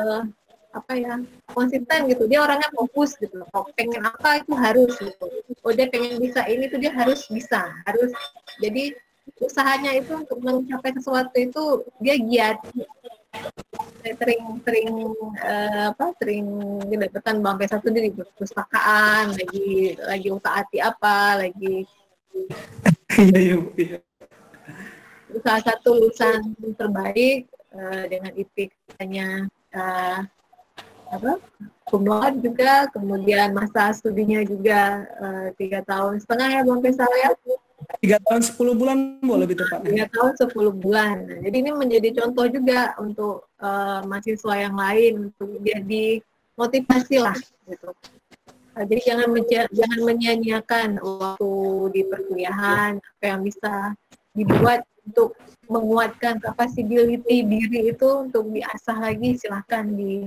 konsisten gitu. Dia orangnya fokus gitu. Kalau pengen apa itu harus gitu. Oh dia pengen bisa ini tuh dia harus bisa, harus. Jadi usahanya itu untuk mencapai sesuatu itu dia giat. Sering kedapatan Bang Faisal tuh di perpustakaan lagi utak-atik lagi salah satu lulusan terbaik dengan IPK-nya cum laude juga, kemudian masa studinya juga 3,5 tahun ya Bang Faisal ya. 3 tahun 10 bulan lebih tepatnya. 3 tahun 10 bulan. Nah, jadi ini menjadi contoh juga untuk mahasiswa yang lain untuk jadi motivasi lah gitu. Jadi jangan menyia-nyiakan waktu di perkuliahan, apa yang bisa dibuat untuk menguatkan capacity diri itu untuk diasah lagi, silahkan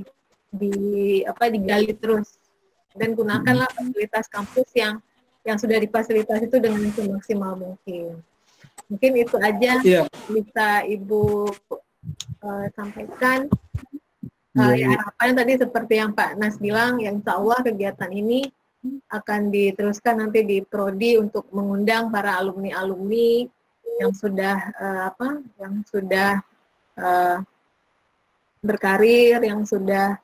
digali terus dan gunakanlah fasilitas kampus yang sudah difasilitasi itu dengan semaksimal mungkin. Mungkin itu aja bisa Ibu sampaikan. Harapan tadi seperti yang Pak Nas bilang, yang insya Allah kegiatan ini akan diteruskan nanti di Prodi untuk mengundang para alumni-alumni yang sudah berkarir, yang sudah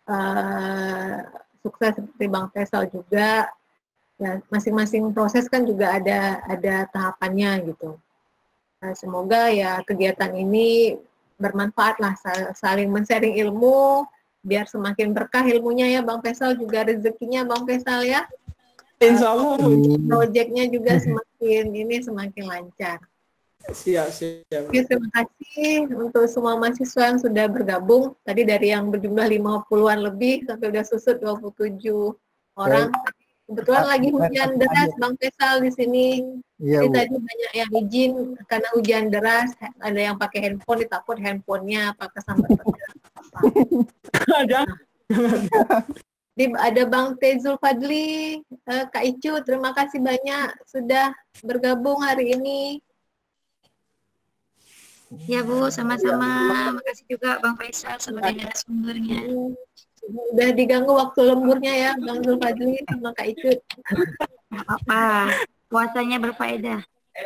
sukses seperti Bang Faisal juga. Ya, masing-masing proses kan juga ada tahapannya gitu. Nah, semoga ya kegiatan ini bermanfaat lah, saling men-sharing ilmu biar semakin berkah ilmunya ya Bang Faisal, juga rezekinya Bang Faisal ya. Insya Allah. Proyeknya juga semakin lancar. Siap. Oke, terima kasih untuk semua mahasiswa yang sudah bergabung. Tadi dari yang berjumlah 50-an lebih sampai udah susut 27 orang. Kebetulan lagi hujan deras Bang Faisal di sini. Jadi tadi banyak yang izin karena hujan deras. Ada yang pakai handphone, ditakut handphonenya apa kesambar. Ada Bang Tezul Fadli, Kak Icu, terima kasih banyak sudah bergabung hari ini. Ya Bu, sama-sama. Makasih juga Bang Faisal sebagai narasumbernya. Udah diganggu waktu lemburnya ya Bang Zulfadli sama Kak Icut. Nggak apa-apa, puasanya berfaedah.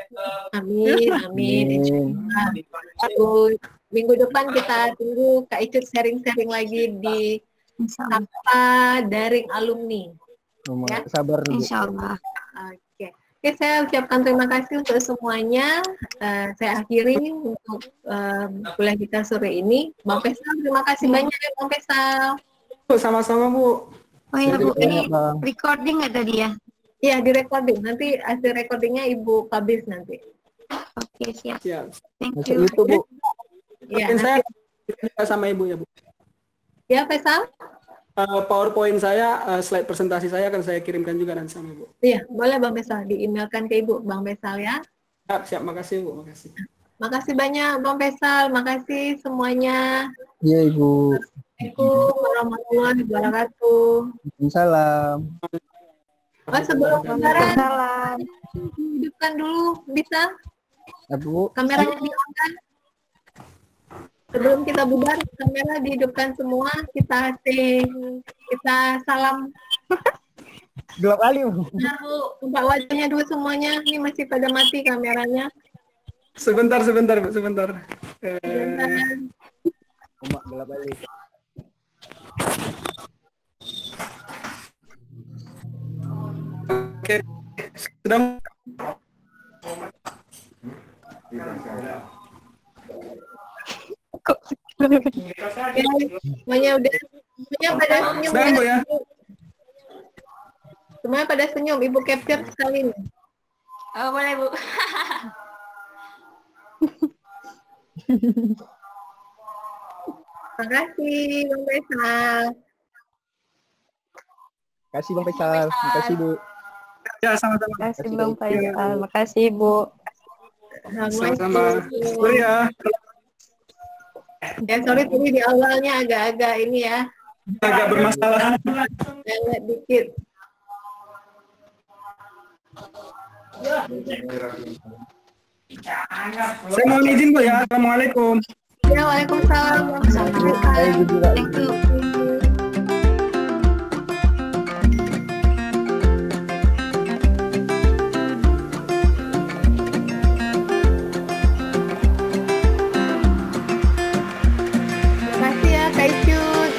Amin. Minggu depan kita tunggu Kak Icut sharing-sharing lagi di tanpa daring alumni. Ya? Sabar nih. Insya Allah. Oke, saya ucapkan terima kasih untuk semuanya. Saya akhiri untuk kuliah kita sore ini. Bang Faisal, terima kasih banyak ya Bang Faisal. Sama-sama Bu. Oh ya Bu, ini recording nggak tadi ya? Iya, di recording. Nanti hasil recordingnya Ibu publish nanti. Oke, siap. Thank Masuk you. YouTube, Bu. Iya, Saya nanti, sama Ibu ya Bu. ya Faisal? PowerPoint saya, slide presentasi saya akan saya kirimkan juga nanti sama Ibu. Iya, boleh Bang Faisal, di-emailkan ke Ibu, Bang Faisal ya. Siap, makasih Bu, makasih. Makasih banyak Bang Faisal, makasih semuanya. Iya, Ibu. Assalamualaikum warahmatullahi wabarakatuh. Waalaikumsalam. Oh, sebelum lebaran, hidupkan dulu, bisa? Ya, Bu. Kameranya dihidupkan. Sebelum kita bubar, kamera dihidupkan semua. Kita salam. Gelap kali, Bu. Nah, Bu, buka wajahnya dulu semuanya. Ini masih pada mati kameranya. Sebentar Bu, sebentar. Sebentar. Omak gelap kali. Oke, sedang Semuanya udah, semuanya pada senyum sedang Bu ya. Semuanya pada senyum. Ibu capture sekali nih. Oh, boleh Bu. Terima kasih Bang Faisal. Kasih Bang Faisal. Makasih, Bu. Ya, sama-sama. Makasih Bang Faisal, makasih Bu. Sama-sama. Sorry ya. Ya, sorry tadi di awalnya agak-agak ini ya. Agak bermasalah. Agak dikit. Saya mohon izin Bu ya. Assalamualaikum. Ya, waalaikumsalam. Thank you. Terima kasih ya, Kak Icut.